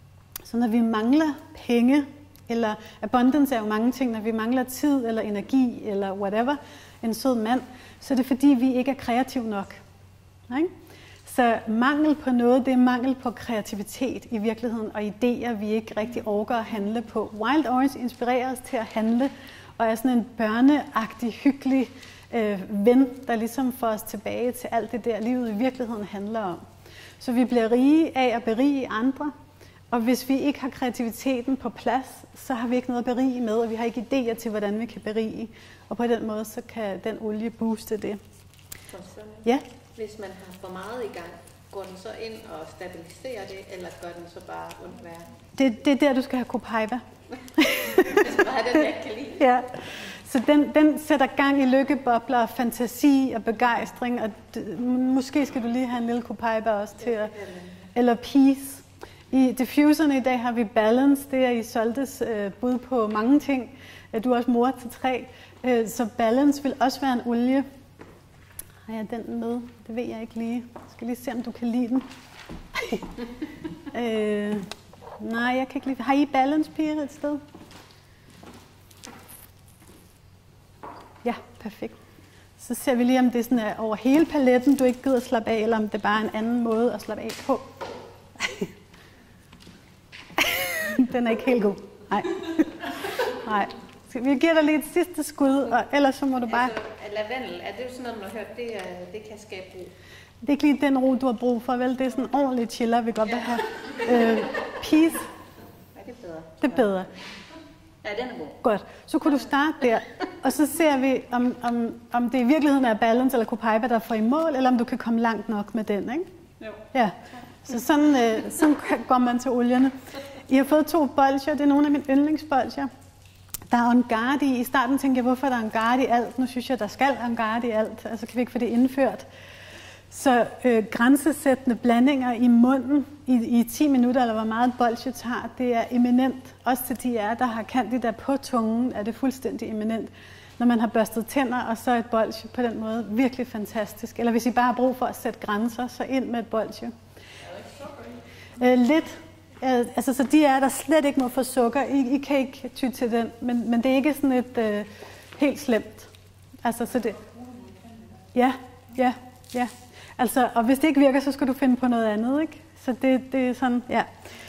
Så når vi mangler penge, eller abundance er jo mange ting, når vi mangler tid eller energi eller whatever, en sød mand, så er det fordi, vi ikke er kreative nok. Ikke? Så mangel på noget, det er mangel på kreativitet i virkeligheden, og idéer, vi ikke rigtig orker at handle på. Wild Orange inspirerer os til at handle, og er sådan en børneagtig, hyggelig øh, ven, der ligesom får os tilbage til alt det der, livet i virkeligheden handler om. Så vi bliver rige af at berige andre, og hvis vi ikke har kreativiteten på plads, så har vi ikke noget at berige med, og vi har ikke idéer til, hvordan vi kan berige. Og på den måde, så kan den olie booste det. Ja. Hvis man har for meget i gang, går den så ind og stabiliserer det, eller gør den så bare ondt værre? Det, det er der, du skal have Copaiba. Jeg skal bare have den, jeg kan lide. Ja. Så den, den sætter gang i lykkebobler og fantasi og begejstring, og det, måske skal du lige have en lille Copaiba også til at... Eller peace. I diffuserne i dag har vi balance, det er Isoldes øh, bud på mange ting. Du er også mor til tre, øh, så balance vil også være en olie. Har jeg den med? Det ved jeg ikke lige. Jeg skal lige se, om du kan lide den. øh, nej, jeg kan ikke lide. Har I balance, piger, et sted? Ja, perfekt. Så ser vi lige, om det sådan er over hele paletten, du ikke gider at slappe af, eller om det er bare en anden måde at slappe af på. Den er ikke helt god. Nej. Nej. Vi giver dig lige et sidste skud, og ellers så må du bare... Altså, lavendel, er det jo sådan noget, man har hørt, det, er, det kan skabe ro? Det er ikke lige den ro, du har brug for, vel? Det er sådan en ordentlig chiller, vi godt vil have. Øh, peace. Ja, det er bedre. Det er bedre. Ja, den er god. Godt. Så kunne du starte der, og så ser vi, om, om, om det i virkeligheden er balance eller Copaiba, der får i mål, eller om du kan komme langt nok med den, ikke? Jo. Ja. Så sådan, øh, sådan går man til olierne. I har fået to bolcher. Det er nogle af mine yndlingsbolcher. Der er en guard i. I starten tænkte jeg, hvorfor der er en guard i alt? Nu synes jeg, der skal en guard i alt. Altså kan vi ikke få det indført? Så øh, grænsesættende blandinger i munden i, i ti minutter, eller hvor meget bolche tager, det er eminent. Også til de jer, der har candida på tungen, er det fuldstændig eminent. Når man har børstet tænder, og så et bolche på den måde, virkelig fantastisk. Eller hvis I bare har brug for at sætte grænser, så ind med et bolche. Øh, lidt. Altså, så de er der slet ikke må få sukker. I, I kan ikke ty til den, men, men det er ikke sådan et øh, helt slemt. Altså, så det... Ja, ja, ja. Altså, og hvis det ikke virker, så skal du finde på noget andet, ikke? Så det, det er sådan, ja.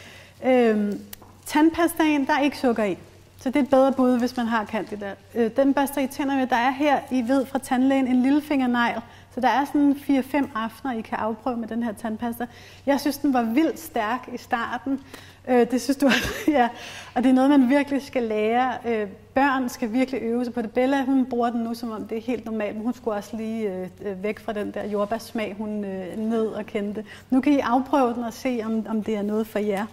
Øhm, tandpastaen, der er ikke sukker i. Så det er et bedre bud, hvis man har candida. Øh, den børster I tænder med, der er her, I ved fra tandlægen, en lillefingernegl. Så der er sådan fire fem aftener, I kan afprøve med den her tandpasta. Jeg synes, den var vildt stærk i starten. Øh, det synes du ja. Og det er noget, man virkelig skal lære. Øh, børn skal virkelig øve sig på det. Bella, hun bruger den nu, som om det er helt normalt, men hun skulle også lige øh, væk fra den der jordbærsmag, hun øh, nød og kendte. Nu kan I afprøve den og se, om, om det er noget for jer.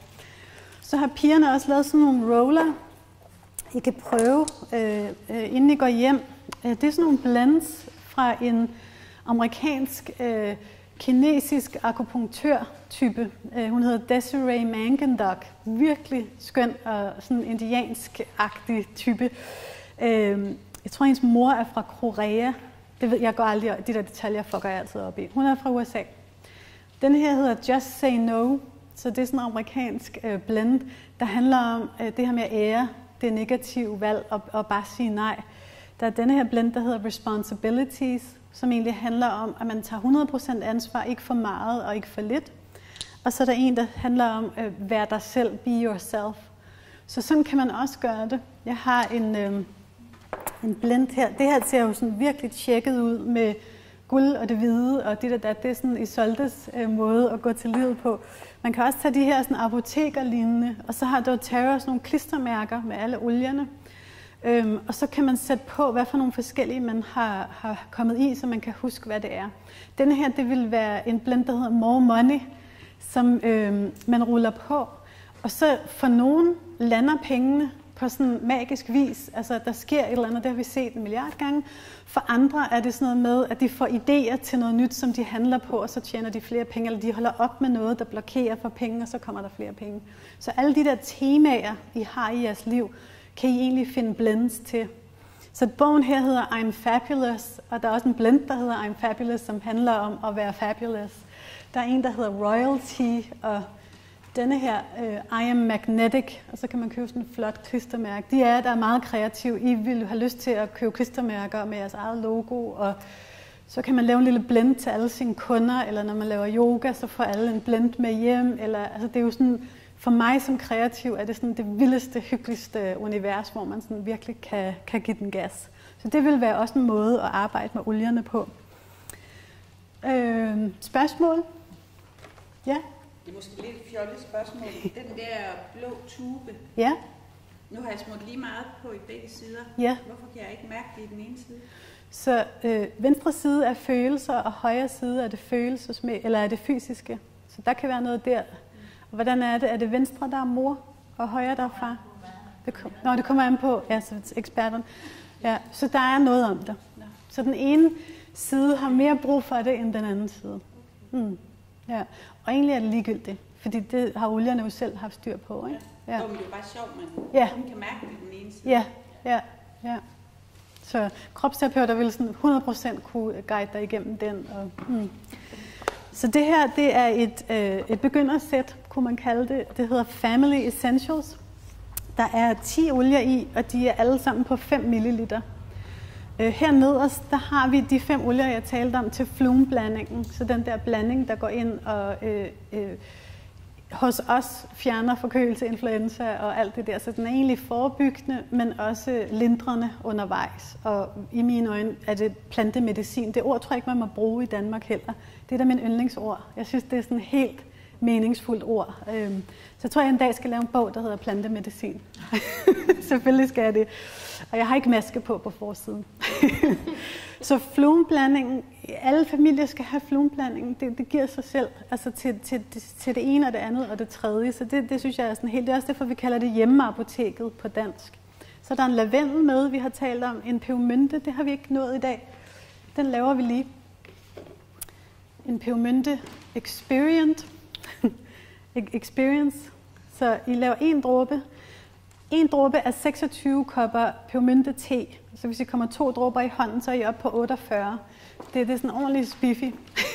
Så har pigerne også lavet sådan nogle roller, I kan prøve, øh, øh, inden I går hjem. Øh, det er sådan nogle blends fra en amerikansk, øh, kinesisk akupunktør-type. Øh, hun hedder Desiree Mangendok. Virkelig skøn og sådan indiansk-agtig type. Øh, jeg tror, hendes mor er fra Korea. Det ved jeg går aldrig, de der detaljer fucker jeg altid op i. Hun er fra U S A. Den her hedder Just Say No. Så det er sådan en amerikansk øh, blend, der handler om øh, det her med at ære det negative valg og, og bare sige nej. Der er denne her blend, der hedder Responsibilities, som egentlig handler om, at man tager hundrede procent ansvar, ikke for meget og ikke for lidt. Og så er der en, der handler om at øh, være dig selv, be yourself. Så sådan kan man også gøre det. Jeg har en, øh, en blend her. Det her ser jo sådan virkelig tjekket ud med guld og det hvide, og det der, det er sådan Isoldes øh, måde at gå til livet på. Man kan også tage de her sådan apotekerlignende, og så har doTERRA sådan nogle klistermærker med alle olierne. Øhm, og så kan man sætte på, hvad for nogle forskellige man har, har kommet i, så man kan huske, hvad det er. Denne her, det vil være en blend, der hedder More Money, som øhm, man ruller på. Og så for nogen lander pengene på sådan magisk vis. Altså, der sker et eller andet, det har vi set en milliard gange. For andre er det sådan noget med, at de får idéer til noget nyt, som de handler på, og så tjener de flere penge, eller de holder op med noget, der blokerer for penge, og så kommer der flere penge. Så alle de der temaer, I har i jeres liv, kan I egentlig finde blends til. Så bogen her hedder I'm Fabulous, og der er også en blend, der hedder I'm Fabulous, som handler om at være fabulous. Der er en, der hedder Royalty, og Denne her, uh, I am magnetic, og så kan man købe sådan en flot klistermærke. De er, der er meget kreative. I vil have lyst til at købe klistermærker med jeres eget logo, og så kan man lave en lille blend til alle sine kunder, eller når man laver yoga, så får alle en blend med hjem. Eller, altså det er jo sådan, for mig som kreativ er det sådan det vildeste, hyggeligste univers, hvor man sådan virkelig kan, kan give den gas. Så det vil være også en måde at arbejde med olierne på. Øh, spørgsmål? Ja? Det er måske lidt et fjollet spørgsmål. Den der blå tube. Ja? Nu har jeg smurt lige meget på i begge sider. Ja. Hvorfor kan jeg ikke mærke det i den ene side? Så øh, venstre side er følelser, og højre side er det følelsesmæ- eller er det fysiske. Så der kan være noget der. Og hvordan er det? Er det venstre, der er mor, og højre, der er far? Det kom, nå, det kommer an på, ja, så eksperterne. Ja, så der er noget om det. Så den ene side har mere brug for det, end den anden side. Mm. Ja. Og egentlig er det ligegyldigt, fordi det har olierne jo selv haft styr på, ikke? Ja. Jo, men det er bare sjovt, man ja. kan mærke det den ene side. Ja, ja, ja. Så kropsterapeuter vil sådan hundrede procent kunne guide dig igennem den. Og, mm. Så det her, det er et, øh, et begyndersæt, kunne man kalde det. Det hedder Family Essentials. Der er ti olier i, og de er alle sammen på fem milliliter. Øh, her nederst, der har vi de fem olier, jeg talte om til flumblandingen. Så den der blanding, der går ind og øh, øh, hos os fjerner forkølelse, influenza og alt det der. Så den er egentlig forebyggende, men også lindrende undervejs. Og i mine øjne er det plantemedicin. Det ord tror jeg ikke, man må bruge i Danmark heller. Det er da min yndlingsord. Jeg synes, det er sådan et helt meningsfuldt ord. Så jeg tror, jeg en dag skal lave en bog, der hedder plantemedicin. Selvfølgelig skal jeg det. Og jeg har ikke maske på på forsiden. Så flumblandingen, alle familier skal have flumblandingen, det, det giver sig selv, altså til, til, til det ene og det andet og det tredje, så det, det synes jeg er sådan helt, det er også derfor, vi kalder det hjemmeapoteket på dansk. Så der er en lavendel med, vi har talt om, en pebermynte, det har vi ikke nået i dag, den laver vi lige. En pebermynte experience, experience, så I laver en dråbe. En dråbe er seksogtyve kopper pebermynte te. Så hvis I kommer to dråber i hånden, så er I oppe på otteogfyrre. Det, det er sådan ordentligt spiffy.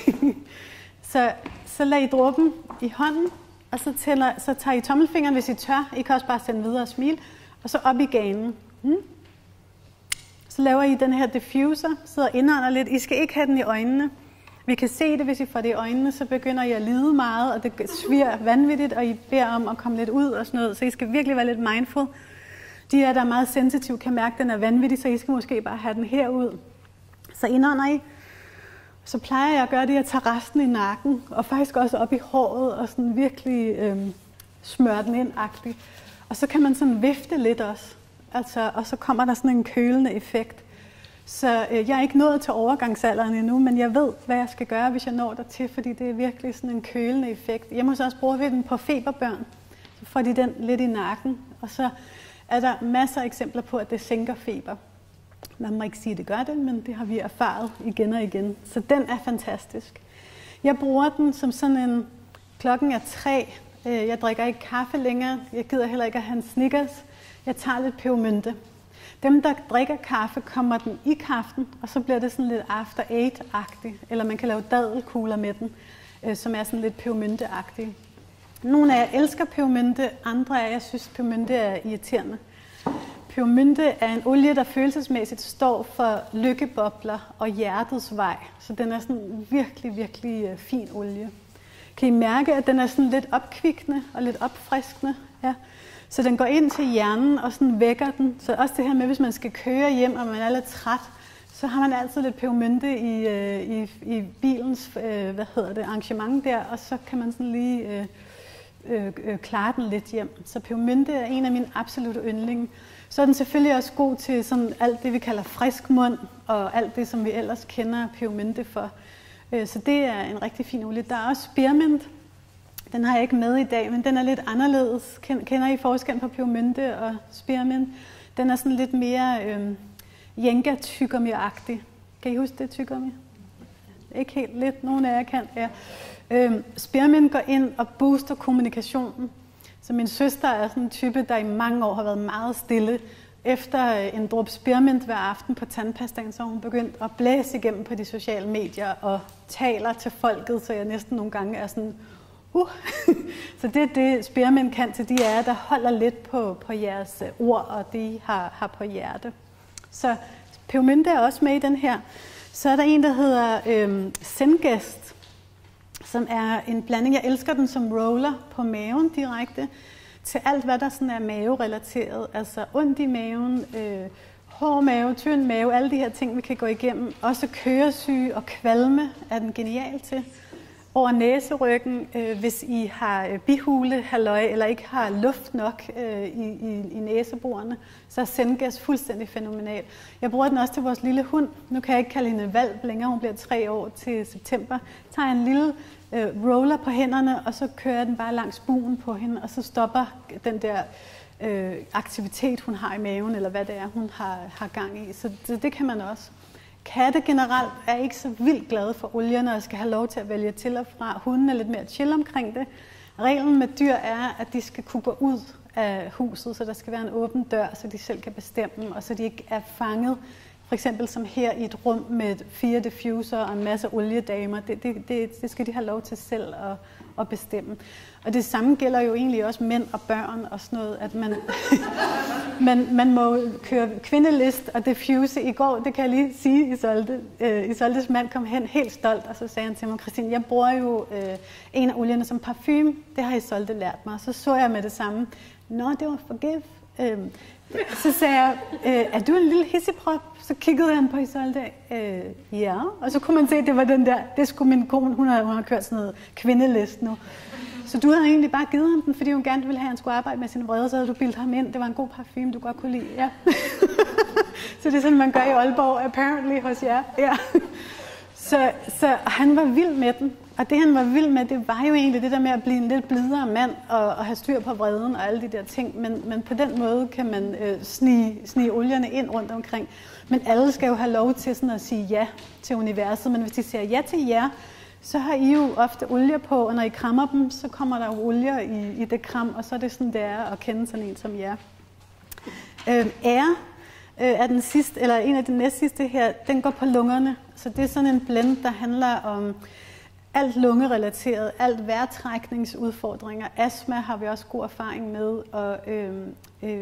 så, så lad I dråben i hånden, og så, tæller, så tager I tommelfingeren, hvis I tør. I kan også bare sende videre og smile. Og så op i ganen. Hmm. Så laver I den her diffuser, sidder indånder lidt. I skal ikke have den i øjnene. Vi kan se det, hvis I får det i øjnene, så begynder I at lide meget, og det sviger vanvittigt, og I beder om at komme lidt ud og sådan noget. Så I skal virkelig være lidt mindful. De er der er meget sensitive, kan mærke, at den er vanvittig, så I skal måske bare have den herud. Så indånder I. Så plejer jeg at gøre det, at jeg tager resten i nakken, og faktisk også op i håret, og sådan virkelig øhm, smøre den ind-agtigt. Og så kan man sådan vifte lidt også, altså, og så kommer der sådan en kølende effekt. Så øh, jeg er ikke nået til overgangsalderen endnu, men jeg ved, hvad jeg skal gøre, hvis jeg når dertil, fordi det er virkelig sådan en kølende effekt. Jeg må så også bruge den på feberbørn, så får de den lidt i nakken, og så er der masser af eksempler på, at det sænker feber. Man må ikke sige, at det gør det, men det har vi erfaret igen og igen. Så den er fantastisk. Jeg bruger den som sådan en, klokken er tre, jeg drikker ikke kaffe længere, jeg gider heller ikke at have en Snickers, jeg tager lidt pebermynte. Dem, der drikker kaffe, kommer den i kaffen, og så bliver det sådan lidt after eight-agtigt. Eller man kan lave dadelkugler med den, øh, som er sådan lidt pebermynte-agtige. Nogle af jer elsker pebermynte, andre af jer synes, pebermynte er irriterende. Pebermynte er en olie, der følelsesmæssigt står for lykkebobler og hjertets vej. Så den er sådan en virkelig, virkelig øh, fin olie. Kan I mærke, at den er sådan lidt opkvikkende og lidt opfriskende? Ja. Så den går ind til hjernen og sådan vækker den. Så også det her med, hvis man skal køre hjem, og man er lidt træt, så har man altid lidt pebermynte i, øh, i, i bilens øh, hvad hedder det, arrangement der, og så kan man sådan lige øh, øh, klare den lidt hjem. Så pebermynte er en af mine absolutte yndlinge. Så er den selvfølgelig også god til sådan alt det, vi kalder frisk mund, og alt det, som vi ellers kender pebermynte for. Øh, så det er en rigtig fin olie. Der er også spearmint. Den har jeg ikke med i dag, men den er lidt anderledes. Kender I forskellen på pebermynte og spearmint? Den er sådan lidt mere øh, jenga-tyggegummi-agtig. Kan I huske det tyggegummi? Ikke helt lidt, nogle af jer kan. Ja. Øh, spearmint går ind og booster kommunikationen. Så min søster er sådan en type, der i mange år har været meget stille. Efter en dråbe spearmint hver aften på tandpastaen, så har hun begyndt at blæse igennem på de sociale medier og taler til folket, så jeg næsten nogle gange er sådan... Uh. Så det, det spearmint kan til de er, der holder lidt på, på jeres ord, og det I har, har på hjerte. Så pebermynte er også med i den her. Så er der en, der hedder øhm, Zengest, som er en blanding. Jeg elsker den som roller på maven direkte, til alt, hvad der sådan er maverelateret. Altså ondt i maven, øh, hård mave, tynd mave, alle de her ting, vi kan gå igennem. Også køresyge og kvalme er den genial til. Over næseryggen, øh, hvis I har bihule, halløj, eller ikke har luft nok øh, i, i, i næseborene, så er Zengest fuldstændig fænomenal. Jeg bruger den også til vores lille hund. Nu kan jeg ikke kalde hende valp længere, hun bliver tre år til september. Jeg tager en lille øh, roller på hænderne, og så kører jeg den bare langs buen på hende, og så stopper den der øh, aktivitet, hun har i maven, eller hvad det er, hun har, har gang i. Så det, det kan man også. Katte generelt er ikke så vildt glade for olierne og skal have lov til at vælge til og fra. Hunden er lidt mere chill omkring det. Reglen med dyr er, at de skal kunne gå ud af huset, så der skal være en åben dør, så de selv kan bestemme, og så de ikke er fanget, for eksempel som her i et rum med fire diffuser og en masse oliedamer. Det, det, det, det skal de have lov til selv at, at bestemme. Og det samme gælder jo egentlig også mænd og børn og sådan noget, at man, man, man må køre kvindelist og diffuse. I går, det kan jeg lige sige, Isolde, uh, Isoldes mand kom hen helt stolt, og så sagde han til mig, Christine, jeg bruger jo uh, en af olierne som parfume. Det har Isolde lært mig. Så så jeg med det samme. Nå, det var Forgive. Uh, så sagde jeg, uh, er du en lille hisseprop? Så kiggede han på Isolde. Uh, ja, og så kunne man se, at det var den der, det skulle min kone, hun har, hun har kørt sådan noget kvindelist nu. Så du havde egentlig bare givet ham den, fordi hun gerne ville have, at han skulle arbejde med sin vrede, så havde du bildt ham ind. Det var en god parfume, du godt kunne lide. Ja. Så det er sådan, man gør i Aalborg, apparently, hos jer. Ja. Så, så han var vild med den. Og det, han var vild med, det var jo egentlig det der med at blive en lidt blidere mand og, og have styr på vreden og alle de der ting. Men, men på den måde kan man øh, snige, snige olierne ind rundt omkring. Men alle skal jo have lov til sådan at sige ja til universet. Men hvis de siger ja til jer, så har I jo ofte olier på, og når I krammer dem, så kommer der jo olier i, i det kram, og så er det sådan, det er at kende sådan en som jer. Øh, ære øh, er den sidste, eller en af de næst sidste her, den går på lungerne. Så det er sådan en blend, der handler om alt lungerelateret, alt vejrtrækningsudfordringer. Astma har vi også god erfaring med, og øh, øh,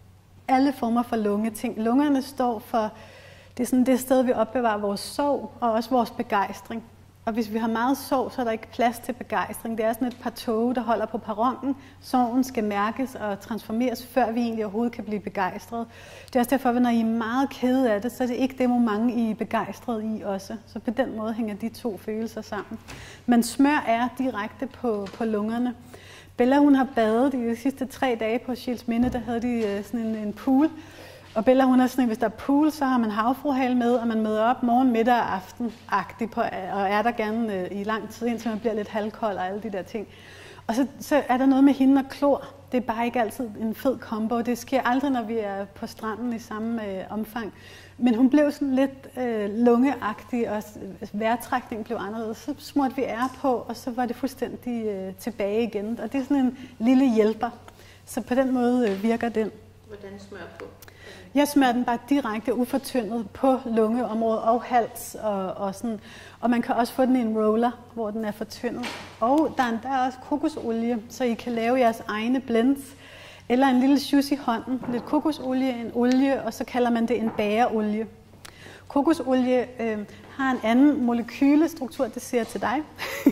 alle former for lungeting. Lungerne står for, det er sådan det sted, vi opbevarer vores sorg, og også vores begejstring. Og hvis vi har meget sorg, så er der ikke plads til begejstring. Det er sådan et par toge, der holder på perronen. Sorgen skal mærkes og transformeres, før vi egentlig overhovedet kan blive begejstret. Det er også derfor, at når I er meget kede af det, så er det ikke det moment, I er begejstret i også. Så på den måde hænger de to følelser sammen. Men smør er direkte på, på lungerne. Bella, hun har badet de sidste tre dage på Sjælsminde, der havde de sådan en, en pool. Og Bella, hun er sådan, at hvis der er pool, så har man havfruhale med, og man møder op morgen, middag og aften-agtigt på, og er der gerne øh, i lang tid, indtil man bliver lidt halvkold og alle de der ting. Og så, så er der noget med hende og klor. Det er bare ikke altid en fed kombo. Det sker aldrig, når vi er på stranden i samme øh, omfang. Men hun blev sådan lidt øh, lungeagtig, og vejrtrækningen blev anderledes. Så smurte vi ære på, og så var det fuldstændig øh, tilbage igen. Og det er sådan en lille hjælper. Så på den måde øh, virker den. Hvordan smør på? Jeg smører den bare direkte ufortyndet på lungeområdet og hals. Og, og, sådan. Og man kan også få den i en roller, hvor den er fortyndet. Og der er, der er også kokosolie, så I kan lave jeres egne blends. Eller en lille sjus i hånden. Lidt kokosolie, en olie, og så kalder man det en bagerolie. Kokosolie øh, har en anden molekylestruktur, det siger jeg til dig.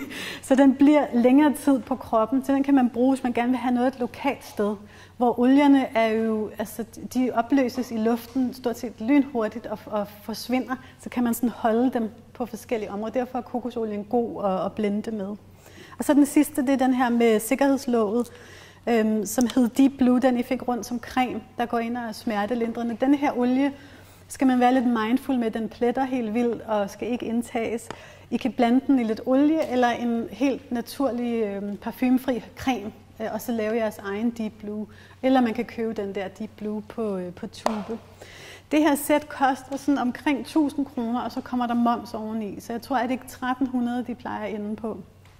Så den bliver længere tid på kroppen, så den kan man bruge, hvis man gerne vil have noget et lokalt sted. Hvor olierne er jo, altså de opløses i luften stort set lynhurtigt og, og forsvinder, så kan man sådan holde dem på forskellige områder. Derfor er kokosolien god at, at blende med. Og så den sidste, det er den her med sikkerhedslåget, øhm, som hed Deep Blue, den I fik rundt som creme, der går ind og er smertelindrende. Den her olie skal man være lidt mindful med, den pletter helt vildt og skal ikke indtages. I kan blande den i lidt olie eller en helt naturlig øhm, parfumefri creme, og så lave jeres egen Deep Blue. Eller man kan købe den der Deep Blue på, øh, på tube. Det her sæt koster sådan omkring tusind kroner, og så kommer der moms oveni. Så jeg tror, at det er tretten hundrede, de plejer inde på.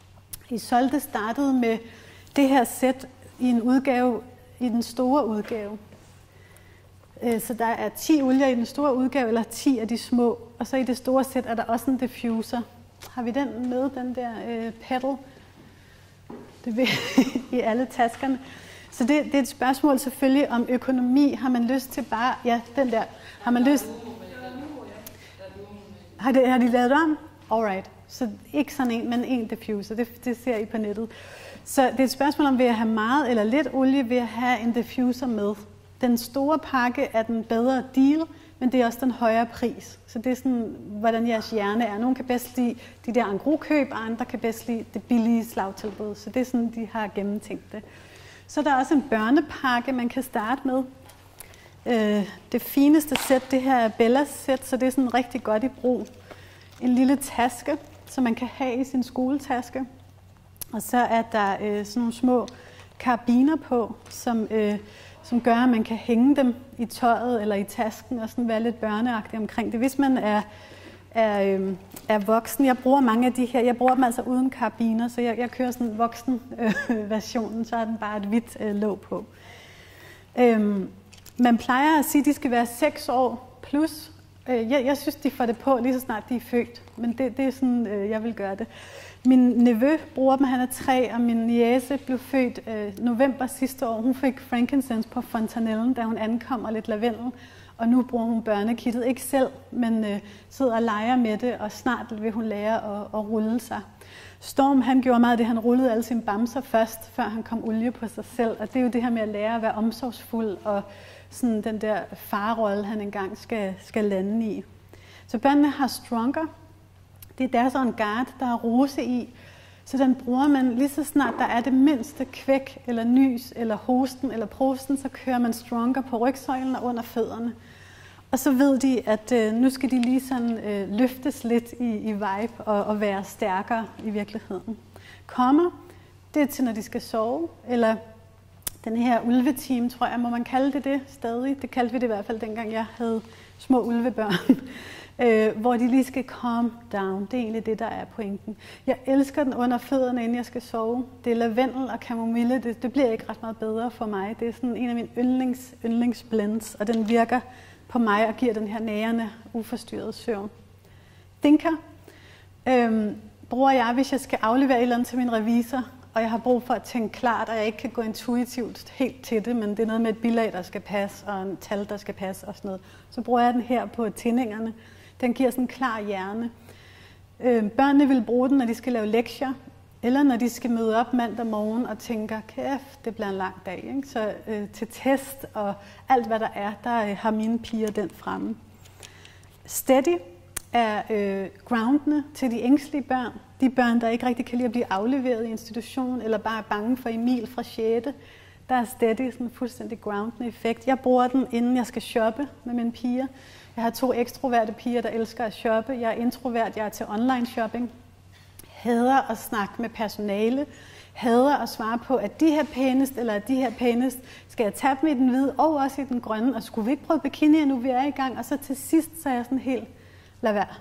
Isolde startede med det her sæt i en udgave, i den store udgave. Så der er ti olier i den store udgave, eller ti af de små. Og så i det store sæt er der også en diffuser. Har vi den med, den der øh, pedal? Det vil i alle taskerne. Så det, det er et spørgsmål selvfølgelig om økonomi. Har man lyst til bare... Ja, den der. Har man lyst... Har, det, har de lavet om? Alright. Så ikke sådan en, men en diffuser. Det, det ser I på nettet. Så det er et spørgsmål om, vil jeg have meget eller lidt olie, vil jeg have en diffuser med. Den store pakke er den bedre deal, men det er også den højere pris. Så det er sådan, hvordan jeres hjerne er. Nogle kan bedst lide de der engrosköb, og andre kan bedst lide det billige slagtilbud. Så det er sådan, de har gennemtænkt det. Så der er også en børnepakke, man kan starte med. Øh, det fineste sæt, det her er Bellas sæt, så det er sådan rigtig godt i brug. En lille taske, som man kan have i sin skoletaske. Og så er der øh, sådan nogle små karabiner på, som, øh, som gør, at man kan hænge dem i tøjet eller i tasken og sådan være lidt børneagtig omkring det. Hvis man er, er, øh, er voksen, jeg bruger mange af de her, jeg bruger dem altså uden karabiner, så jeg, jeg kører sådan en voksen øh, versionen, så er den bare et hvidt øh, låg på. Øh, man plejer at sige, at de skal være seks år plus. Øh, jeg, jeg synes, de får det på lige så snart de er født, men det, det er sådan, øh, jeg vil gøre det. Min nevø bruger dem, han er tre, og min niece blev født øh, november sidste år. Hun fik frankincense på fontanellen, da hun ankom, og lidt lavendel. Og nu bruger hun børnekittet, ikke selv, men øh, sidder og leger med det, og snart vil hun lære at, at rulle sig. Storm, han gjorde meget af det, han rullede alle sine bamser først, før han kom olie på sig selv. Og det er jo det her med at lære at være omsorgsfuld, og sådan den der farrolle, han engang skal, skal lande i. Så børnene har Stronger. Det er deres avantgarde, der er rose i. Så den bruger man lige så snart der er det mindste kvæk, eller nys, eller hosten, eller prosten, så kører man Stronger på rygsøjlen og under fødderne. Og så ved de, at øh, nu skal de lige sådan øh, løftes lidt i, i vibe og, og være stærkere i virkeligheden. Kommer, det er til, når de skal sove, eller den her ulveteam, tror jeg, må man kalde det det stadig. Det kaldte vi det i hvert fald, dengang jeg havde små ulvebørn. Øh, hvor de lige skal calm down. Det er egentlig det, der er pointen. Jeg elsker den under fødderne, inden jeg skal sove. Det er lavendel og kamomille. Det, det bliver ikke ret meget bedre for mig. Det er sådan en af mine yndlings, yndlingsblends, og den virker på mig og giver den her nærende, uforstyrrede søvn. Thinker øhm, bruger jeg, hvis jeg skal aflevere et eller andet til min revisor, og jeg har brug for at tænke klart, og jeg ikke kan gå intuitivt helt til det, men det er noget med et bilag, der skal passe, og en tal, der skal passe og sådan noget. Så bruger jeg den her på tændingerne. Den giver sådan en klar hjerne. Øh, børnene vil bruge den, når de skal lave lektier, eller når de skal møde op mandag morgen og tænker, kæft, det bliver en lang dag. Ikke? Så øh, til test og alt, hvad der er, der øh, har mine piger den fremme. Steady er øh, groundende til de ængstlige børn. De børn, der ikke rigtig kan lide at blive afleveret i institutionen, eller bare er bange for Emil fra sjette. Der er Steady sådan en fuldstændig groundende effekt. Jeg bruger den, inden jeg skal shoppe med mine piger. Jeg har to ekstroverte piger, der elsker at shoppe. Jeg er introvert, jeg er til online shopping. Hader at snakke med personale. Hader at svare på, at de her pænest, eller at de her pænest, skal jeg tage dem i den hvide, og også i den grønne, og skulle vi ikke prøve bikini, nu vi er i gang? Og så til sidst, så er jeg sådan helt, lad være.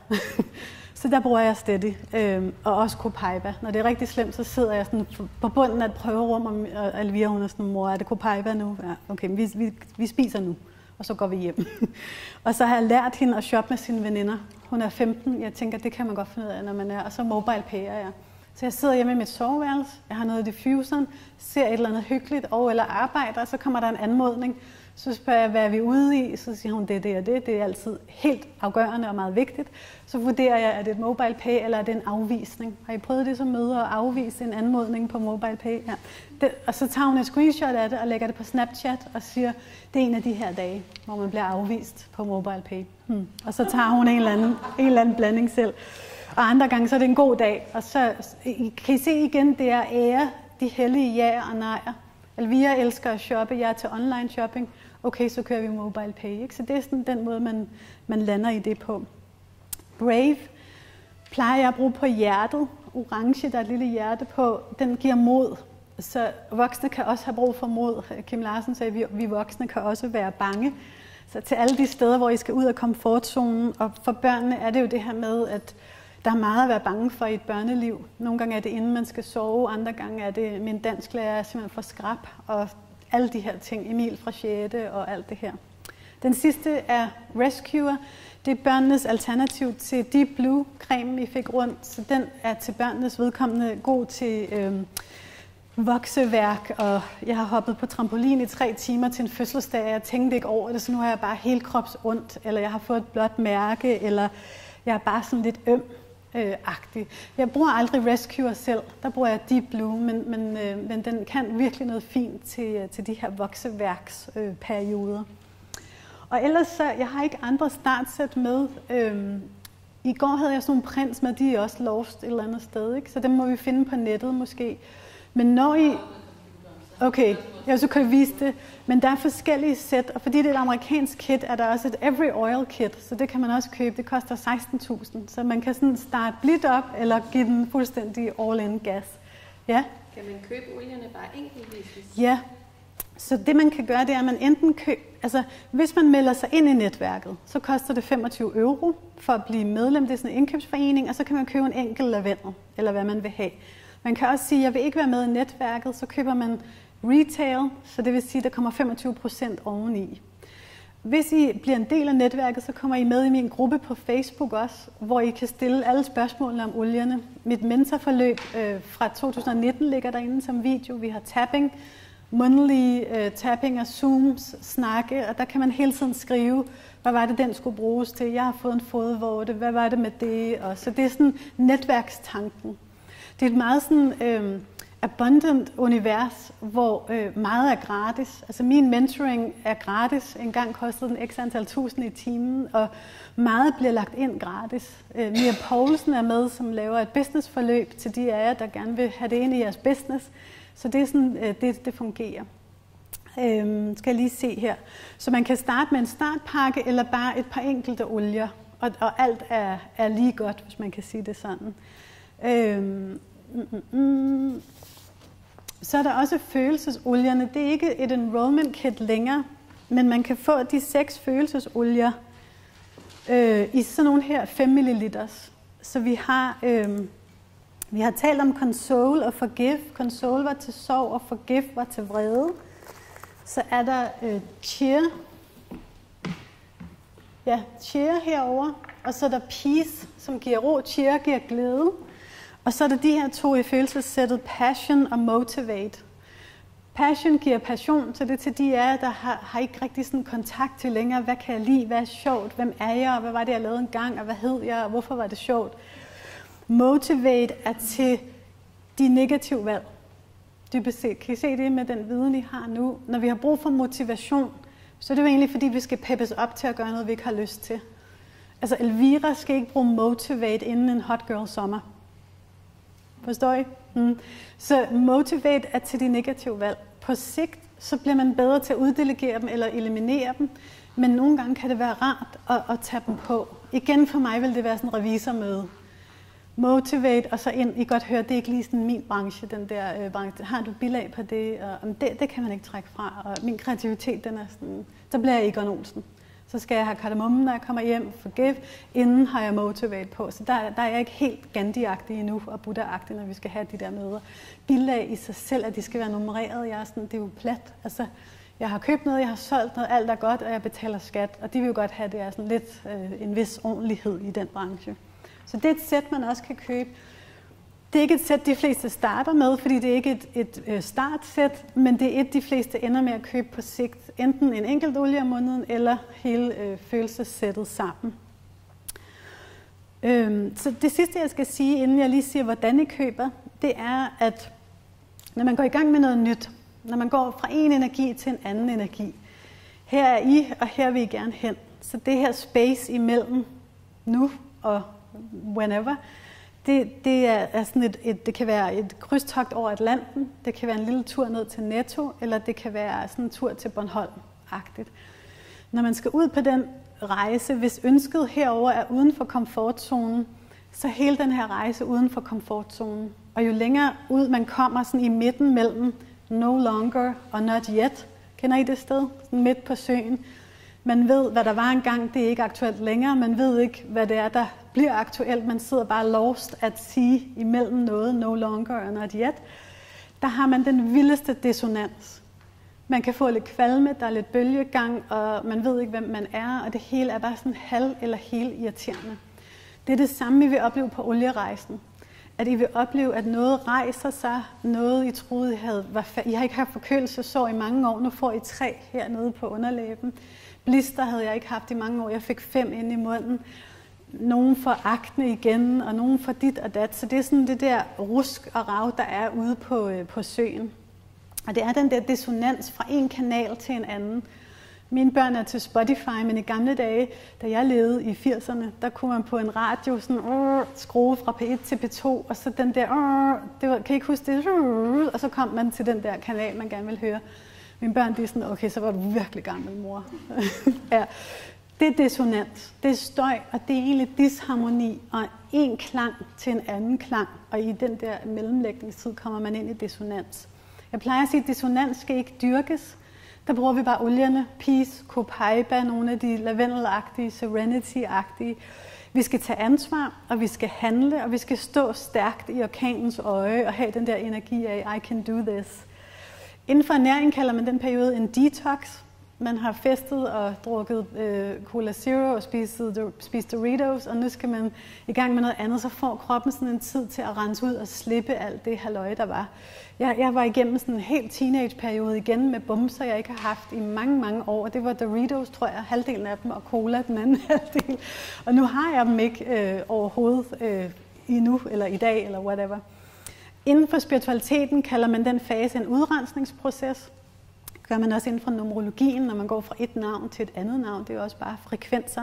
Så der bruger jeg Steady, øhm, og også Copaiba. Når det er rigtig slemt, så sidder jeg sådan på bunden af et prøverum, og Alvira, hun er sådan, mor, er det Copaiba nu? Ja, okay, vi, vi, vi spiser nu, og så går vi hjem. Og så har jeg lært hende at shoppe med sine veninder. Hun er femten, jeg tænker, det kan man godt finde ud af, når man er, og så mobile payer jeg. Så jeg sidder hjemme i mit soveværelse, jeg har noget i diffuseren, ser et eller andet hyggeligt, og eller arbejder, og så kommer der en anmodning. Så spørger jeg, hvad er vi ude i? Så siger hun, det er det og det. Det er altid helt afgørende og meget vigtigt. Så vurderer jeg, er det et mobile pay, eller er det en afvisning? Har I prøvet det som møder at afvise en anmodning på mobile pay? Ja. Det, og så tager hun et screenshot af det og lægger det på Snapchat og siger, det er en af de her dage, hvor man bliver afvist på mobile pay. Hmm. Og så tager hun en eller, anden, en eller anden blanding selv. Og andre gange, så er det en god dag. Og så kan I se igen, det er ære, de hellige ja og nejer. Alvira elsker at shoppe, jeg er til online shopping. Okay, så kører vi mobile pay. Ikke? Så det er sådan den måde, man, man lander i det på. Brave plejer jeg at bruge på hjertet. Orange, der er et lille hjerte på, den giver mod. Så voksne kan også have brug for mod. Kim Larsen sagde, at vi, vi voksne kan også være bange. Så til alle de steder, hvor I skal ud af komfortzonen. Og for børnene er det jo det her med, at der er meget at være bange for i et børneliv. Nogle gange er det, inden man skal sove. Andre gange er det, min dansklærer er simpelthen for skrap. Og alle de her ting. Emil fra sjette og alt det her. Den sidste er Rescuer. Det er børnenes alternativ til Deep Blue-cremen, I fik rundt. Så den er til børnenes vedkommende god til øh, vokseværk, og jeg har hoppet på trampolin i tre timer til en fødselsdag, og jeg tænkte ikke over det, så nu har jeg bare helt krops ondt, eller jeg har fået et blåt mærke, eller jeg er bare sådan lidt øm. Øh, agtig. Jeg bruger aldrig Rescuer selv, der bruger jeg Deep Blue, men, men, øh, men den kan virkelig noget fint til, til de her vokseværksperioder. Øh, og ellers så, jeg har ikke andre startsæt med. Øh, I går havde jeg sådan nogle prints med, de er også lost et eller andet sted, ikke? Så dem må vi finde på nettet måske. Men når I... Okay, jeg så kan jeg vise det. Men der er forskellige sæt, og fordi det er et amerikansk kit, er der også et Every Oil kit, så det kan man også købe. Det koster seksten tusind, så man kan sådan starte blidt op, eller give den fuldstændig all-in gas. Ja? Kan man købe olierne bare enkeltvis? Ja, så det man kan gøre, det er, at man enten køber... Altså, hvis man melder sig ind i netværket, så koster det femogtyve euro for at blive medlem. Det er sådan en indkøbsforening, og så kan man købe en enkelt lavendel, eller hvad man vil have. Man kan også sige, at jeg vil ikke være med i netværket, så køber man retail, så det vil sige, at der kommer femogtyve procent oveni. Hvis I bliver en del af netværket, så kommer I med i min gruppe på Facebook også, hvor I kan stille alle spørgsmålene om olierne. Mit mentorforløb øh, fra to tusind nitten ligger derinde som video. Vi har tapping, mundtlige øh, tapping og zooms, snakke, og der kan man hele tiden skrive, hvad var det, den skulle bruges til. Jeg har fået en fodvorte, hvad var det med det? Og så det er sådan netværkstanken. Det er et meget sådan... Øh, abundant univers, hvor øh, meget er gratis. Altså min mentoring er gratis. En gang kostede den x antal tusind i timen, og meget bliver lagt ind gratis. Øh, Mia Poulsen er med, som laver et businessforløb til de af jer, der gerne vil have det ind i jeres business. Så det er sådan, øh, det, det fungerer. Øh, skal jeg lige se her. Så man kan starte med en startpakke, eller bare et par enkelte olier. Og, og alt er, er lige godt, hvis man kan sige det sådan. Øh, mm, mm, mm. Så er der også følelsesolierne. Det er ikke et enrollment kit længere, men man kan få de seks følelsesolier øh, i sådan nogle her fem milliliters. Så vi har, øh, vi har talt om console og forgive. Console var til sorg, og forgive var til vrede. Så er der øh, cheer. Ja, cheer herover, og så er der peace, som giver ro. Cheer giver glæde. Og så er der de her to i følelsessættet, passion og motivate. Passion giver passion, så det er til de af jer, der har, har ikke rigtig sådan kontakt til længere. Hvad kan jeg lide? Hvad er sjovt? Hvem er jeg? Hvad var det, jeg lavede en gang? Og hvad hed jeg? Og hvorfor var det sjovt? Motivate er til de negative valg. Dybest set. Kan I se det med den viden, I har nu? Når vi har brug for motivation, så er det jo egentlig, fordi vi skal peppes op til at gøre noget, vi ikke har lyst til. Altså Elvira skal ikke bruge motivate inden en hot girl sommer. Forstår I? Mm. Så motivate er til de negative valg. På sigt, så bliver man bedre til at uddelegere dem eller eliminere dem, men nogle gange kan det være rart at, at tage dem på. Igen for mig vil det være sådan en revisormøde. Motivate, og så ind, I godt høre, det er ikke lige sådan min branche, den der øh, branche. Har du bilag på det? Og, det? Det kan man ikke trække fra, og min kreativitet, den er sådan, så bliver jeg Egon Olsen. Så skal jeg have kardemommen, når jeg kommer hjem, forgive, inden har jeg motivate på. Så der, der er jeg ikke helt Gandhi-agtig endnu, og Buddha-agtig, når vi skal have de der møder. Bilag i sig selv, at de skal være nummereret, jeg er sådan, det er jo plat. Altså, jeg har købt noget, jeg har solgt noget, alt er godt, og jeg betaler skat. Og de vil jo godt have, det er sådan lidt øh, en vis ordentlighed i den branche. Så det er et sæt, man også kan købe. Det er ikke et sæt, de fleste starter med, fordi det er ikke et, et, et startsæt, men det er et, de fleste ender med at købe på sigt. Enten en enkelt olie om måneden, eller hele øh, følelsessættet sammen. Øhm, så det sidste, jeg skal sige, inden jeg lige siger, hvordan I køber, det er, at når man går i gang med noget nyt, når man går fra en energi til en anden energi, her er I, og her vil I gerne hen. Så det her space imellem nu og whenever, Det, det, er, er sådan et, et, det kan være et krydstogt over Atlanten, det kan være en lille tur ned til Netto, eller det kan være sådan en tur til Bornholm-agtigt. Når man skal ud på den rejse, hvis ønsket herover er uden for komfortzonen, så hele den her rejse uden for komfortzonen. Og jo længere ud man kommer sådan i midten mellem no longer og not yet, kender I det sted? Sådan midt på søen. Man ved, hvad der var engang, det er ikke aktuelt længere. Man ved ikke, hvad det er, der bliver aktuelt. Man sidder bare lost at sige imellem noget, no longer og not yet. Der har man den vildeste dissonans. Man kan få lidt kvalme, der er lidt bølgegang, og man ved ikke, hvem man er, og det hele er bare sådan halv eller helt irriterende. Det er det samme, vi vil opleve på olierejsen. at I vil opleve, at noget rejser sig, noget I troede, I havde, var fa- I har ikke haft forkølelsesår i mange år, nu får I tre hernede på underlæben. Blister havde jeg ikke haft i mange år, jeg fik fem inde i munden. Nogen får akne igen, og nogen får dit og dat. Så det er sådan det der rusk og rav, der er ude på, øh, på søen. Og det er den der dissonans fra en kanal til en anden. Mine børn er til Spotify, men i gamle dage, da jeg levede i firserne, der kunne man på en radio sådan, uh, skrue fra P et til P to, og så den der, uh, det var, kan I ikke huske det? Uh, og så kom man til den der kanal, man gerne ville høre. Mine børn, de er sådan, okay, så var du virkelig gammel, mor. Ja. Det er dissonans, det er støj, og det er egentlig disharmoni, og en klang til en anden klang, og i den der mellemlægningstid kommer man ind i dissonans. Jeg plejer at sige, at dissonans skal ikke dyrkes. Der bruger vi bare olierne, Peace, Copaiba, nogle af de lavendelagtige, Serenity-agtige. Vi skal tage ansvar, og vi skal handle, og vi skal stå stærkt i orkanens øje og have den der energi af, I can do this. Inden for ernæring kalder man den periode en detox. Man har festet og drukket øh, Cola Zero og spist, spist Doritos, og nu skal man i gang med noget andet, så får kroppen sådan en tid til at rense ud og slippe alt det halløj, der var. Jeg, jeg var igennem sådan en helt teenageperiode igen med bumser, jeg ikke har haft i mange, mange år. Det var Doritos, tror jeg, halvdelen af dem, og Cola den anden halvdel. Og nu har jeg dem ikke øh, overhovedet øh, endnu, eller i dag, eller whatever. Inden for spiritualiteten kalder man den fase en udrensningsproces. Gør man også inden for numerologien, når man går fra et navn til et andet navn. Det er også bare frekvenser.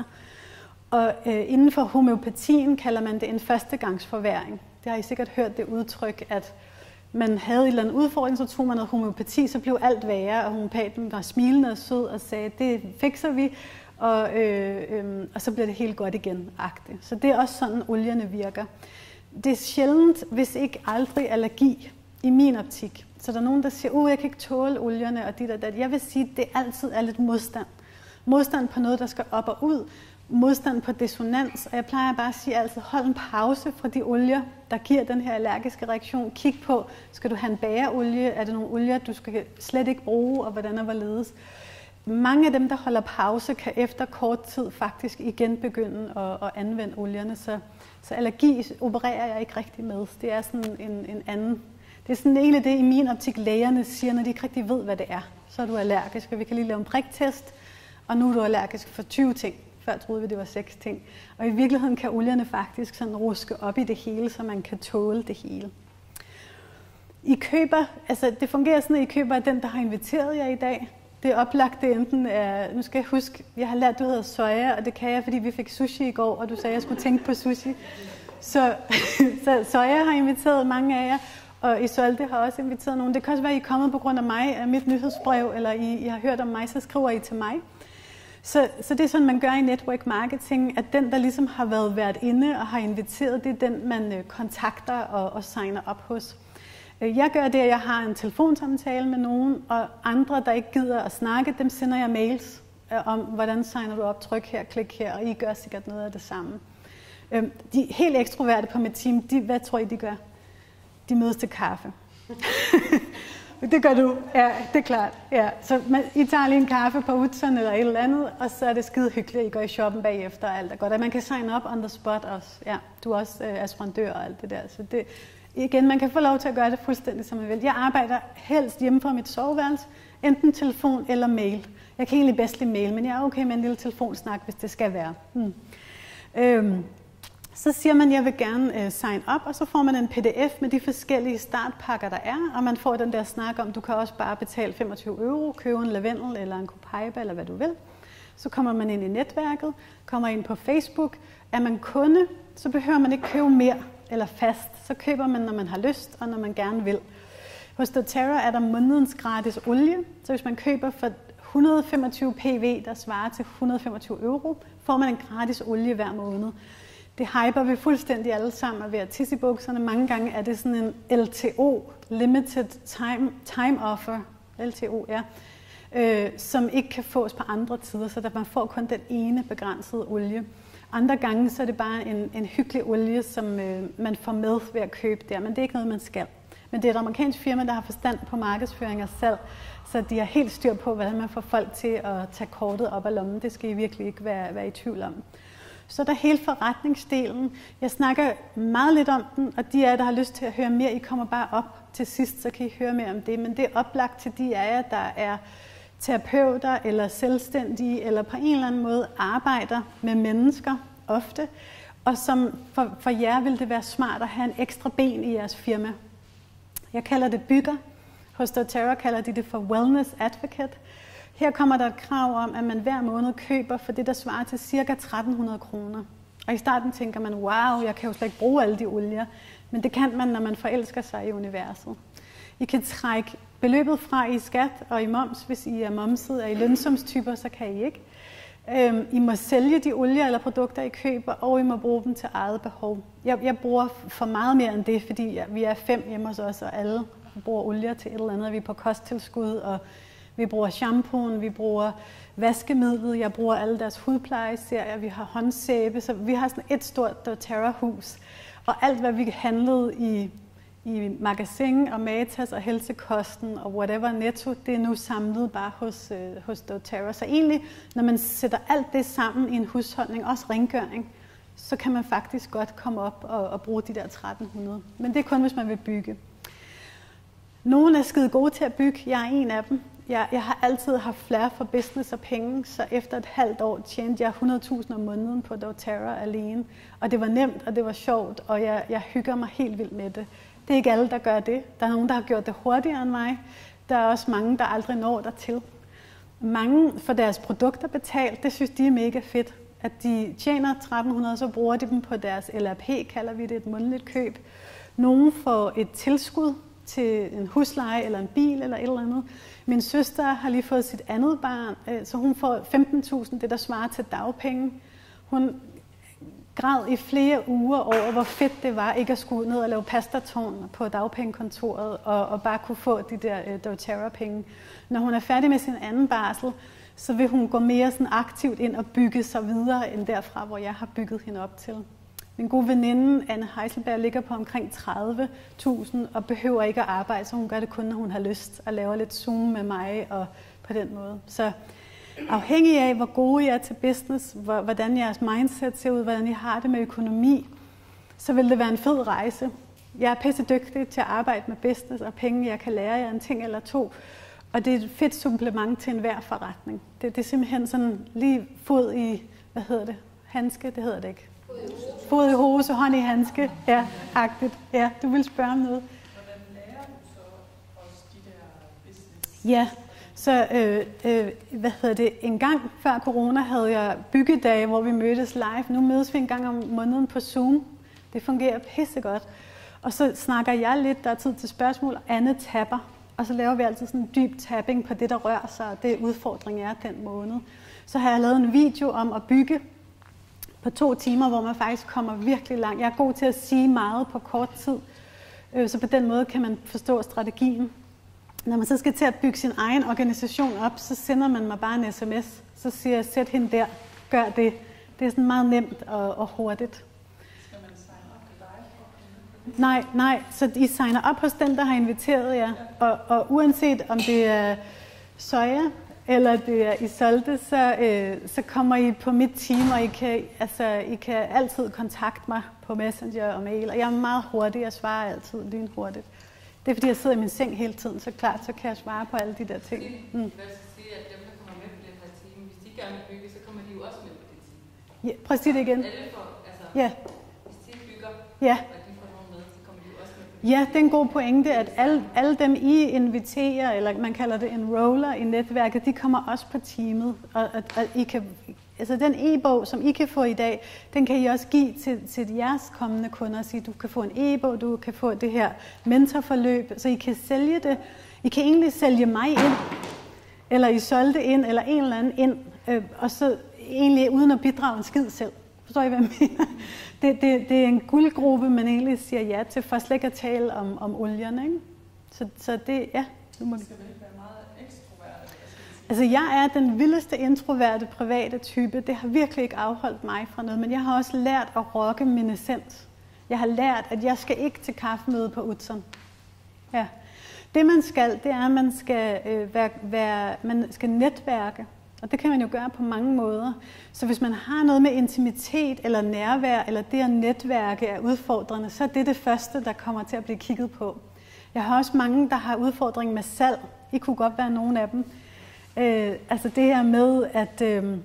Og øh, inden for homøopatien kalder man det en førstegangsforværing. Det har I sikkert hørt det udtryk, at man havde en eller anden udfordring, så tog man noget homøopati, så blev alt værre, og homøopaten var smilende og sød og sagde, det fikser vi, og, øh, øh, og så bliver det helt godt igen. -agtigt. Så det er også sådan, olierne virker. Det er sjældent, hvis ikke aldrig, allergi i min optik. Så der er nogen, der siger, uh, jeg kan ikke tåle olierne og dit og dat. Jeg vil sige, at det altid er lidt modstand. Modstand på noget, der skal op og ud. Modstand på dissonans. Og jeg plejer bare at sige altid, hold en pause fra de olier, der giver den her allergiske reaktion. Kig på, skal du have en bagerolie? Er det nogle olier, du skal slet ikke bruge, og hvordan og hvorledes? Mange af dem, der holder pause, kan efter kort tid faktisk igen begynde at, at anvende olierne. Så, så allergi opererer jeg ikke rigtig med. Det er sådan en, en anden... Det er sådan egentlig det, i min optik lægerne siger, når de ikke rigtig ved, hvad det er. Så er du allergisk, og vi kan lige lave en priktest, og nu er du allergisk for tyve ting. Før troede vi, det var seks ting. Og i virkeligheden kan olierne faktisk sådan ruske op i det hele, så man kan tåle det hele. I køber, altså det fungerer sådan, at I køber er den, der har inviteret jer i dag. Det er oplagt, det enten er, nu skal jeg huske, jeg har lært, at du hedder soja, og det kan jeg, fordi vi fik sushi i går, og du sagde, at jeg skulle tænke på sushi. Så, så soja har inviteret mange af jer. Og Isolde har også inviteret nogen. Det kan også være, at I er kommet på grund af mig, af mit nyhedsbrev, eller I, I har hørt om mig, så skriver I til mig. Så, så det er sådan, man gør i network marketing, at den, der ligesom har været vært inde og har inviteret, det er den, man kontakter og, og signer op hos. Jeg gør det, at jeg har en telefonsamtale med nogen, og andre, der ikke gider at snakke, dem sender jeg mails om, hvordan signer du op, tryk her, klik her, og I gør sikkert noget af det samme. De helt ekstroverte på mit team, de, hvad tror I, de gør? De mødes til kaffe. Det gør du. Ja, det er klart. Ja. Så man, I tager lige en kaffe på Utzon eller et eller andet, og så er det skide hyggeligt, at I går i shoppen bagefter og alt er godt. Og man kan sign up on the spot også. Ja, du er også øh, aspirandør og alt det der. Så det, igen, man kan få lov til at gøre det fuldstændig som man vil. Jeg arbejder helst hjemme fra mit soveværelse, enten telefon eller mail. Jeg kan egentlig bedst lide mail, men jeg er okay med en lille telefonsnak, hvis det skal være. Hmm. Øhm. Så siger man, at jeg vil gerne uh, sign up, og så får man en P D F med de forskellige startpakker, der er, og man får den der snak om, du kan også bare betale femogtyve euro, købe en lavendel eller en Copaiba, eller hvad du vil. Så kommer man ind i netværket, kommer ind på Facebook. Er man kunde, så behøver man ikke købe mere eller fast. Så køber man, når man har lyst, og når man gerne vil. Hos doTERRA er der månedens gratis olie, så hvis man køber for et hundrede og femogtyve p v, der svarer til et hundrede og femogtyve euro, får man en gratis olie hver måned. Det hyper vi fuldstændig alle sammen og ved at tisse i bukserne. Mange gange er det sådan en L T O, Limited Time, time Offer, L T O, ja, øh, som ikke kan fås på andre tider, så der man får kun den ene begrænsede olie. Andre gange så er det bare en, en hyggelig olie, som øh, man får med ved at købe der, men det er ikke noget, man skal. Men det er et amerikansk firma, der har forstand på markedsføring og salg, så de har helt styr på, hvordan man får folk til at tage kortet op af lommen. Det skal I virkelig ikke være, være i tvivl om. Så er der hele forretningsdelen. Jeg snakker meget lidt om den, og de af jer, der har lyst til at høre mere, I kommer bare op til sidst, så kan I høre mere om det. Men det er oplagt til de af jer, der er terapeuter eller selvstændige, eller på en eller anden måde arbejder med mennesker ofte. Og som for, for jer vil det være smart at have en ekstra ben i jeres firma. Jeg kalder det bygger. Hos doTERRA kalder de det for Wellness Advocate. Her kommer der et krav om, at man hver måned køber for det, der svarer til ca. tretten hundrede kroner. Og i starten tænker man, wow, jeg kan jo slet ikke bruge alle de olier. Men det kan man, når man forelsker sig i universet. I kan trække beløbet fra i skat og i moms, hvis I er momset, og i lønsumstyper, så kan I ikke. Øhm, I må sælge de olier eller produkter, I køber, og I må bruge dem til eget behov. Jeg, jeg bruger for meget mere end det, fordi vi er fem hjemme hos os, og alle bruger olier til et eller andet. Vi er på kosttilskud, og vi bruger shampooen, vi bruger vaskemidlet, jeg bruger alle deres hudplejeserier, vi har håndsæbe, så vi har sådan et stort doTERRA-hus. Og alt, hvad vi handlede i, i Magasin og Matas og Helsekosten og whatever Netto, det er nu samlet bare hos, øh, hos doTERRA. Så egentlig, når man sætter alt det sammen i en husholdning, også rengøring, så kan man faktisk godt komme op og, og bruge de der tretten hundrede. Men det er kun, hvis man vil bygge. Nogle er skide gode til at bygge, jeg er en af dem. Jeg, jeg har altid haft flere for business og penge, så efter et halvt år tjente jeg hundrede tusind om måneden på doTERRA alene. Og det var nemt, og det var sjovt, og jeg, jeg hygger mig helt vildt med det. Det er ikke alle, der gør det. Der er nogen, der har gjort det hurtigere end mig. Der er også mange, der aldrig når dertil. Mange får deres produkter betalt, det synes de er mega fedt. At de tjener tretten hundrede, så bruger de dem på deres L R P, kalder vi det, et månedligt køb. Nogle får et tilskud til en husleje eller en bil eller et eller andet. Min søster har lige fået sit andet barn, så hun får femten tusind, det der svarer til dagpenge. Hun græd i flere uger over, hvor fedt det var ikke at skulle ned og lave pastatårn på dagpengekontoret og, og bare kunne få de der uh, doTERRA-penge. Når hun er færdig med sin anden barsel, så vil hun gå mere sådan aktivt ind og bygge sig videre end derfra, hvor jeg har bygget hende op til. Min gode veninde, Anne Heiselberg, ligger på omkring tredive tusind og behøver ikke at arbejde, så hun gør det kun, når hun har lyst, og laver lidt Zoom med mig og på den måde. Så afhængig af, hvor gode I er til business, hvordan jeres mindset ser ud, hvordan I har det med økonomi, så vil det være en fed rejse. Jeg er pisse dygtig til at arbejde med business og penge, jeg kan lære jer en ting eller to, og det er et fedt supplement til enhver forretning. Det, det er simpelthen sådan lige fod i, hvad hedder det, handske, det hedder det ikke. Fod i hose, hånd i handske, ja, agtigt. Ja, du vil spørge om noget. Hvordan lærer du så også de der business? Ja, så øh, øh, hvad hedder det, en gang før corona havde jeg byggedage, hvor vi mødtes live. Nu mødes vi en gang om måneden på Zoom. Det fungerer pissegodt. Og så snakker jeg lidt, der er tid til spørgsmål, og Anne tapper. Og så laver vi altid sådan en dyb tapping på det, der rører sig, og det udfordring er den måned. Så har jeg lavet en video om at bygge på to timer, hvor man faktisk kommer virkelig langt. Jeg er god til at sige meget på kort tid, så på den måde kan man forstå strategien. Når man så skal til at bygge sin egen organisation op, så sender man mig bare en sms. Så siger jeg, sæt hende der, gør det. Det er sådan meget nemt og, og hurtigt. Skal man signe op til dig for at Nej, nej. Så I signer op hos den, der har inviteret jer. Og, og uanset om det er soja, eller det er Isolde, så, øh, så kommer I på mit team, og I kan, altså, I kan altid kontakte mig på Messenger og mail. Og jeg er meget hurtig, jeg svarer altid lynhurtigt. Det er fordi, jeg sidder i min seng hele tiden, så klart, så kan jeg svare på alle de der ting. Mm. Hvad skal sige, at dem, der kommer med på det her team, hvis de gerne vil bygge, så kommer de jo også med på det team. Ja, prøv at sige det igen. Alle får, altså, ja. Hvis de bygger, ja. og de får nogen med, så kommer de jo også med på det. Ja, det er en god pointe, at alle, alle dem, I inviterer, eller man kalder det enroller i netværket, de kommer også på teamet. Og, og, og I kan, altså den e-bog, som I kan få i dag, den kan I også give til, til jeres kommende kunder og sige, du kan få en e-bog, du kan få det her mentorforløb, så I kan sælge det. I kan egentlig sælge mig ind, eller I solgte ind, eller en eller anden ind, øh, og så egentlig uden at bidrage en skid selv. Forstår I, hvad jeg mener? Det, det, det er en guldgruppe, man egentlig siger ja til, for slet ikke at tale om, om olierne, ikke? Så, så det, ja. Nu må det skal vel ikke være meget ekstrovert? Altså, jeg er den vildeste introverte private type. Det har virkelig ikke afholdt mig fra noget, men jeg har også lært at rocke min essens. Jeg har lært, at jeg skal ikke til kaffemøde på Utzon. Ja. Det man skal, det er, at man skal, øh, være, være, man skal netværke. Og det kan man jo gøre på mange måder. Så hvis man har noget med intimitet eller nærvær, eller det at netværke er udfordrende, så er det det første, der kommer til at blive kigget på. Jeg har også mange, der har udfordring med salg. I kunne godt være nogle af dem. Øh, altså det her med, at, øh,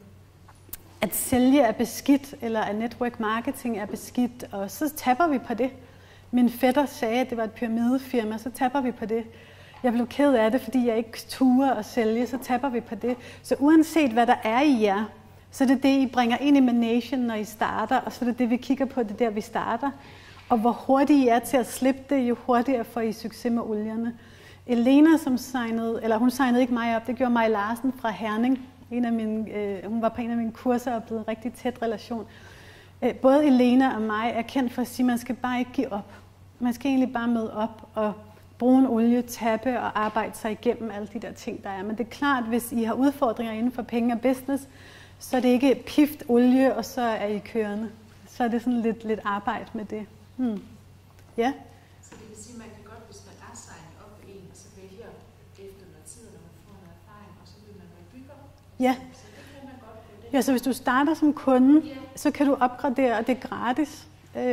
at sælge er beskidt, eller at network marketing er beskidt, og så tapper vi på det. Min fætter sagde, at det var et pyramidefirma, så tapper vi på det. Jeg blev ked af det, fordi jeg ikke turer at sælge, så tapper vi på det. Så uanset hvad der er i jer, så er det det, I bringer ind i Manation, når I starter, og så er det det, vi kigger på, det er der, vi starter. Og hvor hurtigt I er til at slippe det, jo hurtigere får I succes med olierne. Elena, som signede, eller hun signede ikke mig op, det gjorde Maj Larsen fra Herning. En af mine, øh, hun var på en af mine kurser og blev en rigtig tæt relation. Øh, både Elena og mig er kendt for at sige, at man skal bare ikke give op. Man skal egentlig bare møde op og bruge en olie, tappe og arbejde sig igennem alle de der ting, der er. Men det er klart, hvis I har udfordringer inden for penge og business, så er det ikke pift olie, og så er I kørende. Så er det sådan lidt, lidt arbejde med det. Hmm. Ja? Så det vil sige, at man kan godt, hvis man er signet op på en, og så vælger efter noget tid, når man får noget erfaring, og så vil man være bygger. Ja. Så det kan man godt på det. Ja, så hvis du starter som kunde, yeah. så kan du opgradere, og det er gratis.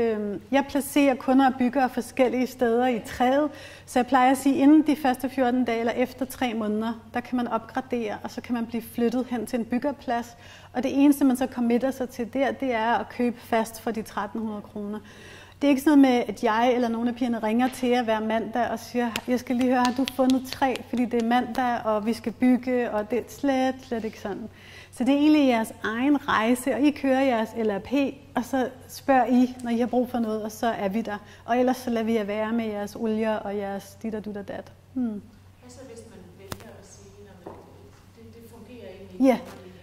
Jeg placerer kunder og byggere forskellige steder i træet, så jeg plejer at sige, at inden de første fjorten dage eller efter tre måneder, der kan man opgradere, og så kan man blive flyttet hen til en byggerplads. Og det eneste, man så committer sig til der, det er at købe fast for de tretten hundrede kroner. Det er ikke sådan noget med, at jeg eller nogle af pigerne ringer til jer hver mandag og siger, jeg skal lige høre, har du fundet træ, fordi det er mandag, og vi skal bygge, og det er slet, slet ikke sådan. Så det er egentlig jeres egen rejse, og I kører jeres L R P, og så spørger I, når I har brug for noget, og så er vi der. Og ellers så lader vi jer være med jeres olier og jeres dit og dut og dat. Hmm. Hvad så, hvis man vælger at sige, at det, det fungerer egentlig ja.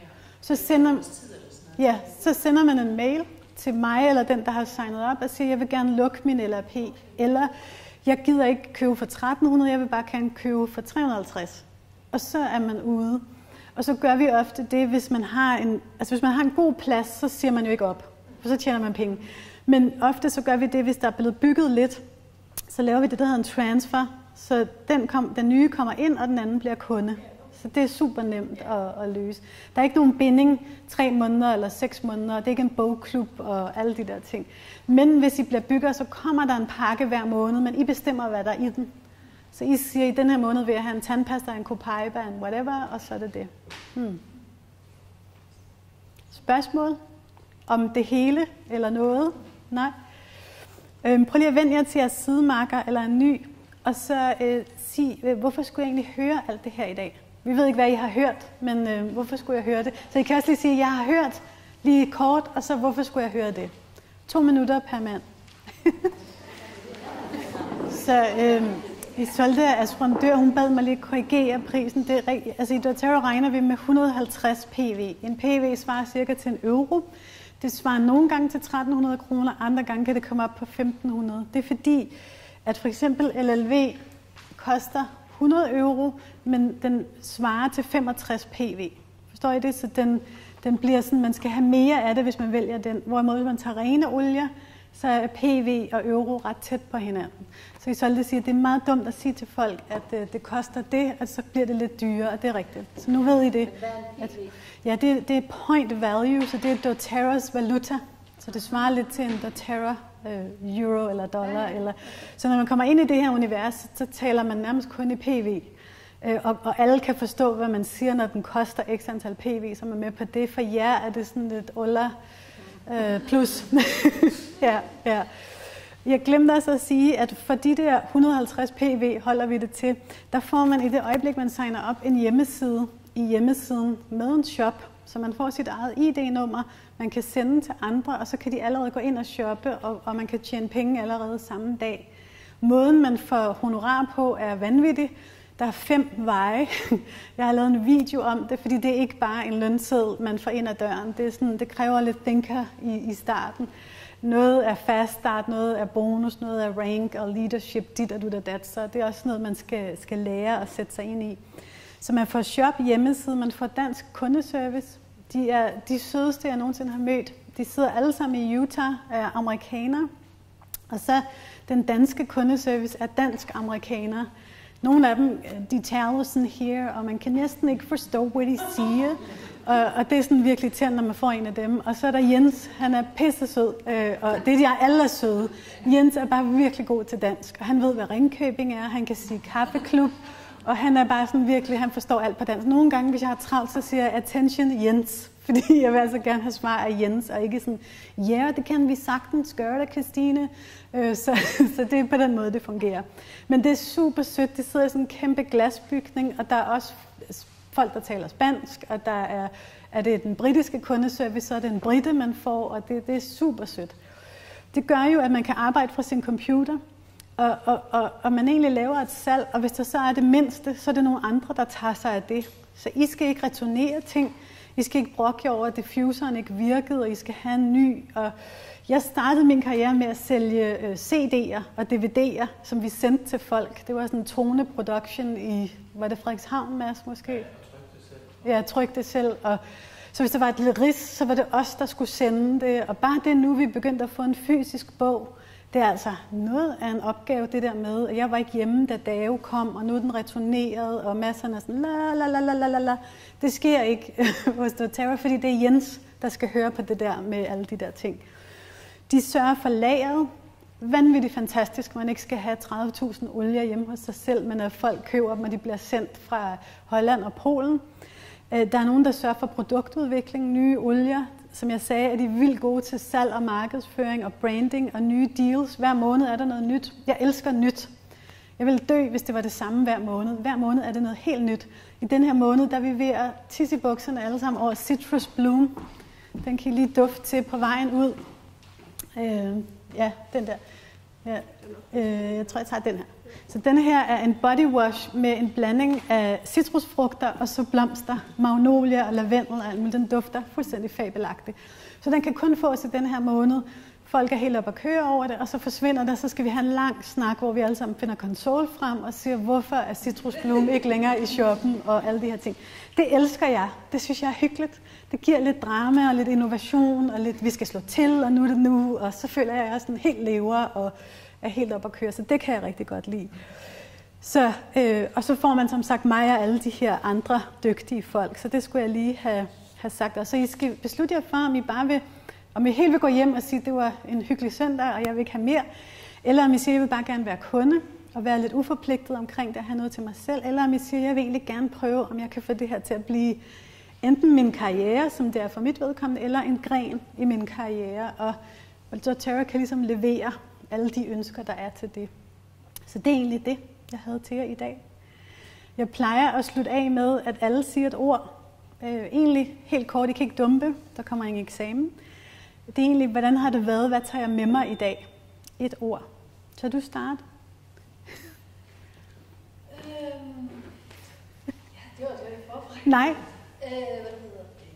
Så sender, ja, så sender man en mail til mig eller den, der har signet op, og siger, jeg vil gerne lukke min L R P, eller jeg gider ikke købe for tretten hundrede, jeg vil bare gerne købe for tre hundrede og halvtreds. Og så er man ude. Og så gør vi ofte det, hvis man har en, altså hvis man har en god plads, så siger man jo ikke op, for så tjener man penge. Men ofte så gør vi det, hvis der er blevet bygget lidt, så laver vi det, der hedder en transfer. Så den, kom, den nye kommer ind, og den anden bliver kunde. Så det er super nemt at, at løse. Der er ikke nogen binding, tre måneder eller seks måneder, det er ikke en bogklub og alle de der ting. Men hvis I bliver bygger, så kommer der en pakke hver måned, men I bestemmer, hvad der er i den. Så I siger, i den her måned vil jeg have en tandpasta, en Copaiba, en whatever, og så er det det. Hmm. Spørgsmål om det hele eller noget? Nej. Øhm, prøv lige at vende jer til jeres sidemarker eller en ny, og så øh, sig, øh, hvorfor skulle jeg egentlig høre alt det her i dag? Vi ved ikke, hvad I har hørt, men øh, hvorfor skulle jeg høre det? Så I kan også lige sige, at jeg har hørt lige kort, og så hvorfor skulle jeg høre det? To minutter per mand. så øh, Isolde Asprandør, hun bad mig lige korrigere prisen. Det er, altså i doTERRA regner vi med et hundrede og halvtreds P V. En P V svarer cirka til en euro. Det svarer nogle gange til tretten hundrede kroner, andre gange kan det komme op på femten hundrede. Det er fordi, at for eksempel L L V koster hundrede euro, men den svarer til femogtres P V. Forstår I det? Så den, den bliver sådan, man skal have mere af det, hvis man vælger den. Hvorimod, hvis man tager rene olier, så er P V og euro ret tæt på hinanden. Så Isolde siger, at det er meget dumt at sige til folk, at uh, det koster det, og så bliver det lidt dyrere, og det er rigtigt. Så nu ved I det. At, ja, det, det er point value, så det er doTERRAs valuta. Så det svarer lidt til en doTERRA uh, euro eller dollar. Eller, så når man kommer ind i det her univers, så, så taler man nærmest kun i P V. Uh, og, og alle kan forstå, hvad man siger, når den koster x antal P V, så man er med på det. For jer er det sådan lidt oller uh, plus. ja, ja. Jeg glemte også at sige, at for de der et hundrede og halvtreds P V holder vi det til, der får man i det øjeblik, man signer op, en hjemmeside i hjemmesiden med en shop, så man får sit eget I D-nummer, man kan sende til andre, og så kan de allerede gå ind og shoppe, og, og man kan tjene penge allerede samme dag. Måden, man får honorar på, er vanvittig. Der er fem veje. Jeg har lavet en video om det, fordi det er ikke bare en lønseddel, man får ind ad døren. Det, er sådan, det kræver lidt thinker i, i starten. Noget er fast start, noget er bonus, noget er rank og leadership, dit og dut og dat. Så det er også noget, man skal, skal lære at sætte sig ind i. Så man får shop hjemmeside, man får dansk kundeservice. De er de sødeste, jeg nogensinde har mødt. De sidder alle sammen i Utah, er amerikanere. Og så den danske kundeservice er dansk-amerikanere. Nogle af dem, de taler sådan her, og man kan næsten ikke forstå, hvad de siger. Og, og det er sådan virkelig irriterende, når man får en af dem. Og så er der Jens, han er pissesød, øh, og det er de alle er søde. Jens er bare virkelig god til dansk, og han ved, hvad Ringkøbing er. Han kan sige kaffeklub, og han er bare sådan virkelig, han forstår alt på dansk. Nogle gange, hvis jeg har travlt, så siger jeg, attention Jens, fordi jeg vil altså gerne have svar af Jens, og ikke sådan, ja, yeah, det kan vi sagtens gøre det, Christine. Øh, så, så det er på den måde, det fungerer. Men det er super sødt. Det sidder i sådan en kæmpe glasbygning, og der er også folk, der taler spansk, og der er, er det den britiske kundeservice, så er det en brite, man får, og det, det er super sødt. Det gør jo, at man kan arbejde fra sin computer, og, og, og, og man egentlig laver et salg, og hvis der så er det mindste, så er det nogle andre, der tager sig af det. Så I skal ikke returnere ting, I skal ikke brokke over, at diffuseren ikke virkede, og I skal have en ny. Og jeg startede min karriere med at sælge C D'er og D V D'er, som vi sendte til folk. Det var sådan en Tone Production i, var det Frederikshavn, Mads, måske? Ja, jeg trykte det selv. Og så hvis der var et lille ris, så var det os, der skulle sende det. Og bare det nu, vi begyndte at få en fysisk bog, det er altså noget af en opgave, det der med, at jeg var ikke hjemme, da Dave kom, og nu er den returneret, og masserne er sådan, la la la la la la. Det sker ikke hos doTERRA, fordi det er Jens, der skal høre på det der med alle de der ting. De sørger for lageret. Vanvittigt fantastisk, man ikke skal have tredive tusind olier hjemme hos sig selv, men at folk køber dem, og de bliver sendt fra Holland og Polen. Der er nogen, der sørger for produktudvikling, nye olier. Som jeg sagde, er de vildt gode til salg og markedsføring og branding og nye deals. Hver måned er der noget nyt. Jeg elsker nyt. Jeg ville dø, hvis det var det samme hver måned. Hver måned er det noget helt nyt. I den her måned, der er vi ved at tisse i bukserne alle sammen over Citrus Bloom. Den kan I lige dufte til på vejen ud. Øh, ja, den der. Ja, øh, jeg tror, jeg tager den her. Så den her er en body wash med en blanding af citrusfrugter og så blomster, magnolia og lavendel og alt muligt. Den dufter fuldstændig fabelagtigt. Så den kan kun fås i den her måned. Folk er helt op at køre over det, og så forsvinder det, så skal vi have en lang snak, hvor vi alle sammen finder konsol frem og siger, hvorfor er citrusbloom ikke længere i shoppen og alle de her ting. Det elsker jeg. Det synes jeg er hyggeligt. Det giver lidt drama og lidt innovation, og lidt, vi skal slå til, og nu er det nu, og så føler jeg, at jeg er sådan helt lever og er helt op at køre, så det kan jeg rigtig godt lide. Så, øh, og så får man som sagt mig og alle de her andre dygtige folk, så det skulle jeg lige have, have sagt. Og så I skal beslutte jer for, om I bare vil, om I helt vil gå hjem og sige, at det var en hyggelig søndag, og jeg vil ikke have mere, eller om I siger, at jeg vil bare gerne være kunde, og være lidt uforpligtet omkring det, at have noget til mig selv, eller om I siger, at jeg vil egentlig gerne prøve, om jeg kan få det her til at blive enten min karriere, som det er for mit vedkommende, eller en gren i min karriere, og doTERRA kan ligesom levere alle de ønsker, der er til det. Så det er egentlig det, jeg havde til jer i dag. Jeg plejer at slutte af med, at alle siger et ord. Øh, egentlig helt kort, I kan ikke dumpe, der kommer ingen eksamen. Det er egentlig, hvordan har det været, hvad tager jeg med mig i dag? Et ord. Så du starte. Øhm, ja, det var det, jeg forberedte. Nej. Øh, hvad det hedder det?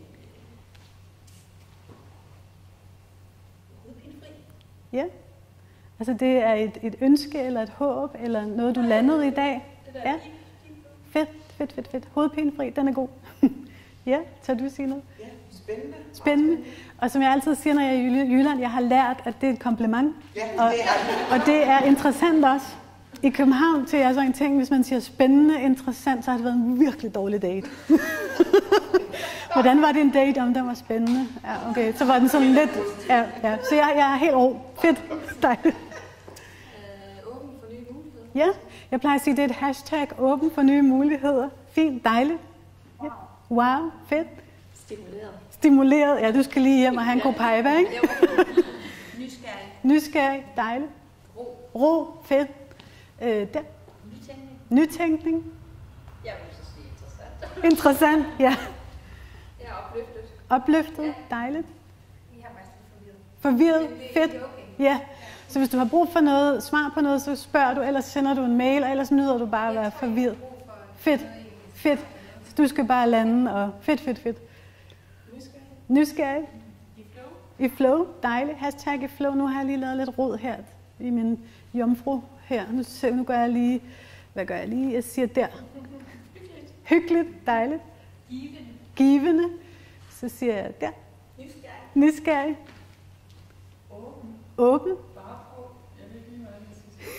Hovedpinefri. Ja. Altså det er et, et ønske eller et håb, eller noget, du landede i dag? Det der ja. Fedt, fedt, fedt, fedt. Hovedpinefri, den er god. Ja, så du sige noget? Ja, spændende. Spændende. Og som jeg altid siger, når jeg er i Jylland, jeg har lært, at det er et kompliment. Ja, det og, er det. Og det er interessant også. I København til jeg så en ting, hvis man siger spændende, interessant, så har det været en virkelig dårlig date. Hvordan var din date, om den var spændende? Ja, okay, så var den sådan lidt... Ja, ja. Så jeg, jeg er helt ro. Fedt. Dejligt. Øh, åben for nye muligheder. Ja, jeg plejer at sige, at det er et hashtag åben for nye muligheder. Fint, dejligt. Ja. Wow, fedt. Stimuleret. Stimuleret. Ja, du skal lige hjem og have en god pejba, ikke? Nysgerrig. Nysgerrig, dejligt. Ro. Ro, fedt. Øh, der. Nytænkning. Nytænkning. Jeg vil så sige interessant. Interessant, ja. Jeg er opløftet. Opløftet, dejligt. Vi har faktisk lidt forvirret. Forvirret, Men det er fedt. okay. Ja. Så hvis du har brug for noget, svar på noget, så spørger du, ellers sender du en mail, og ellers nyder du bare at være forvirret. Fedt, fedt. Så du skal bare lande, og fedt, fedt, fedt. Nysgerrig. Nysgerrig. I flow. I flow, dejligt. Hashtag i flow. Nu har jeg lige lavet lidt rod her i min jomfru her. Nu, nu gør jeg lige, hvad gør jeg lige? Jeg siger der. Hyggeligt. Hyggeligt, dejligt. Givende. Givende. Så siger jeg der. Nysgerrig. Nysgerrig. Åben. Åben. Bare på. Jeg ved ikke lige, hvordan jeg skal sige.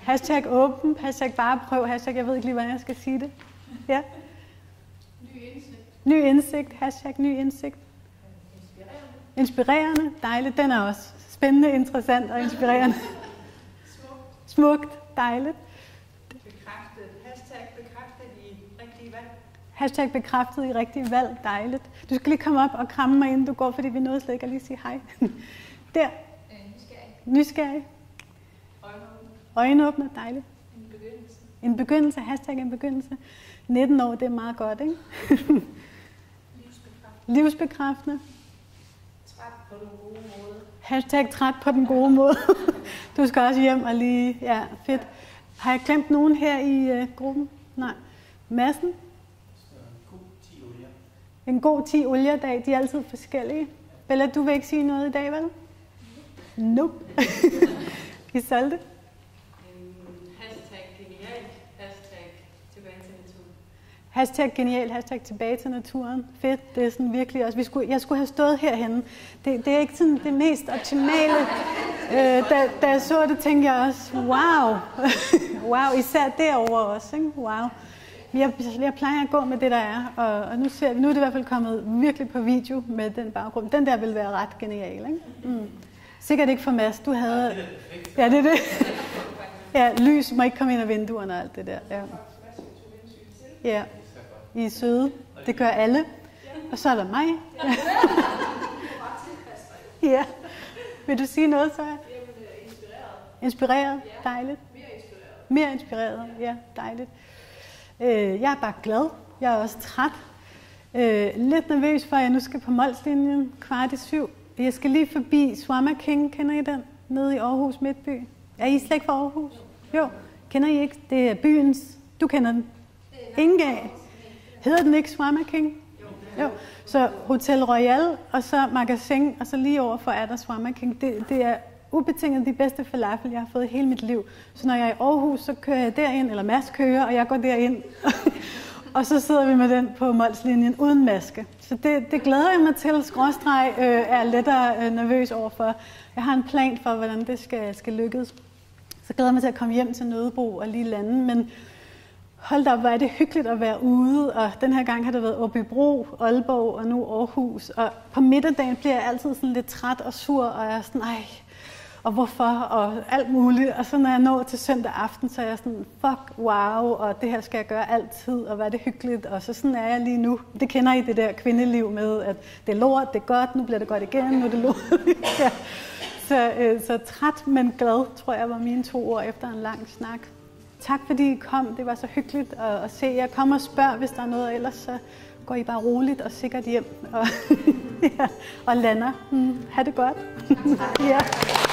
Hashtag åben, hashtag bare prøv, hashtag jeg ved ikke lige, hvordan jeg skal sige det. Ja. Ny indsigt. Ny indsigt, hashtag ny indsigt. Inspirerende. Inspirerende, dejligt. Den er også spændende, interessant og inspirerende. Smukt. Smukt, dejligt. Bekræftet. Hashtag bekræftet i rigtige valg. Hashtag bekræftet i rigtige valg, dejligt. Du skal lige komme op og kramme mig, inden du går, fordi vi nåede slet ikke at lige sige hej. Der. Øh, nysgerrig. Nysgerrig. Øjenåbner, dejligt. En begyndelse. En begyndelse, hashtag en begyndelse. nitten år, det er meget godt, ikke? Livsbekræftende. Livsbekræftende. Træt på den gode måde. Hashtag træt på den gode måde. Du skal også hjem og lige... Ja, fedt. Har jeg glemt nogen her i uh, gruppen? Nej. Madsen? En god ti oliedag. De er altid forskellige. Bella, du vil ikke sige noget i dag, vel? Nope. Isolde? Hashtag genial, hashtag tilbage til naturen. Hashtag genial, hashtag tilbage til naturen. Fedt, det er sådan virkelig også. Vi skulle, jeg skulle have stået herhenne. Det, det er ikke sådan det mest optimale. Øh, da, da jeg så det, tænkte jeg også, wow. Wow, især derovre også, ikke? Wow. Jeg, jeg plejer at gå med det, der er, og, og nu, ser vi, nu er det i hvert fald kommet virkelig på video med den baggrund. Den der vil være ret genial, ikke? Mm. Sikkert ikke for Mads, du havde... Ja, det er det. Ja, lys må ikke komme ind af vinduerne og alt det der. Ja. Ja, I er søde. Det gør alle. Og så er der mig. Ja. Ja. Vil du sige noget, så? Inspireret. Inspireret? Dejligt. Mere inspireret. Mere inspireret, ja, dejligt. Øh, jeg er bare glad. Jeg er også træt. Øh, lidt nervøs for, at jeg nu skal på Molslinjen kvart i syv. Jeg skal lige forbi Swama King, kender I den? Nede i Aarhus Midtby. Er I slet ikke fra Aarhus? Jo, kender I ikke? Det er byens... Du kender den? Ingen af. Hedder den ikke Swama King? Jo. Så Hotel Royal, og så Magasin, og så lige overfor er der Swama King. Det, det er ubetinget de bedste falafel, jeg har fået i hele mit liv. Så når jeg er i Aarhus, så kører jeg derind, eller Mads kører, og jeg går derind. Og så sidder vi med den på Molslinjen uden maske. Så det, det glæder jeg mig til. Skråstreg øh, er lettere øh, nervøs overfor. Jeg har en plan for, hvordan det skal, skal lykkes. Så glæder jeg mig til at komme hjem til Nødebo og lige lande. Men hold da op, hvor er det hyggeligt at være ude. Og den her gang har det været Åbybro, Aalborg og nu Aarhus. Og på midterdagen bliver jeg altid sådan lidt træt og sur, og jeg er sådan, ej, og hvorfor, og alt muligt. Og så når jeg når til søndag aften, så er jeg sådan, fuck, wow, og det her skal jeg gøre altid, og hvad er det hyggeligt. Og så sådan er jeg lige nu. Det kender I, det der kvindeliv med, at det er lort, det er godt, nu bliver det godt igen, nu er det lort. Ja. Så, øh, så træt, men glad, tror jeg, var mine to ord efter en lang snak. Tak fordi I kom, det var så hyggeligt at, at se jer. Kom og spørg, hvis der er noget, ellers så går I bare roligt og sikkert hjem og, ja, og lander. Mm, ha' det godt. Ja.